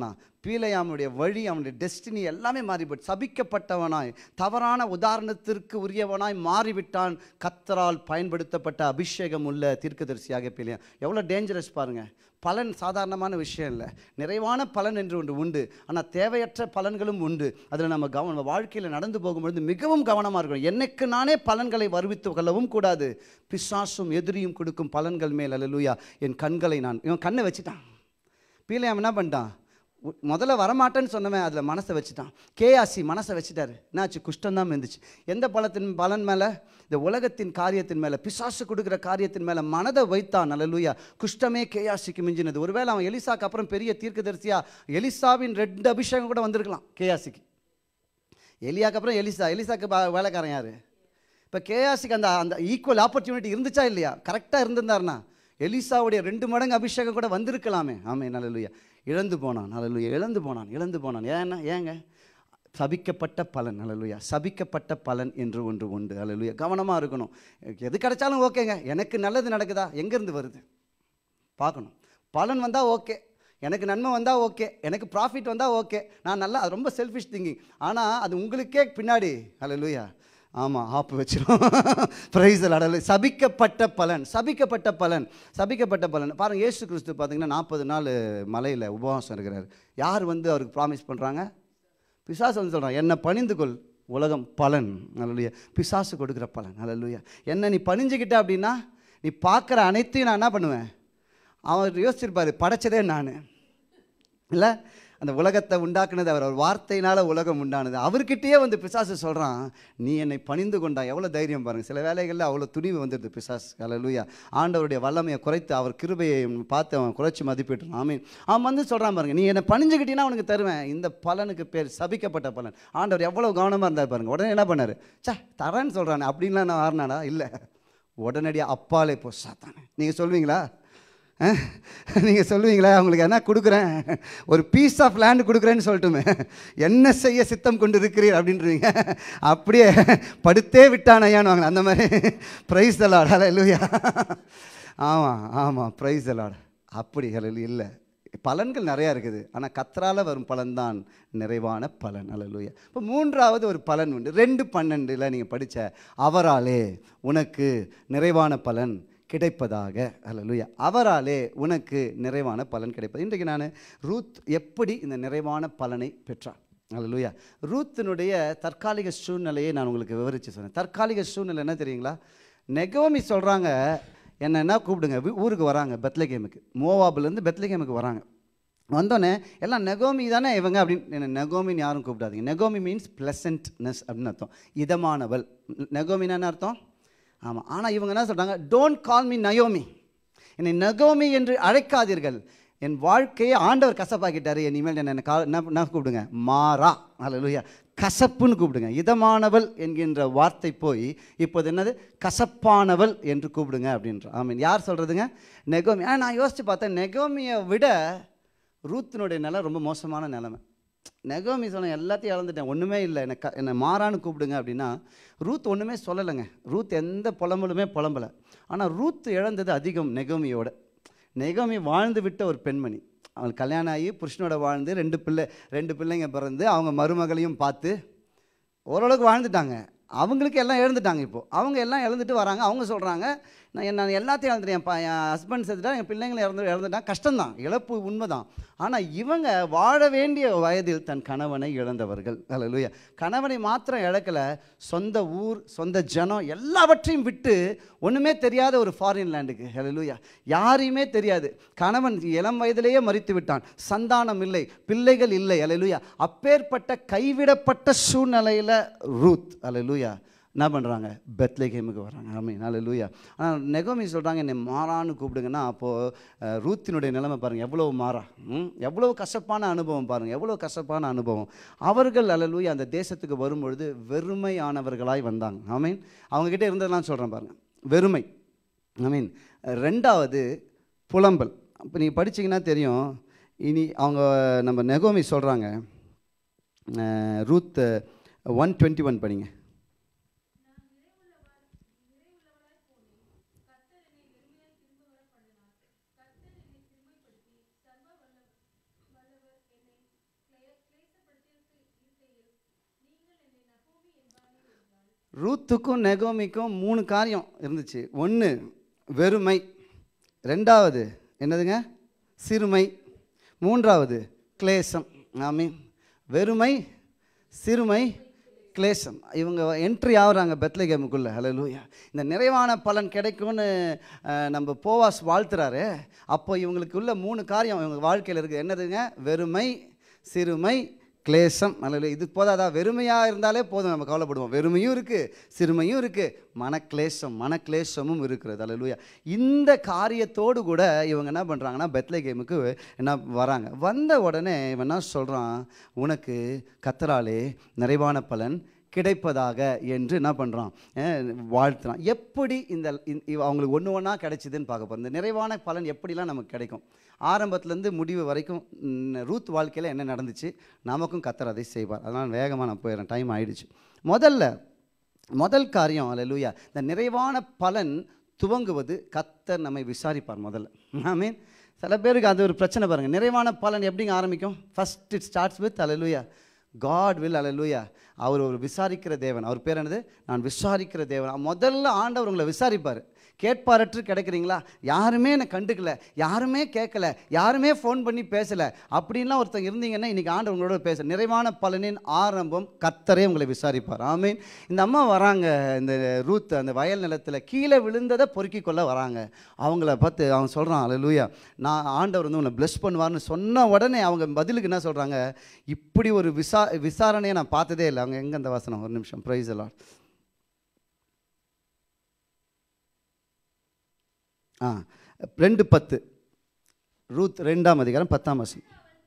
பீலையாமுடைய வழி, அவனுடைய டெஸ்டினி எல்லாமே மாறிவிட்டு சபிக்கப்பட்டவனாய், தவறான உதாரணத்திற்கு உரியவனாய் மாறிவிட்டான். கர்த்தரால் பயன்படுத்தப்பட்ட அபிஷேகம் உள்ள தீர்க்கதரிசியாக பீலையாம். எவ்வளோ டேஞ்சரஸ் பாருங்கள். பலன் சாதாரணமான விஷயம் இல்லை. நிறைவான பலன் என்று ஒன்று உண்டு, ஆனால் தேவையற்ற பலன்களும் உண்டு. அதில் நம்ம வாழ்க்கையில் நடந்து போகும்பொழுது மிகவும் கவனமாக இருக்கணும். எனக்கு நானே பலன்களை வருவித்து கொள்ளவும் கூடாது. பிசாசும் எதிரியும் கொடுக்கும் பலன்கள் மேல் அல்லேலூயா என் கண்களை இவன் கண்ணை வச்சுட்டான். பீலையாம் என்ன பண்ணிட்டான்? முதல்ல வரமாட்டேன்னு சொன்னவன் அதில் மனசை வச்சுட்டான். கேயாசி மனசை வச்சுட்டாரு. என்னாச்சு? குஷ்டம்தான் இருந்துச்சு. எந்த பலன் மேலே? இந்த உலகத்தின் காரியத்தின் மேலே, பிசாசு கொடுக்குற காரியத்தின் மேலே மனதை வைத்தான். அல்லேலூயா. குஷ்டமே கேயாசிக்கு மிஞ்சினது. ஒருவேளை அவன் எலிசாக்கு அப்புறம் பெரிய தீர்க்கதரிசியா, எலிசாவின் 2 அபிஷேகம் கூட வந்திருக்கலாம் கேயாசிக்கு. எலியாக்கு அப்புறம் எலிசாக்கு வேலைக்காரன் யார்? இப்போ கேயாசிக்கு அந்த ஈக்குவல் ஆப்பர்ச்சுனிட்டி இருந்துச்சா இல்லையா? கரெக்டாக இருந்திருந்தாருன்னா எலிசாவுடைய 2 மடங்கு அபிஷேகம் கூட வந்திருக்கலாமே. ஆமென், அல்லேலூயா. இழந்து போனான். அல்லேலூயா. இழந்து போனான். ஏங்க? சபிக்கப்பட்ட பலன். அல்லேலூயா. சபிக்கப்பட்ட பலன் என்று ஒன்று உண்டு. அல்லேலூயா. கவனமாக இருக்கணும். எது கிடைச்சாலும் ஓகேங்க, எனக்கு நல்லது நடக்குதா, எங்கேருந்து வருது பார்க்கணும். பலன் வந்தால் ஓகே, எனக்கு நன்மை வந்தால் ஓகே, எனக்கு ப்ராஃபிட் வந்தால் ஓகே, நான் நல்லா, அது ரொம்ப செல்ஃபிஷ் திங்கிங். ஆனால் அது உங்களுக்கே பின்னாடி அல்லேலூயா ஆமாம் ஆப்பு வச்சிடும். Praise the Lord. சபிக்கப்பட்ட பலன் பாருங்கள். இயேசு கிறிஸ்து பார்த்தீங்கன்னா 40 நாள் மலையில் உபவாசம் இருக்கிறார். யார் வந்து அவருக்கு ப்ராமிஸ் பண்ணுறாங்க? பிசாசு வந்து சொல்கிறான், என்னை பணிந்து கொள், உலகம் பலன். அல்லேலூயா. பிசாசு கொடுக்குற பலன். அல்லேலூயா. என்ன நீ பணிஞ்சுக்கிட்ட அப்படின்னா நீ பார்க்குற அனைத்தையும் நான் என்ன பண்ணுவேன்? அவர் யோசிச்சிருப்பார், படைச்சதே நான் இல்லை, அந்த உலகத்தை உண்டாக்குனது அவர். ஒரு வார்த்தையினால் உலகம் உண்டானது. அவர்கிட்டயே வந்து பிசாசு சொல்கிறான், நீ என்னை பணிந்து கொண்டா. எவ்வளோ தைரியம் பாருங்கள். சில வேலைகளில் அவ்வளோ துணிவு வந்துடுது பிசாசு. அல்லேலூயா. ஆண்டவருடைய வல்லமையை குறைத்து அவர் கிருபையை பார்த்து அவன் குறைச்சி மதிப்பிட்டுறான். ஆமீன். அவன் வந்து சொல்கிறான் பாருங்கள், நீ என்னை பணிஞ்சுக்கிட்டீங்கன்னா அவனுக்கு தருவேன். இந்த பலனுக்கு பேர் சபிக்கப்பட்ட பலன். ஆண்டவர் எவ்வளோ கவனமாக இருந்தார் பாருங்கள். உடனே என்ன பண்ணார்? தரேன்னு சொல்கிறானே அப்படின்லாம் நான் ஆறினாடா? இல்லை, உடனடியாக அப்பாலே போ சாத்தானே. நீங்கள் சொல்வீங்களா? நீங்கள் சொல்லுவீங்களா? அவங்களுக்கு என்ன கொடுக்குறேன், ஒரு பீஸ் ஆஃப் லேண்டு கொடுக்குறேன்னு சொல்லட்டுமே, என்ன செய்ய சித்தம் கொண்டு இருக்கிறீர் அப்படின்றீங்க. அப்படியே படுத்தே விட்டான் ஐயான்னு வாங்க. அந்த மாதிரி ப்ரைஸ் தி லார்ட். அல்லேலூயா. ஆமாம் ப்ரைஸ் தி லார்ட். அப்படி அல்லேலூயா. இல்லை, பலன்கள் நிறையா இருக்குது, ஆனால் கர்த்தரால் வரும் பலன் தான் நிறைவான பலன். அல்லேலூயா. இப்போ 3வது ஒரு பலன் உண்டு. 2:12 நீங்கள் படித்த, அவராலே உனக்கு நிறைவான பலன் கிடைப்பதாக. அல்லேலூயா. அவராலே உனக்கு நிறைவான பலன் கிடைப்பது. இன்றைக்கு நான் ரூத் எப்படி இந்த நிறைவான பலனை பெற்றார். அல்லேலூயா. ரூத்தினுடைய தற்காலிக சூழ்நிலையை நான் உங்களுக்கு விவரித்து சொன்னேன். தற்காலிக சூழ்நிலை என்ன தெரியுங்களா? நெகோமி சொல்கிறாங்க, என்ன கூப்பிடுங்க, ஊருக்கு வராங்க, பெத்லகேமுக்கு. மோவாபிலேருந்து பெத்லகேமுக்கு வராங்க. வந்தோடனே எல்லாம் நெகோமி தானே இவங்க அப்படின்னு. நெகோமின்னு யாரும் கூப்பிடாதீங்க. நெகோமி மீன்ஸ் ப்ளசன்ட்னஸ் அப்படின்னு அர்த்தம். இதமானவள். நெகோமின்னு என்ன அர்த்தம்? ஆமாம். ஆனால் இவங்க என்ன சொல்கிறாங்க? டோன்ட் கால் மீ நயோமி, என்னை நகோமி என்று அழைக்காதீர்கள். என் வாழ்க்கையை ஆண்டவர் கசப்பாக்கிட்டார், இனிமேல் என்ன கூப்பிடுங்க? மாறா. அல்லேலூயா. கசப்புன்னு கூப்பிடுங்க. இதமானவள் என்கின்ற வார்த்தை போய் இப்போது என்னது? கசப்பானவள் என்று கூப்பிடுங்க அப்படின்ற. ஆமீன். யார் சொல்கிறதுங்க? நெகோமி. ஆனால் நான் யோசித்து பார்த்தேன், நெகோமியை விட ரூத்தினுடைய நிலை ரொம்ப மோசமான நிலைமை. நெகோமி சொன்ன எல்லாத்தையும் இழந்துட்டேன், ஒன்றுமே இல்லை, என்னை மாறான்னு கூப்பிடுங்க அப்படின்னா, ரூத் ஒன்றுமே சொல்லலைங்க. ரூத் எந்த புலம்பலுமே புலம்பலை. ஆனால் ரூத் இழந்தது அதிகம் நெகோமியோட. நெகோமி வாழ்ந்து விட்ட ஒரு பெண்மணி. அவங்களுக்கு கல்யாணம் ஆகி புருஷனோட வாழ்ந்து 2 பிள்ளைங்க பிறந்து அவங்க மருமகளையும் பார்த்து ஓரளவுக்கு வாழ்ந்துட்டாங்க. அவங்களுக்கு எல்லாம் இழந்துட்டாங்க. இப்போது அவங்க எல்லாம் இழந்துட்டு வராங்க. அவங்க சொல்கிறாங்க, நான் எல்லாத்தையும் இழந்துட்டேன், என் ஹஸ்பண்ட் செத்துட்டா, என் பிள்ளைங்களை இழந்துட்டான். கஷ்டம்தான், இழப்பு உண்மைதான். ஆனால் இவங்க வாழ வேண்டிய வயதில் தன் கணவனை இழந்தவர்கள். அல்லேலூயா. கணவனை மாத்திரம் இழக்கலை, சொந்த ஊர், சொந்த ஜனம் எல்லாவற்றையும் விட்டு ஒன்றுமே தெரியாத ஒரு ஃபாரின் லேண்டுக்கு. அல்லேலூயா. யாரையுமே தெரியாது. கணவன் இளம் வயதிலேயே மரித்து விட்டான், சந்தானம் இல்லை, பிள்ளைகள் இல்லை. அல்லேலூயா. அப்பேற்பட்ட கைவிடப்பட்ட சூழ்நிலையில் ரூத் அல்லேலூயா என்ன பண்ணுறாங்க? பெத்லகேமுக்கு வராங்க. ஆமீன். அல்லேலூயா. ஆனால் நெகோமி சொல்கிறாங்க, என்னை மாறான்னு கூப்பிடுங்கன்னா, அப்போது ரூத்தினுடைய நிலைமை பாருங்கள், எவ்வளோ மாறா, எவ்வளோ கசப்பான அனுபவம் பாருங்கள், எவ்வளோ கசப்பான அனுபவம். அவர்கள் அல்லேலூயா அந்த தேசத்துக்கு வரும்பொழுது வெறுமையானவர்களாய் வந்தாங்க. ஆமீன். அவங்கக்கிட்ட இருந்ததெல்லாம் சொல்கிறேன் பாருங்கள், வெறுமை. ஆமீன். 2வது புலம்பல். இப்போ நீங்கள் படிச்சிங்கன்னா தெரியும். இனி அவங்க நம்ம நெகோமி சொல்கிறாங்க, ரூத் 1:21 படிங்க. ரூத்துக்கும் நெகோமிக்கும் 3 காரியம் இருந்துச்சு. ஒன்று வெறுமை, ரெண்டாவது என்னதுங்க சிறுமை, மூன்றாவது கிளேசம். ஆமீன். வெறுமை, சிறுமை, கிளேசம். இவங்க என்ட்ரி ஆகுறாங்க பெத்லகேமுக்குள்ளே. ஹல்லேலூயா. இந்த நிறைவான பலன் கிடைக்கும்னு நம்ம போவாஸ் வாழ்த்துறாரு. அப்போ இவங்களுக்குள்ள 3 காரியம் இவங்க வாழ்க்கையில் இருக்குது. என்னதுங்க? வெறுமை, சிறுமை, கிளேசம். அல்ல இது போதாதா? வெறுமையாக இருந்தாலே போதும், நம்ம கவலைப்படுவோம். வெறுமையும் இருக்குது, சிறுமையும் இருக்குது, மனக்லேசமும் இருக்கிறது. அல்லேலூயா. இந்த காரியத்தோடு கூட இவங்க என்ன பண்ணுறாங்கன்னா பெத்லகேமுக்கு என்ன வராங்க. வந்த உடனே இவன் என்ன சொல்கிறான்? உனக்கு கர்த்தராலே நிறைவான பலன் கிடைப்பதாக என்று என்ன பண்ணுறான்? வாழ்த்துறான். எப்படி இந்த அவங்களுக்கு ஒன்று ஒன்றா கிடைச்சிதுன்னு பார்க்க போகிறோம். இந்த நிறைவான பலன் எப்படிலாம் நமக்கு கிடைக்கும், ஆரம்பத்துலேருந்து முடிவு வரைக்கும் ரூத் வாழ்க்கையில் என்ன நடந்துச்சு, நமக்கும் கர்த்தர் அதை செய்வார். அதனால் வேகமாக நான் போயிடுறேன், டைம் ஆகிடுச்சு. முதல் காரியம் அல்லேலூயா, இந்த நிறைவான பலன் துவங்குவது கர்த்தர் நம்மை விசாரிப்பார் முதல்ல. ஆமீன். சில பேருக்கு அது ஒரு பிரச்சனை பாருங்கள். நிறைவான பலன் எப்படிங்க ஆரம்பிக்கும்? First it starts with hallelujah God will. அல்லேலூயா. அவர் ஒரு விசாரிக்கிற தேவன். அவர் பேர் என்னது? நான் விசாரிக்கிற தேவன். முதல்ல ஆண்டவர் உங்களை விசாரிப்பார். கேட்பாரற்று கிடைக்கிறீங்களா? யாருமே என்னை கண்டுக்கல, யாருமே கேட்கல, யாருமே ஃபோன் பண்ணி பேசலை அப்படின்லாம் ஒருத்தங்க இருந்தீங்கன்னா இன்றைக்கி ஆண்டவர் உங்களோட பேச. நிறைவான பலனின் ஆரம்பம் கர்த்தரே உங்களை விசாரிப்பார். ஆமீன். இந்த அம்மா வராங்க, இந்த ரூத் அந்த வயல் நிலத்தில் கீழே விழுந்ததை பொறுக்கி கொள்ள வராங்க. அவங்கள பார்த்து அவன் சொல்கிறான், அல்லேலூயா, நான் ஆண்டவர் வந்து உன்னை பிளஸ் பண்ணுவார்னு சொன்ன உடனே அவங்க பதிலுக்கு என்ன சொல்கிறாங்க? இப்படி ஒரு விசாரணையை நான் பார்த்ததே இல்லை. அவங்க எங்கே அந்த வசனம்? ஒரு நிமிஷம். Price the Lord. 2:10 ரூத் 2ஆம் அதிகாரம் 10ஆம் வசனம்.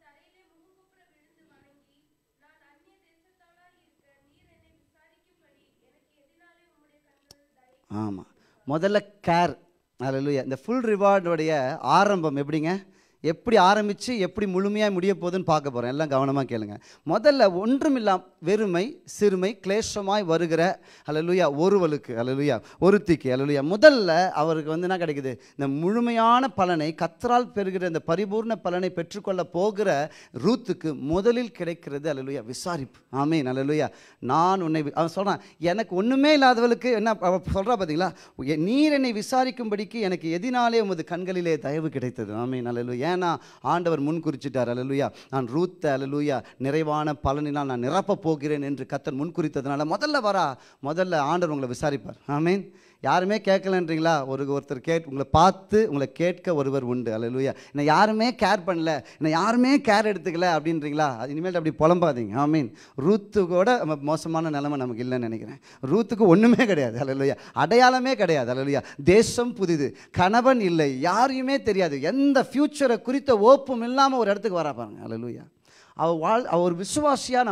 ஆமாம். முதல்ல கேர். அல்லேலூயா. இந்த ஃபுல் ரிவார்டோடைய ஆரம்பம் எப்படிங்க? எப்படி ஆரம்பித்து எப்படி முழுமையாக முடிய போகுதுன்னு பார்க்க போகிறோம். எல்லாம் கவனமாக கேளுங்க. முதல்ல ஒன்றுமில்லாம் வெறுமை, சிறுமை, கிளேசமாய் வருகிற அல்லேலூயா ஒருவளுக்கு, அல்லேலூயா ஒருத்திக்கு, அல்லேலூயா முதல்ல அவருக்கு வந்து என்ன கிடைக்குது? இந்த முழுமையான பலனை, கர்த்தரால் பெறுகிற இந்த பரிபூர்ண பலனை பெற்றுக்கொள்ள போகிற ரூத்துக்கு முதலில் கிடைக்கிறது அல்லேலூயா விசாரிப்பு. ஆமீன். அல்லேலூயா. நான் உன்னை, அவன் சொல்கிறான், எனக்கு ஒன்றுமே இல்லாதவளுக்கு என்ன சொல்கிறா பார்த்தீங்களா? நீர் என்னை விசாரிக்கும்படிக்கு எனக்கு எதினாலே உமது கண்களிலே தயவு கிடைத்தது. ஆமீன். அல்லேலூயா. ஏன்னா ஆண்டவர் முன் குறிச்சிட்டார். அல்லேலூயா. நான் ரூத் அல்லேலூயா நிறைவான பலனினால் நான் நிரப்ப போகிறேன் என்று கர்த்தர் முன் குறித்ததுனால முதல்ல ஆண்டவர் உங்களை விசாரிப்பார். ஆமீன். யாருமே கேட்கலன்றீங்களா? ஒருத்தர் உங்களை பார்த்து உங்களை கேட்க ஒருவர் உண்டு. அல்லேலூயா. என்னை யாருமே கேர் பண்ணல, என்னை யாருமே கேர் எடுத்துக்கல அப்படின்றீங்களா? அது இனிமேல் அப்படி புலம்பாதீங்க. ஆமீன். ரூத்துக்கோட மோசமான நிலைமை நமக்கு இல்லைன்னு நினைக்கிறேன். ரூத்துக்கு ஒன்றுமே கிடையாது. அல்லேலூயா. அடையாளமே கிடையாது. அல்லேலூயா. தேசம் புதிது, கணவன் இல்லை, யாரையுமே தெரியாது, எந்த ஃப்யூச்சரை குறித்த ஓப்பும் இல்லாமல் ஒரு இடத்துக்கு வரா பாருங்க. அல்லேலூயா. அவர் விசுவாசியாக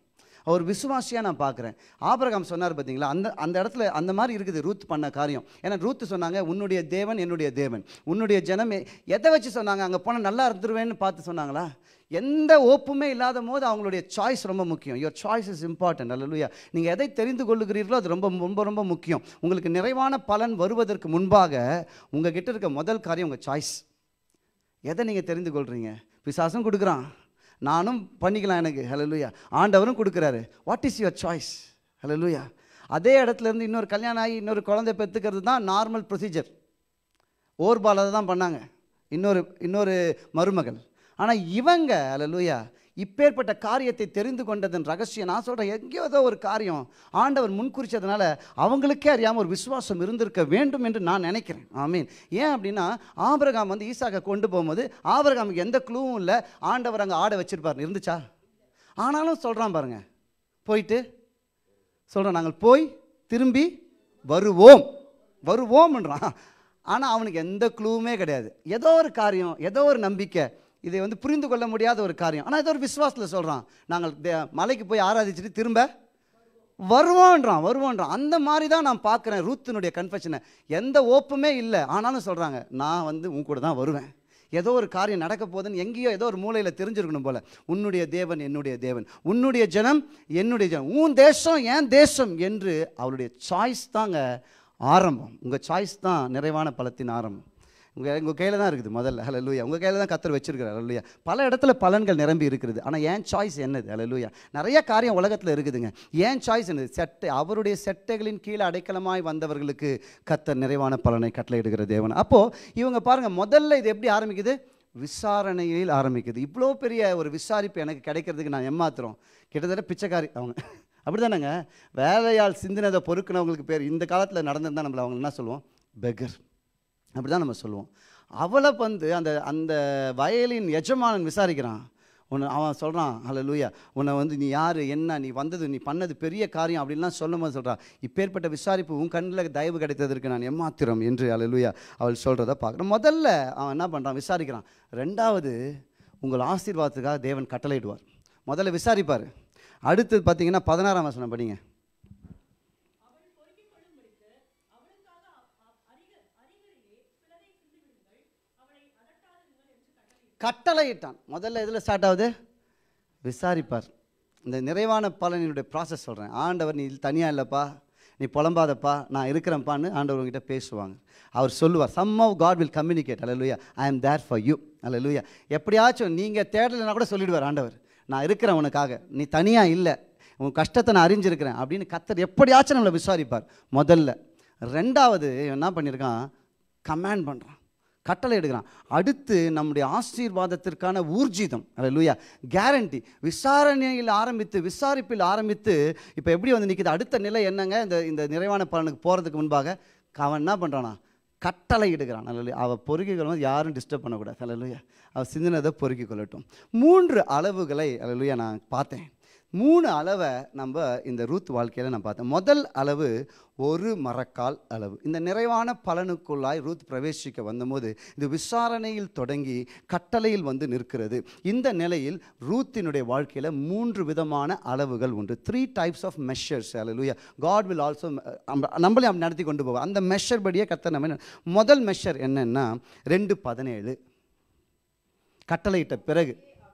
நான் பார்க்குறேன். ஆபிரகாம் சொன்னார் பார்த்தீங்களா? அந்த இடத்துல அந்த மாதிரி இருக்குது ரூத் பண்ண காரியம். ஏன்னா ரூத் சொன்னாங்க, உன்னுடைய தேவன் என்னுடைய தேவன், உன்னுடைய ஜனமே. எதை வச்சு சொன்னாங்க? அங்கே போனால் நல்லா இருந்துருவேன்னு பார்த்து சொன்னாங்களா? எந்த ஓப்புமே இல்லாத போது அவங்களுடைய சாய்ஸ் ரொம்ப முக்கியம். Your choice is important. அல்லேலூயா. நீங்கள் எதை தெரிந்து கொள்ளுகிறீர்களோ அது ரொம்ப ரொம்ப ரொம்ப முக்கியம். உங்களுக்கு நிறைவான பலன் வருவதற்கு முன்பாக உங்ககிட்ட இருக்க முதல் காரியம் உங்கள் சாய்ஸ். எதை நீங்கள் தெரிந்து கொள்கிறீங்க? பிசாசும் கொடுக்குறான், நானும் பண்ணிக்கலாம் எனக்கு. ஹல்லேலூயா. ஆண்டவரும் கொடுக்குறாரு. What is your choice? ஹல்லேலூயா. அதே இடத்துல இருந்து இன்னொரு கல்யாணம் ஆகி இன்னொரு குழந்தை பெற்றுக்கிறது தான் நார்மல் ப்ரொசீஜர். ஓர்பால் அதை தான் பண்ணாங்க, இன்னொரு மருமகள். ஆனால் இவங்க அல்லேலூயா இப்பேற்பட்ட காரியத்தை தெரிந்து கொண்டதன் ரகசியம் நான் சொல்கிறேன், எங்கேயோ ஏதோ ஒரு காரியம் ஆண்டவர் முன்குறிச்சதுனால அவங்களுக்கே அறியாமல் ஒரு விசுவாசம் இருந்திருக்க வேண்டும் என்று நான் நினைக்கிறேன். ஆமீன். ஏன் அப்படின்னா ஆபிரகாம் வந்து ஈசாக்கை கொண்டு போகும்போது ஆபிரகாமுக்கு எந்த க்ளூவும் இல்லை. ஆண்டவர் அங்கே ஆடை வச்சிருப்பார், இருந்துச்சா? ஆனாலும் சொல்கிறான் பாருங்க, போயிட்டு சொல்கிறான், நாங்கள் போய் திரும்பி வருவோம்ன்றான். ஆனால் அவனுக்கு எந்த க்ளூவுமே கிடையாது. ஏதோ ஒரு காரியம், ஏதோ ஒரு நம்பிக்கை, இதை வந்து புரிந்து கொள்ள முடியாத ஒரு காரியம். ஆனால் ஏதோ ஒரு விசுவாசத்தில் சொல்கிறான், நாங்கள் மலைக்கு போய் ஆராதிச்சுட்டு திரும்ப வருவோன்றான். அந்த மாதிரி தான் நான் பார்க்குறேன் ரூத்தினுடைய கன்ஃபெஷனை. எந்த ஓப்புமே இல்லை, ஆனாலும் சொல்கிறாங்க, நான் வந்து உன் கூட தான் வருவேன். ஏதோ ஒரு காரியம் நடக்க போகுதுன்னு எங்கேயோ ஏதோ ஒரு மூலையில் தெரிஞ்சிருக்கணும் போல. உன்னுடைய தேவன் என்னுடைய தேவன், உன்னுடைய ஜனம் என்னுடைய ஜனம், உன் தேசம் என் தேசம் என்று அவளுடைய சாய்ஸ் தாங்க ஆரம்பம். உங்கள் சாய்ஸ் தான் நிறைவான பலத்தின் ஆரம்பம். உங்கள் கையில் தான் இருக்குது முதல்ல. ஹல்லேலூயா. உங்கள் கையில் தான் கர்த்தர் வச்சிருக்கிறார். ஹல்லேலூயா. பல இடத்துல பலன்கள் நிரம்பி இருக்கிறது. ஆனால் ஏன் சாய்ஸ் என்னது? ஹல்லேலூயா. நிறைய காரியம் உலகத்தில் இருக்குதுங்க. ஏன் சாய்ஸ் என்னது? செட்டை, அவருடைய செட்டைகளின் கீழே அடைக்கலமாய் வந்தவர்களுக்கு கர்த்தர் நிறைவான பலனை கட்டளையிடுகிற தேவன். அப்போது இவங்க பாருங்கள், முதல்ல இது எப்படி ஆரம்பிக்குது? விசாரணையில் ஆரம்பிக்குது. இவ்வளோ பெரிய ஒரு விசாரிப்பு எனக்கு கிடைக்கிறதுக்கு நான் ஏமாத்துறோம். கிட்டத்தட்ட பிச்சைக்காரி அவங்க. அப்படி தானேங்க? வேலையால் சிந்தினதை பொறுக்குனவங்களுக்கு பேர் இந்த காலத்தில் நடந்திருந்தால் நம்மளை அவங்க என்ன சொல்லுவோம்? பெகர். அப்படி தான் நம்ம சொல்லுவோம். அவளை வந்து அந்த அந்த வயலின் எஜமானன் விசாரிக்கிறான். அவன் சொல்கிறான், ஹல்லேலூயா, உன்னை வந்து நீ யார், என்ன, நீ வந்தது, நீ பண்ணது பெரிய காரியம் அப்படின்லாம் சொல்லும் போது சொல்கிறான், இப்பேற்பட்ட விசாரிப்பு உன் கண்ணில் தயவு கிடைத்ததற்கு நான் ஏமாத்திரம் என்று ஹல்லேலூயா அவள் சொல்கிறத பார்க்குறோம். முதல்ல அவன் என்ன பண்ணுறான்? விசாரிக்கிறான். ரெண்டாவது, உங்கள் ஆசீர்வாதத்துக்காக தேவன் கட்டளையிடுவார். முதல்ல விசாரிப்பார். அடுத்தது பார்த்தீங்கன்னா 16ஆம் வசனம் படிங்க. கட்டளையிட்டான். முதல்ல எதில் ஸ்டார்ட் ஆகுது? விசாரிப்பார். இந்த நிறைவான பலனினுடைய ப்ராசஸ் சொல்கிறேன். ஆண்டவர், நீ தனியாக இல்லைப்பா, நீ புலம்பாதப்பா, நான் இருக்கிறேன்ப்பான்னு ஆண்டவர் உங்ககிட்ட பேசுவாங்க. அவர் சொல்லுவார். somehow God will communicate. Hallelujah. I am there for you. ஹல்லேலூயா. எப்படியாச்சும் நீங்கள் தேடலைன்னா கூட சொல்லிடுவார் ஆண்டவர், நான் இருக்கிறேன் உனக்காக, நீ தனியாக இல்லை, உன் கஷ்டத்தை நான் அறிஞ்சிருக்கிறேன் அப்படின்னு கர்த்தர் எப்படியாச்சும் நம்மளை விசாரிப்பார் முதல்ல. ரெண்டாவது என்ன பண்ணியிருக்கான்? கமாண்ட் பண்ணுறான், கட்டளை எடுக்கிறான். அடுத்து நம்முடைய ஆசீர்வாதத்திற்கான ஊர்ஜிதம், ஹல்லேலூயா, கேரண்டி. விசாரணையில் ஆரம்பித்து, விசாரிப்பில் ஆரம்பித்து இப்போ எப்படி வந்து நிற்கிது? அடுத்த நிலை என்னங்க? இந்த நிறைவான பலனுக்கு போகிறதுக்கு முன்பாக அவன் என்ன பண்ணுறானா? கட்டளை எடுக்கிறான். ஹல்லேலூயா. அவள் பொறுக்கிக் கொள்ளும், யாரும் டிஸ்டர்ப் பண்ணக்கூடாது. ஹல்லேலூயா. அவள் சிந்தினதை பொறுக்கிக் கொள்ளட்டும். 3 அளவுகளை ஹல்லேலூயா நான் பார்த்தேன். 3 அளவை நம்ம இந்த ரூத் வாழ்க்கையில் நான் பார்த்தேன். முதல் அளவு ஒரு மரக்கால் அளவு. இந்த நிறைவான பலனுக்குள்ளாய் ரூத் பிரவேசிக்க வந்தபோது இந்த விசாரணையில் தொடங்கி கட்டளையில் வந்து நிற்கிறது. இந்த நிலையில் ரூத்தினுடைய வாழ்க்கையில் 3 விதமான அளவுகள் உண்டு. 3 types of measures. Hallelujah. God will also நம்மளே நடத்தி கொண்டு போவோம். அந்த மெஷர் படியே கர்த்தர் நம்ம. முதல் மெஷர் என்னன்னா 2:17 கட்டளையிட்ட பிறகு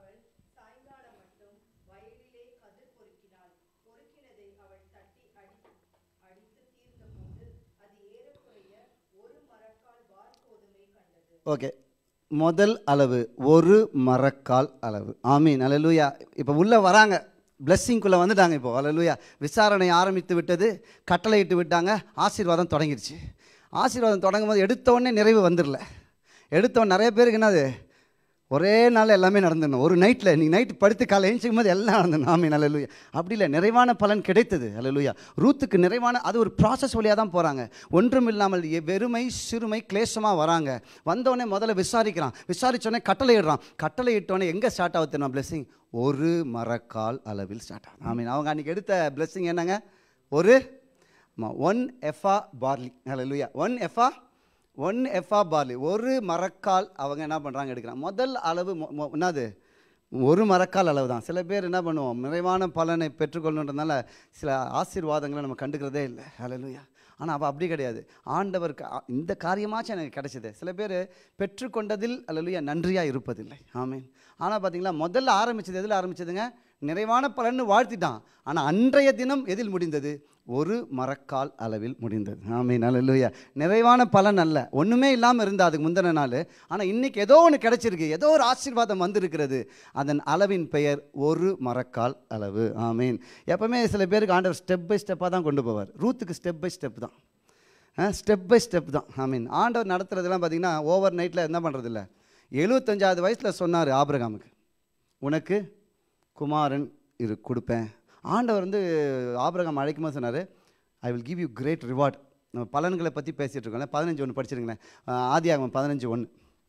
ஓகே. முதல் அளவு ஒரு மரக்கால் அளவு. ஆமீன். ஹல்லேலூயா. இப்போ உள்ளே வராங்க, பிளெஸ்ஸிங்குள்ளே வந்துட்டாங்க. இப்போ ஹல்லேலூயா. விசாரணை ஆரம்பித்து விட்டது, கட்டளையிட்டு விட்டாங்க, ஆசீர்வாதம் தொடங்கிடுச்சு. ஆசீர்வாதம் தொடங்கும் போது எடுத்தோடனே நிறைவு வந்துடல. எடுத்தோடனே நிறைய பேருக்கு என்னது? ஒரே நாள் எல்லாமே நடந்துடணும். ஒரு நைட்டில் நீ நைட்டு படுத்து காலை எழுந்திக்கும் போது எல்லாம் நடந்துடணும். ஆமீன். ஹல்லேலூயா. அப்படி இல்லை, நிறைவான பலன் கிடைத்தது. ஹல்லேலூயா. ரூத்துக்கு நிறைவான, அது ஒரு ப்ராசஸ் வழியாக தான் போகிறாங்க. ஒன்றும் இல்லாமல் வெறுமை சிறுமை கிளேசமாக வராங்க. வந்தோடனே முதல்ல விசாரிக்கிறான். விசாரித்தோடனே கட்டளையிடுறான். கட்டளையிட்டோடனே எங்கே ஸ்டார்ட் ஆகுதுன்னா பிளெஸ்ஸிங் ஒரு மரக்கால் அளவில் ஸ்டார்ட் ஆகும். ஆமீன். அவங்க அன்றைக்கி எடுத்த பிளெஸ்ஸிங் என்னங்க? ஒரு 1 எஃபா பார்லி. ஹல்லேலூயா. 1 எஃபா பார்லி, ஒரு மரக்கால் அவங்க என்ன பண்ணுறாங்க? எடுக்கிறாங்க. முதல் அளவு என்னது? ஒரு மரக்கால் அளவு தான். சில பேர் என்ன பண்ணுவோம்? நிறைவான பலனை பெற்றுக்கொள்ளணுன்றதுனால சில ஆசீர்வாதங்களை நம்ம கண்டுக்கிறதே இல்லை. ஹல்லேலூயா. ஆனால் அவள் அப்படி கிடையாது. ஆண்டவருக்கு இந்த காரியமாச்சும் எனக்கு கிடைச்சது. சில பேர் பெற்றுக்கொண்டதில் ஹல்லேலூயா நன்றியாக இருப்பதில்லை. ஆமீன். ஆனால் பார்த்தீங்களா, முதல்ல ஆரம்பித்தது எதில் ஆரம்பித்ததுங்க? நிறைவான பலன்னு வாழ்த்திட்டான். ஆனால் அன்றைய தினம் எதில் முடிந்தது? ஒரு மரக்கால் அளவில் முடிந்தது. ஆமீன். ஹல்லேலூயா. நிறைவான பலன் அல்ல, ஒன்றுமே இல்லாமல் இருந்தால் அதுக்கு முந்தின நாள். ஆனால் இன்றைக்கி ஏதோ ஒன்று கிடச்சிருக்கு, ஏதோ ஒரு ஆசீர்வாதம் வந்திருக்கிறது. அதன் அளவின் பெயர் ஒரு மரக்கால் அளவு. ஆமீன். எப்பவுமே சில பேருக்கு ஆண்டவர் ஸ்டெப் பை ஸ்டெப்பாக தான் கொண்டு போவார். ரூத்துக்கு ஸ்டெப் பை ஸ்டெப் தான், ஸ்டெப் பை ஸ்டெப் தான். ஆமீன். ஆண்டவர் நடத்துறதுலாம் பார்த்திங்கன்னா ஓவர் நைட்டில் என்ன பண்ணுறதில்ல. 75வது வயசில் சொன்னார் ஆபிரகாமுக்கு, உனக்கு குமாரன் கொடுப்பேன். ஆண்டவர் வந்து ஆபிரகாம் அழைக்கும்போது சொன்னார், I will give you great reward. நம்ம பலன்களை பற்றி பேசிகிட்டு இருக்கோம்ல. 15:1 படிச்சிருங்களேன். ஆதியாகமம் 15:1.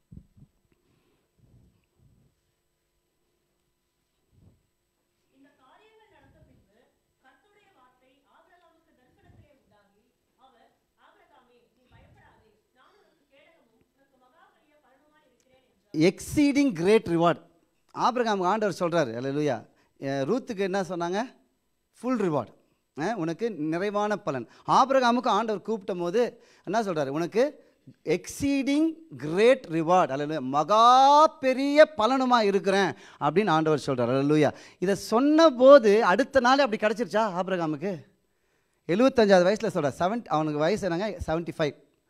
Exceeding great reward. ஆபிரகாமுக்கு ஆண்டவர் சொல்கிறார். ஹல்லேலூயா. ரூத்துக்கு என்ன சொன்னாங்க? ஃபுல் ரிவார்டு, உனக்கு நிறைவான பலன். ஆபிரகாமுக்கு ஆண்டவர் கூப்பிட்ட போது என்ன சொல்கிறார்? உனக்கு எக்ஸீடிங் கிரேட் ரிவார்ட். ஹல்லேலூயா. மகா பெரிய பலனுமாக இருக்கிறேன் அப்படின்னு ஆண்டவர் சொல்கிறார். ஹல்லேலூயா. இதை சொன்ன போது அடுத்த நாள் அப்படி கிடச்சிருச்சா ஆபிரகாமுக்கு? 75வது வயசில் சொல்கிறார். அவனுக்கு வயசு என்னங்க? 75.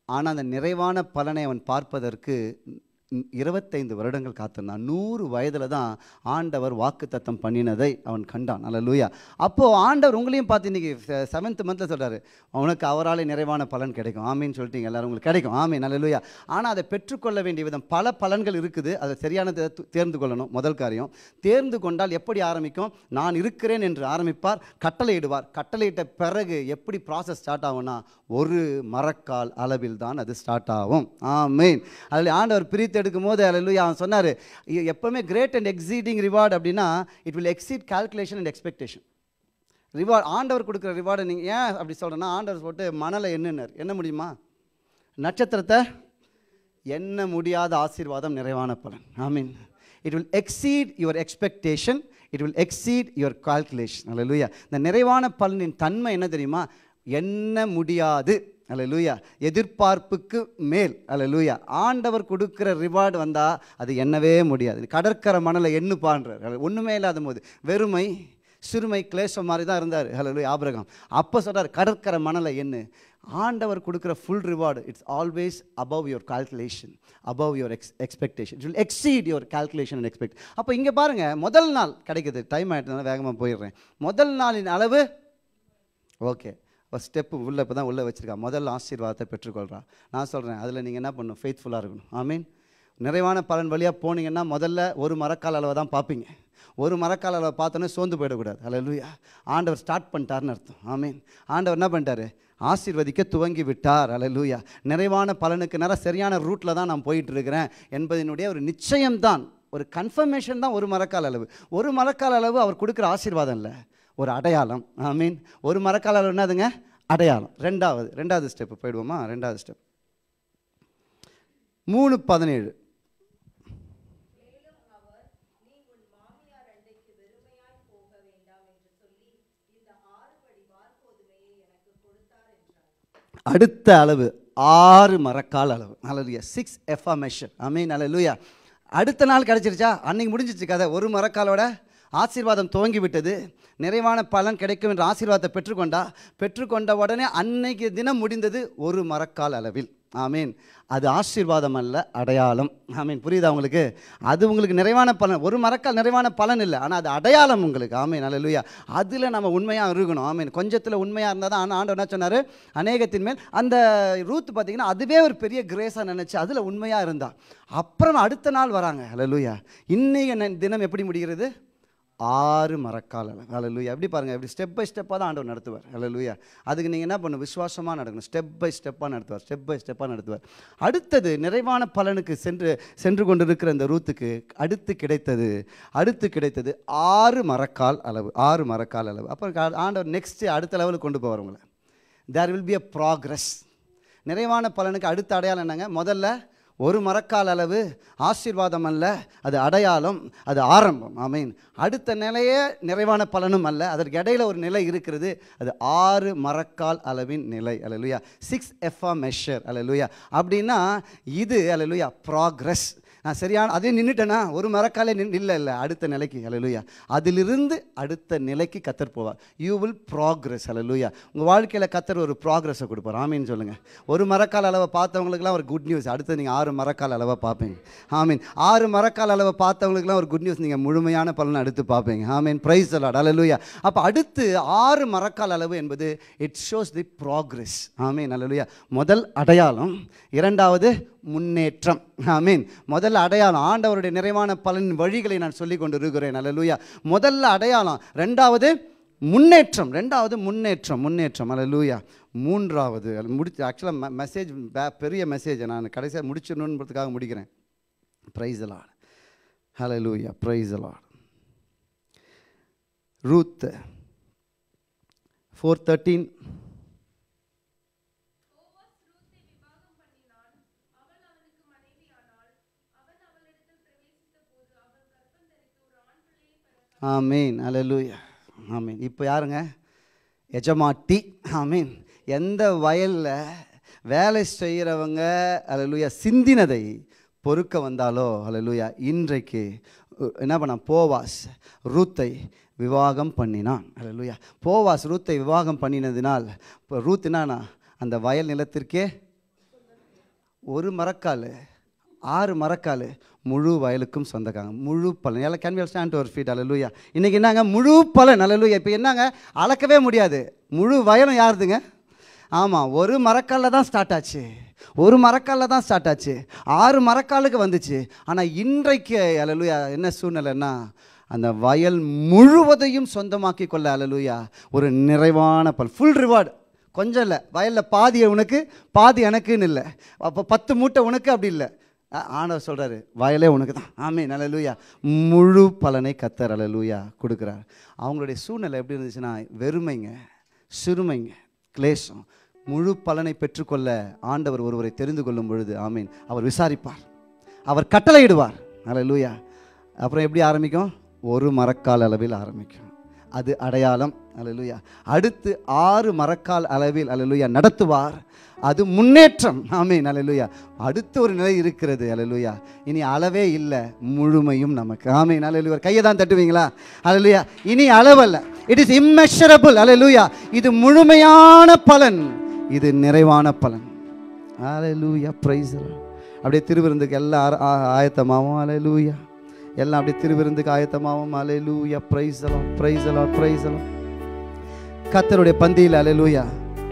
ஆனால் அந்த நிறைவான பலனை அவன் பார்ப்பதற்கு 25 வருடங்கள் காத்திருந்தான். 100 வயதில் தான் ஆண்டவர் வாக்குத்தத்தம் பண்ணினதை அவன் கண்டான். அல்லேலூயா. அப்போது ஆண்டவர் உங்களையும் பார்த்து இன்றைக்கி 7th மந்தில் சொல்கிறாரு, உனக்கு அவரால் நிறைவான பலன் கிடைக்கும். ஆமீன்னு சொல்லிட்டீங்க எல்லாரும், உங்களுக்கு கிடைக்கும். ஆமீன். அல்லேலூயா. ஆனால் அதை பெற்றுக்கொள்ள வேண்டிய விதம் பல பலன்கள் இருக்குது. அதை சரியானதை தேர்ந்து கொள்ளணும். முதல் காரியம், தேர்ந்து கொண்டால் எப்படி ஆரம்பிக்கும்? நான் இருக்கிறேன் என்று ஆரம்பிப்பார், கட்டளையிடுவார். கட்டளையிட்ட பிறகு எப்படி ப்ராசஸ் ஸ்டார்ட் ஆகும்னா, ஒரு மரக்கால் அளவில் தான் அது ஸ்டார்ட் ஆகும். ஆமீன். அதில் ஆண்டவர் பிரித்து எடுக்கும் போது அல்லேலூயா அவன் சொன்னார், எப்பவுமே கிரேட் அண்ட் எக்ஸீடிங் ரிவார்டு அப்படின்னா it will exceed calculation and expectation. Reward ஆண்டவர் கொடுக்குற ரிவார்டு நீங்கள் ஏன் அப்படி சொல்கிறேன்னா, ஆண்டவர் போட்டு மணலை என்ன முடியுமா? நட்சத்திரத்தை எண்ண முடியாத ஆசீர்வாதம் நிறைவான பலன். ஆமீன். It will exceed your expectation, it will exceed your calculation. அல்லேலூயா. இந்த நிறைவான பலனின் தன்மை என்ன தெரியுமா? எண்ண முடியாது. அல்லேலூயா. எதிர்பார்ப்புக்கு மேல். அல்லேலூயா. ஆண்டவர் கொடுக்குற ரிவார்டு வந்தால் அது எண்ணவே முடியாது. கடற்கரை மணலை எண்ணுப்பான்றார். ஒன்றுமே இல்லாத போது வெறுமை சிறுமை கிளேசம் மாதிரி தான் இருந்தார். அல்லேலூயா. ஆபிரகாம் அப்போ சொல்கிறார், கடற்கரை மணலை எண்ணு. ஆண்டவர் கொடுக்குற full reward it's always above your calculation, above your expectation. It will exceed your calculation and expect. அப்போ இங்கே பாருங்கள், முதல் நாள் கிடைக்குது. டைம் ஆகிட்டதுனால வேகமாக போயிடுறேன். முதல் நாளின் அளவு ஓகே, ஒரு ஸ்டெப்பு உள்ளே இப்போ தான் உள்ளே வச்சுருக்கா. முதல் ஆசீர்வாதத்தை பெற்றுக்கொள்கிறா. நான் சொல்கிறேன், அதில் நீங்கள் என்ன பண்ணணும்? ஃபெய்த்ஃபுல்லாக இருக்கணும். ஆமீன். நிறைவான பலன் வழியாக போனீங்கன்னா முதல்ல ஒரு மரக்கால் அளவை தான் பார்ப்பீங்க. ஒரு மரக்கால் அளவை பார்த்தோன்னே சோர்ந்து போயிடக்கூடாது. அல்லேலூயா. ஆண்டவர் ஸ்டார்ட் பண்ணிட்டார்னு அர்த்தம். ஆமீன். ஆண்டவர் என்ன பண்ணிட்டாரு? ஆசீர்வதிக்க துவங்கி விட்டார். அல்லேலூயா. நிறைவான பலனுக்கு நேரம் சரியான ரூட்டில் தான் நான் போயிட்டு இருக்கிறேன் என்பதனுடைய ஒரு நிச்சயம்தான், ஒரு கன்ஃபர்மேஷன் தான் ஒரு மரக்கால் அளவு. ஒரு மரக்கால் அளவு அவர் கொடுக்குற ஆசீர்வாதம் இல்லை, ஒரு அடையாளம். ஆமீன். ஒரு மரக்கால் அளவு என்னதுங்க? அடையாளம். ரெண்டாவது ஸ்டெப்பு போயிடுவோமா? ரெண்டாவது ஸ்டெப் 3:17. அடுத்த அளவு 6 மரக்கால் அளவு. அல்லேலூயா. 6 எஃபா மெஷர். ஆமீன். அல்லேலூயா. அடுத்த நாள் கிடச்சிருச்சா? அன்னைக்கு முடிஞ்சிச்சு கதை. ஒரு மரக்காலோட ஆசீர்வாதம் துவங்கி விட்டது. நிறைவான பலன் கிடைக்கும் என்ற ஆசீர்வாதத்தை பெற்றுக்கொண்ட உடனே அன்னைக்கு தினம் முடிந்தது ஒரு மரக்கால் அளவில். ஆமீன். அது ஆசீர்வாதம் அல்ல, அடையாளம். ஆமீன். புரியுதா உங்களுக்கு? அது உங்களுக்கு நிறைவான பலன். ஒரு மரக்கால் நிறைவான பலன் இல்லை, ஆனால் அது அடையாளம் உங்களுக்கு. ஆமீன். அல்லேலூயா. அதில் நம்ம உண்மையாக இருக்கணும். ஆமீன். கொஞ்சத்தில் உண்மையாக இருந்தால் தான். ஆண்டவர் என்ன சொன்னார்? அநேகத்தின் மேல். அந்த ரூத் பார்த்தீங்கன்னா அதுவே ஒரு பெரிய கிரேஸாக நினச்சி அதில் உண்மையாக இருந்தா. அப்புறம் அடுத்த நாள் வராங்க. அல்லேலூயா. இன்னைக்கு தினம் எப்படி முடிகிறது? 6 மரக்கால் அளவு. அல்லேலூயா. எப்படி பாருங்கள், எப்படி ஸ்டெப் பை ஸ்டெப்பாக தான் ஆண்டவர் நடத்துவார். அல்லேலூயா. அதுக்கு நீங்கள் என்ன பண்ணணும்? விசுவாசமாக நடக்கணும். ஸ்டெப் பை ஸ்டெப்பாக நடத்துவார். அடுத்தது நிறைவான பலனுக்கு சென்று கொண்டு இருக்கிற இந்த ரூத்துக்கு அடுத்து கிடைத்தது 6 மரக்கால் அளவு. 6 மரக்கால் அளவு. அப்புறம் ஆண்டவர் நெக்ஸ்ட்டு அடுத்த லெவலுக்கு கொண்டு போவார் உங்களை. There will be a progress. நிறைவான பலனுக்கு அடுத்த அடையாளம் என்னங்க? முதல்ல ஒரு மரக்கால் அளவு ஆசீர்வாதம் அல்ல, அது அடையாளம், அது ஆரம்பம். ஆமீன். அடுத்த நிலையே நிறைவான பலனும் அல்ல, அதற்கு இடையில ஒரு நிலை இருக்கிறது. அது 6 மரக்கால் அளவின் நிலை. அல்லேலூயா. 6 எஃபா மெஷர். அல்லேலூயா. அப்படின்னா இது அல்லேலூயா ப்ராக்ரஸ். நான் சரியான அதே நின்றுட்டேன்னா ஒரு மரக்காலே இல்லை அடுத்த நிலைக்கு. அல்லேலூயா. அதிலிருந்து அடுத்த நிலைக்கு கத்தர் போவார். You will progress. அல்லேலூயா. உங்கள் வாழ்க்கையில் கத்தர் ஒரு ப்ராக்ரஸை கொடுப்பார். ஆமீன் சொல்லுங்கள். ஒரு மரக்கால் அளவை பார்த்தவங்களுக்குலாம் ஒரு குட் நியூஸ். அடுத்து நீங்கள் 6 மரக்கால் அளவை பார்ப்பீங்க. ஆமீன். 6 மரக்கால் அளவை பார்த்தவங்களுக்குலாம் ஒரு குட் நியூஸ். நீங்கள் முழுமையான பலனை அடுத்து பார்ப்பீங்க. ஆமீன். Praise the Lord. அல்லேலூயா. அப்போ அடுத்து 6 மரக்கால் அளவு என்பது இட் ஷோஸ் தி ப்ராக்ரஸ். ஆமீன். அல்லேலூயா. முதல் அடையாளம், இரண்டாவது முன்னேற்றம். ஆமீன். முதல்ல அடையாளம், ஆண்டவருடைய நிறைவான பலனின் வழிகளை நான் சொல்லி கொண்டு இருக்கிறேன். அல்லேலூயா. முதல்ல அடையாளம், ரெண்டாவது முன்னேற்றம். அல்லேலூயா. மூன்றாவது முடிச்சு. ஆக்சுவலாக மெசேஜ் பெரிய மெசேஜ், நான் கடைசியாக முடிச்சிடணுன்றதுக்காக முடிக்கிறேன். Praise the Lord. அல்லேலூயா. Praise the Lord. ரூத் 4:13. ஆமீன். அல்லேலூயா. ஆமீன். இப்போ யாருங்க எஜமாட்டி? ஆமீன். எந்த வயலில் வேலை செய்கிறவங்க அல்லேலூயா சிந்தினதை பொறுக்க வந்தாலோ அல்லேலூயா, இன்றைக்கு என்ன பண்ண? போவாஸ் ரூத்தை விவாகம் பண்ணினான். அல்லேலூயா. போவாஸ் ரூத்தை விவாகம் பண்ணினதினால் இப்போ ரூத் என்னன்னா அந்த வயல் நிலத்திற்கே ஒரு மரக்கால் 6 மரக்கால் முழு வயலுக்கும் சொந்தக்காங்க. முழு பலன். எல்லாம் can we stand to our feet. அல்லேலூயா. இன்றைக்கி என்னங்க முழு பலன். அல்லேலூயா. இப்போ என்னங்க அளக்கவே முடியாது. முழு வயலும் யாருதுங்க? ஆமாம், ஒரு மரக்காலில் தான் ஸ்டார்ட் ஆச்சு. ஒரு மரக்காலில் தான் ஸ்டார்ட் ஆச்சு. 6 மரக்காலுக்கு வந்துச்சு. ஆனால் இன்றைக்கு அல்லேலூயா என்ன சூழ்நிலைன்னா, அந்த வயல் முழுவதையும் சொந்தமாக்கி கொள்ள அல்லேலூயா ஒரு நிறைவான பல், ஃபுல் ரிவார்டு. கொஞ்சம் இல்லை, வயலில் பாதி உனக்கு பாதி எனக்குன்னு இல்லை. அப்போ 10 மூட்டை உனக்கு அப்படி இல்லை. ஆண்டவர் சொல்கிறாரு வயலே உனக்கு தான். ஆமென். அல்லேலூயா. முழு பலனை கர்த்தர் அல்லேலூயா கொடுக்குறார். அவங்களுடைய சூழ்நிலை எப்படி இருந்துச்சுன்னா, வெறுமைங்க, சிறுமைங்க, கிளேசம். முழு பலனை பெற்றுக்கொள்ள ஆண்டவர் ஒருவரை தெரிந்து கொள்ளும் பொழுது ஆமீன் அவர் விசாரிப்பார், அவர் கட்டளையிடுவார். அல்லேலூயா. அப்புறம் எப்படி ஆரம்பிக்கும்? ஒரு மரக்கால் அளவில் ஆரம்பிக்கும். அது அடையாளம். அல்லேலூயா. அடுத்து 6 மரக்கால் அளவில் அல்லேலூயா நடத்துவார். அது முன்னேற்றம். ஆமீன். அல்லேலூயா. அடுத்த ஒரு நிலை இருக்கிறது. அல்லேலூயா. இனி அளவே இல்லை, முழுமையும் நமக்கு. ஆமீன். அல்லேலூயா. கையை தான் தட்டுவீங்களா? அல்லேலூயா. இனி அளவல்ல, இட் இஸ் இம்மெஷரபிள். அல்லேலூயா. இது முழுமையான பலன், இது நிறைவான பலன். அல்லேலூயா. Praise the Lord. அப்படியே திருவிருந்துக்கு எல்லாம் ஆயத்தமாகும். அல்லேலூயா. எல்லாம் அப்படியே திருவிருந்துக்கு ஆயத்தமாகும். அல்லேலூயா. Praise the Lord. Praise the Lord. Praise the Lord. கர்த்தருடைய பந்தியில் அல்லேலூயா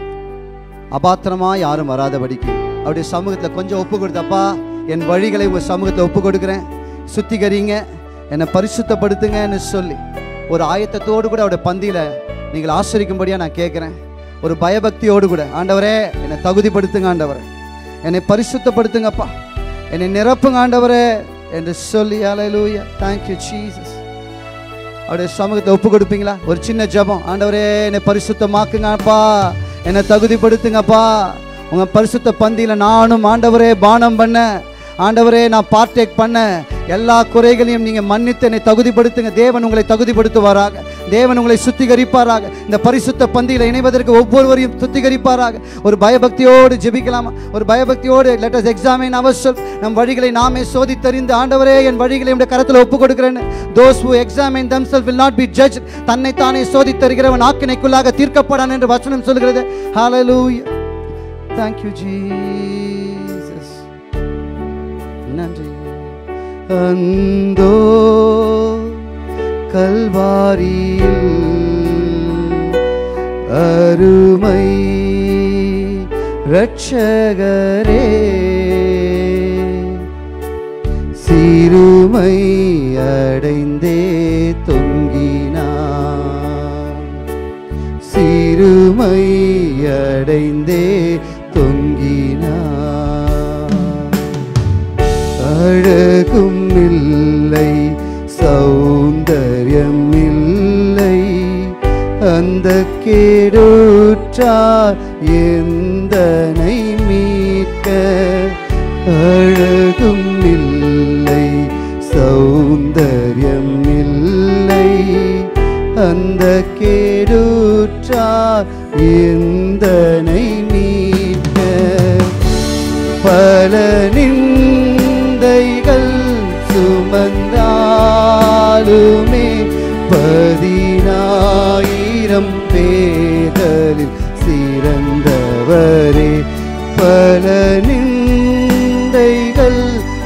அபாத்திரமா யாரும் வராதபடிக்கு அவருடைய சமூகத்தில் கொஞ்சம் ஒப்பு கொடுத்தப்பா, என் வழிகளை உங்கள் சமூகத்தில் ஒப்பு கொடுக்குறேன், சுத்திகரிங்க, என்னை பரிசுத்தப்படுத்துங்கன்னு சொல்லி ஒரு ஆயத்தத்தோடு கூட அவருடைய பந்தியில் நீங்கள் ஆசரிக்கும்படியாக நான் கேட்குறேன். ஒரு பயபக்தியோடு கூட, ஆண்டவரே என்னை தகுதிப்படுத்துங்க, ஆண்டவரே என்னை பரிசுத்தப்படுத்துங்கப்பா, என்னை நிரப்புங்க ஆண்டவரே என்று சொல்லி. அல்லேலூயா. Thank you Jesus. அவருடைய சமூகத்தை ஒப்பு கொடுப்பீங்களா? ஒரு சின்ன ஜெபம். ஆண்டவரே என்னை பரிசுத்தமாக்குங்கப்பா, என்னை தகுதிப்படுத்துங்கப்பா. உங்கள் பரிசுத்த பந்தியில் நானும் ஆண்டவரே பானம் பண்ண, ஆண்டவரே நான் பார்ட்டேக் பண்ண, எல்லா குறைகளையும் நீங்கள் மன்னித்து என்னை தகுதிப்படுத்துங்க. தேவன் உங்களை தகுதிப்படுத்துவாராக, தேவன் உங்களை சுத்திகரிப்பாராக. இந்த பரிசுத்த பந்தியில் இணைவதற்கு ஒவ்வொருவரையும் சுத்திகரிப்பாராக. ஒரு பயபக்தியோடு ஜெபிக்கலாமா? ஒரு பயபக்தியோடு let us examine ourselves. நம் வழிகளை நாமே சோதித்தறிந்து, ஆண்டவரே என் வழிகளை உடைய கரத்தில் ஒப்பு கொடுக்கிறேன். those who examine themselves will not be judged. தன்னை தானே சோதித்தருகிறவன் ஆக்கினைக்குள்ளாக தீர்க்கப்படான் என்று வசனம் சொல்கிறது. hallelujah. thank you Jesus. நன்றி. அந்தோ கல்வாரியில் அருமை இரட்சகரே, சிறுமை அடைந்தே தொங்கினார், சிறுமை அடைந்தே தொங்கினார். அழகும் இல்லை, சௌந்தர்யம் இல்லை, அந்த கேடுற்றார் எந்தனை மீட்க. அழகும் இல்லை, சௌந்தர்யம் இல்லை, அந்த கேடுற்றார் எந்தனை மீட்க. பல நிந்தைகள் சுமந்தாலுமே 10,000 பேர்களில் சிறந்தவரே. பல நிந்தைகள்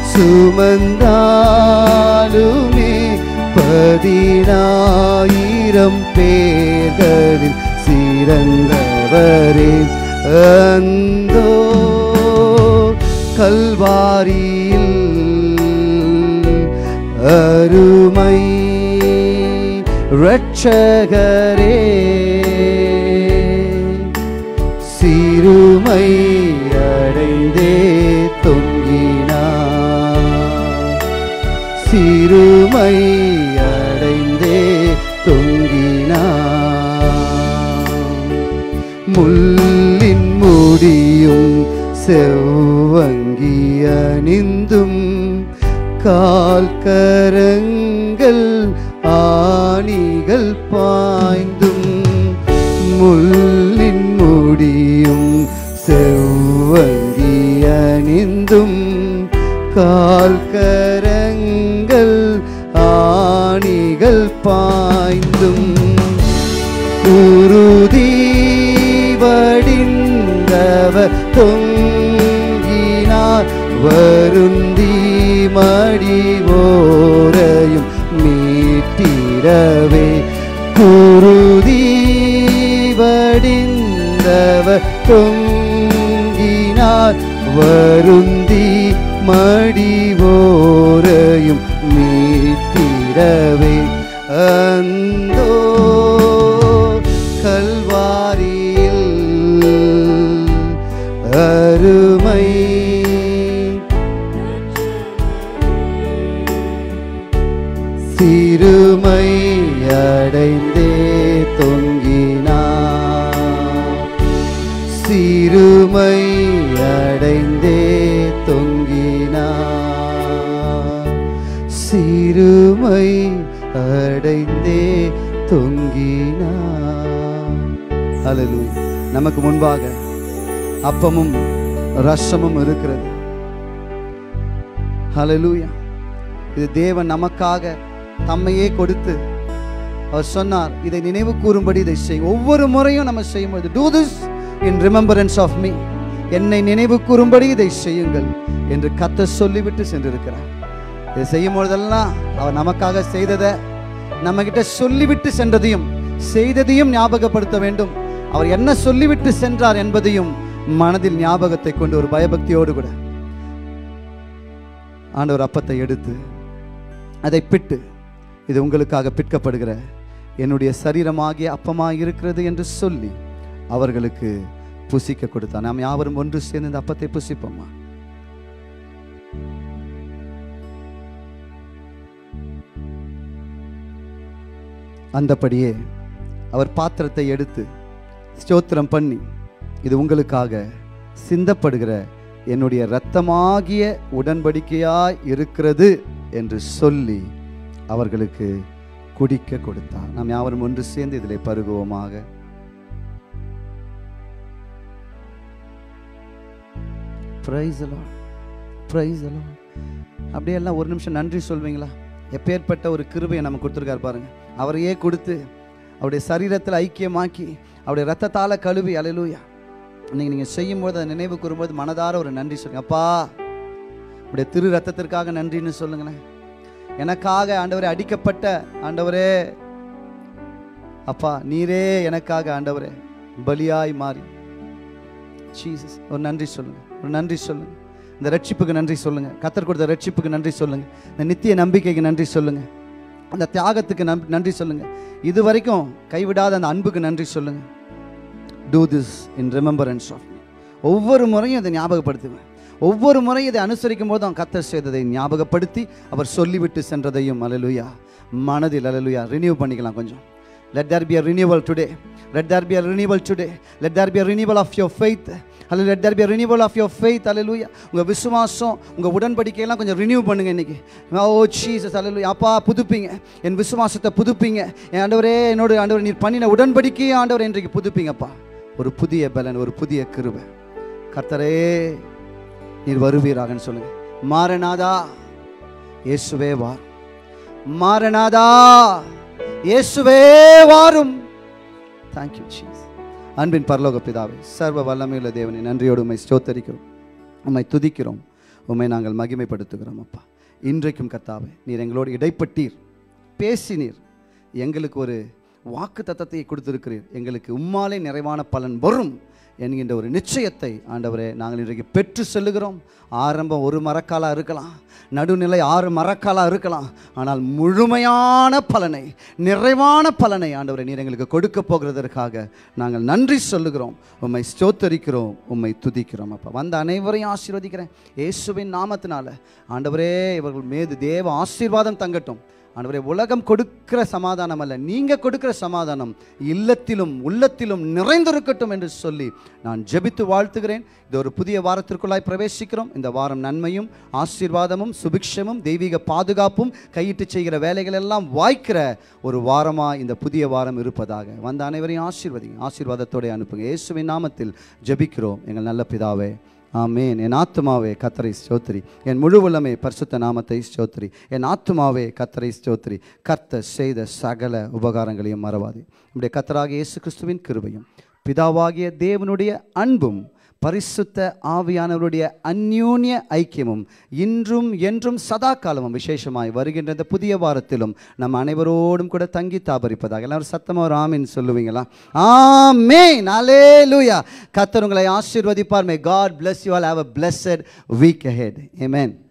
சுமந்தாலுமே 10,000 பேர்களில் சிறந்தவரே. அந்தோ கல்வாரியில் அருமை இரட்சகரே, சிறுமை அடைந்தே தொங்கினார், சிறுமை அடைந்தே தொங்கினார். முள்ளின் முடியும் செவ்வங்கி அணிந்தும், கால் கரங்கள் ஆணிகள் பாய்ந்தும், முள்ளின் முடியும் செவ்வங்கி அணிந்தும், கால் கரங்கள் ஆணிகள் பாய்ந்தும், குருதி வடிந்தவர் தொங்கினார், வருந்தி மடிவோரையும் மீட்டிடவே குருதி வடிந்தவர் தொங்கினார் வருந்தி மடிவோரையும் மீட்டிடவே அந்தோ கல்வாரியில் அருமை சிறுமை அடைந்தே தொங்கினார் சிறுமை அடைந்தே தொங்கினார் சிறுமை அடைந்தே தொங்கினார். ஹல்லேலூயா. நமக்கு முன்பாக அப்பமும் ரசமும் இருக்கிறது. ஹல்லேலூயா. இது தேவன் நமக்காக தம்மையே கொடுத்து அவர் சொன்னார், இதை நினைவு கூறும்படி இதை செய். ஒவ்வொரு முறையும் நம்ம செய்யும்போது do this in remembrance of me, என்னை நினைவு கூறும்படி இதை செய்யுங்கள் என்று கர்த்தர் சொல்லிவிட்டு சென்றிருக்கிறார். இதை செய்யும் பொழுதெல்லாம் அவர் நமக்காக செய்ததை நம்ம கிட்ட சொல்லிவிட்டு சென்றதையும் செய்ததையும் ஞாபகப்படுத்த வேண்டும். அவர் என்ன சொல்லிவிட்டு சென்றார் என்பதையும் மனதில் ஞாபகத்தை கொண்டு ஒரு பயபக்தியோடு கூட ஆண்டவர் அப்பத்தை எடுத்து அதை பிட்டு, இது உங்களுக்காக பிற்கப்படுகிற என்னுடைய சரீரமாகிய அப்பமாக இருக்கிறது என்று சொல்லி அவர்களுக்கு புசிக்க கொடுத்தார். நாம் யாவரும் ஒன்று சேர்ந்து இந்த அப்பத்தை புசிப்போமா? அந்தபடியே அவர் பாத்திரத்தை எடுத்து ஸ்தோத்திரம் பண்ணி, இது உங்களுக்காக சிந்தப்படுகிற என்னுடைய இரத்தமாகிய உடன்படிக்கையாய் இருக்கிறது என்று சொல்லி அவர்களுக்கு குடிக்க கொடுத்தார். நாம் யாவரும் ஒன்று சேர்ந்து இதிலே பருகுவோமாக. Praise the Lord. Praise the Lord. அப்படியே எல்லாம் ஒரு நிமிஷம் நன்றி சொல்வீங்களா? எப்பேற்பட்ட ஒரு கிருபையை நம்ம கொடுத்துருக்கார் பாருங்க. அவரையே கொடுத்து அவருடைய சரீரத்தில் ஐக்கியமாக்கி அவருடைய ரத்தத்தால கழுவி. அல்லேலூயா. இன்னைக்கு நீங்கள் செய்யும்போது அதை நினைவு கூறும்போது மனதார ஒரு நன்றி சொல்லுங்க. அப்பா, உடைய திரு ரத்தத்திற்காக நன்றின்னு சொல்லுங்களேன். எனக்காக ஆண்டவரே அடிக்கப்பட்ட ஆண்டவரே, அப்பா நீரே எனக்காக ஆண்டவரே பலியாய் மாறி. ஜீசஸ், ஒரு நன்றி சொல்லுங்க, ஒரு நன்றி சொல்லுங்க. இந்த ரட்சிப்புக்கு நன்றி சொல்லுங்க, கர்த்தர் கொடுத்த ரட்சிப்புக்கு நன்றி சொல்லுங்க, இந்த நித்திய நம்பிக்கைக்கு நன்றி சொல்லுங்க, அந்த தியாகத்துக்கு நன்றி சொல்லுங்க, இதுவரைக்கும் கைவிடாத அந்த அன்புக்கு நன்றி சொல்லுங்க. Do this in remembrance of me. ஒவ்வொரு முறையும் இதை ஞாபகப்படுத்துவேன். ஒவ்வொரு முறையும் இதை அனுசரிக்கும் போது அவன் கர்த்தர் செய்ததை ஞாபகப்படுத்தி அவர் சொல்லிவிட்டு சென்றதையும் அல்லேலூயா மனதில் அல்லேலூயா ரினியூ பண்ணிக்கலாம் கொஞ்சம். Let there be a renewal today. Let there be a renewal today. Let there be a renewal of your faith. Hallelujah. Let there be a renewal of your faith. Hallelujah. உங்க விசுவாசம், உங்க உடன்படிக்கையெல்லாம் கொஞ்சம் ரினியூ பண்ணுங்க இன்னைக்கு. ஓ ஜீசஸ், ஹalleluya. அப்பா புதுப்பிங்க, என் விசுவாசத்தை புதுப்பிங்க. ஆண்டவரே, என்னோட ஆண்டவரே நீர் பண்ணின உடன்படிக்கையை ஆண்டவரே இன்றைக்கு புதுப்பிங்கப்பா. ஒரு புதிய பலன், ஒரு புதிய கிருபை. கர்த்தரே நீர் வருவீராகன்னு சொல்லுங்க. மாரநாதா இயேசுவே வாரும். மாரநாதா இயேசுவே வாரும். Thank you Jesus. அன்பின் பரலோக பிதாவே, சர்வ வல்லமையுள்ள தேவனே, நன்றியோடு உம்மை ஸ்தோத்தரிக்கிறோம், உம்மை துதிக்கிறோம், உம்மை நாங்கள் மகிமைப்படுத்துகிறோம். அப்பா, இன்றைக்கும் கர்த்தாவே நீர் எங்களோடு இடைப்பட்டீர், பேசினீர், எங்களுக்கு ஒரு வாக்கு தத்தத்தை கொடுத்திருக்கிறீர். எங்களுக்கு உம்மாலே நிறைவான பலன் வரும் என்கின்ற ஒரு நிச்சயத்தை ஆண்டவரே நாங்கள் இன்றைக்கு பெற்று செல்லுகிறோம். ஆரம்பம் ஒரு மரக்காலாக இருக்கலாம், நடுநிலை 6 மரக்காலாக இருக்கலாம், ஆனால் முழுமையான பலனை, நிறைவான பலனை ஆண்டவரே நீர் எங்களுக்கு கொடுக்க போகிறதற்காக நாங்கள் நன்றி சொல்லுகிறோம், உம்மை ஸ்தோத்தரிக்கிறோம், உம்மை துதிக்கிறோம். அப்பா, வந்த அனைவரையும் ஆசீர்வதிக்கிறேன் இயேசுவின் நாமத்தினால. ஆண்டவரே இவர்கள் மீது தேவ ஆசீர்வாதம் தங்கட்டும். ஆண்டவரே, உலகம் கொடுக்கிற சமாதானம் அல்ல, நீங்கள் கொடுக்கிற சமாதானம் இல்லத்திலும் உள்ளத்திலும் நிறைந்திருக்கட்டும் என்று சொல்லி நான் ஜெபித்து வாழ்த்துகிறேன். இது ஒரு புதிய வாரத்திற்குள்ளாய் பிரவேசிக்கிறோம். இந்த வாரம் நன்மையும் ஆசீர்வாதமும் சுபிக்ஷமும் தெய்வீக பாதுகாப்பும் கையிட்டு செய்கிற வேலைகள் எல்லாம் வாய்க்கிற ஒரு வாரமாக இந்த புதிய வாரம் இருப்பதாக. வந்த அனைவரையும் ஆசீர்வதிங்க, ஆசீர்வாதத்தோடு அனுப்புங்க. இயேசுவின் நாமத்தில் ஜெபிக்கிறோம் எங்கள் நல்ல பிதாவே, ஆமேன். என் ஆத்துமாவே கர்த்தரை ஸ்தோத்திரி, என் முழு உள்ளமே பரிசுத்த நாமத்தை ஸ்தோத்திரி. என் ஆத்துமாவே கர்த்தரை ஸ்தோத்திரி, கர்த்தர் செய்த சகல உபகாரங்களையும் மறவாதே. நம்முடைய கர்த்தராகிய இயேசு கிறிஸ்துவின் கிருபையும் பிதாவாகிய தேவனுடைய அன்பும் பரிசுத்த ஆவியானவருடைய அந்யோன்ய ஐக்கியமும் இன்றும் என்றும் சதா காலமும் விசேஷமாய் வருகின்ற இந்த புதிய வாரத்திலும் நம்ம அனைவரோடும் கூட தங்கி தாபரிப்பதாக. எல்லாரும் சத்தமாக ஒரு ஆமீன் சொல்லுவீங்களா? ஆமென், அல்லேலூயா. கர்த்தர் உங்களை ஆசீர்வதிப்பார். May God bless you all. Have a blessed week ahead. Amen.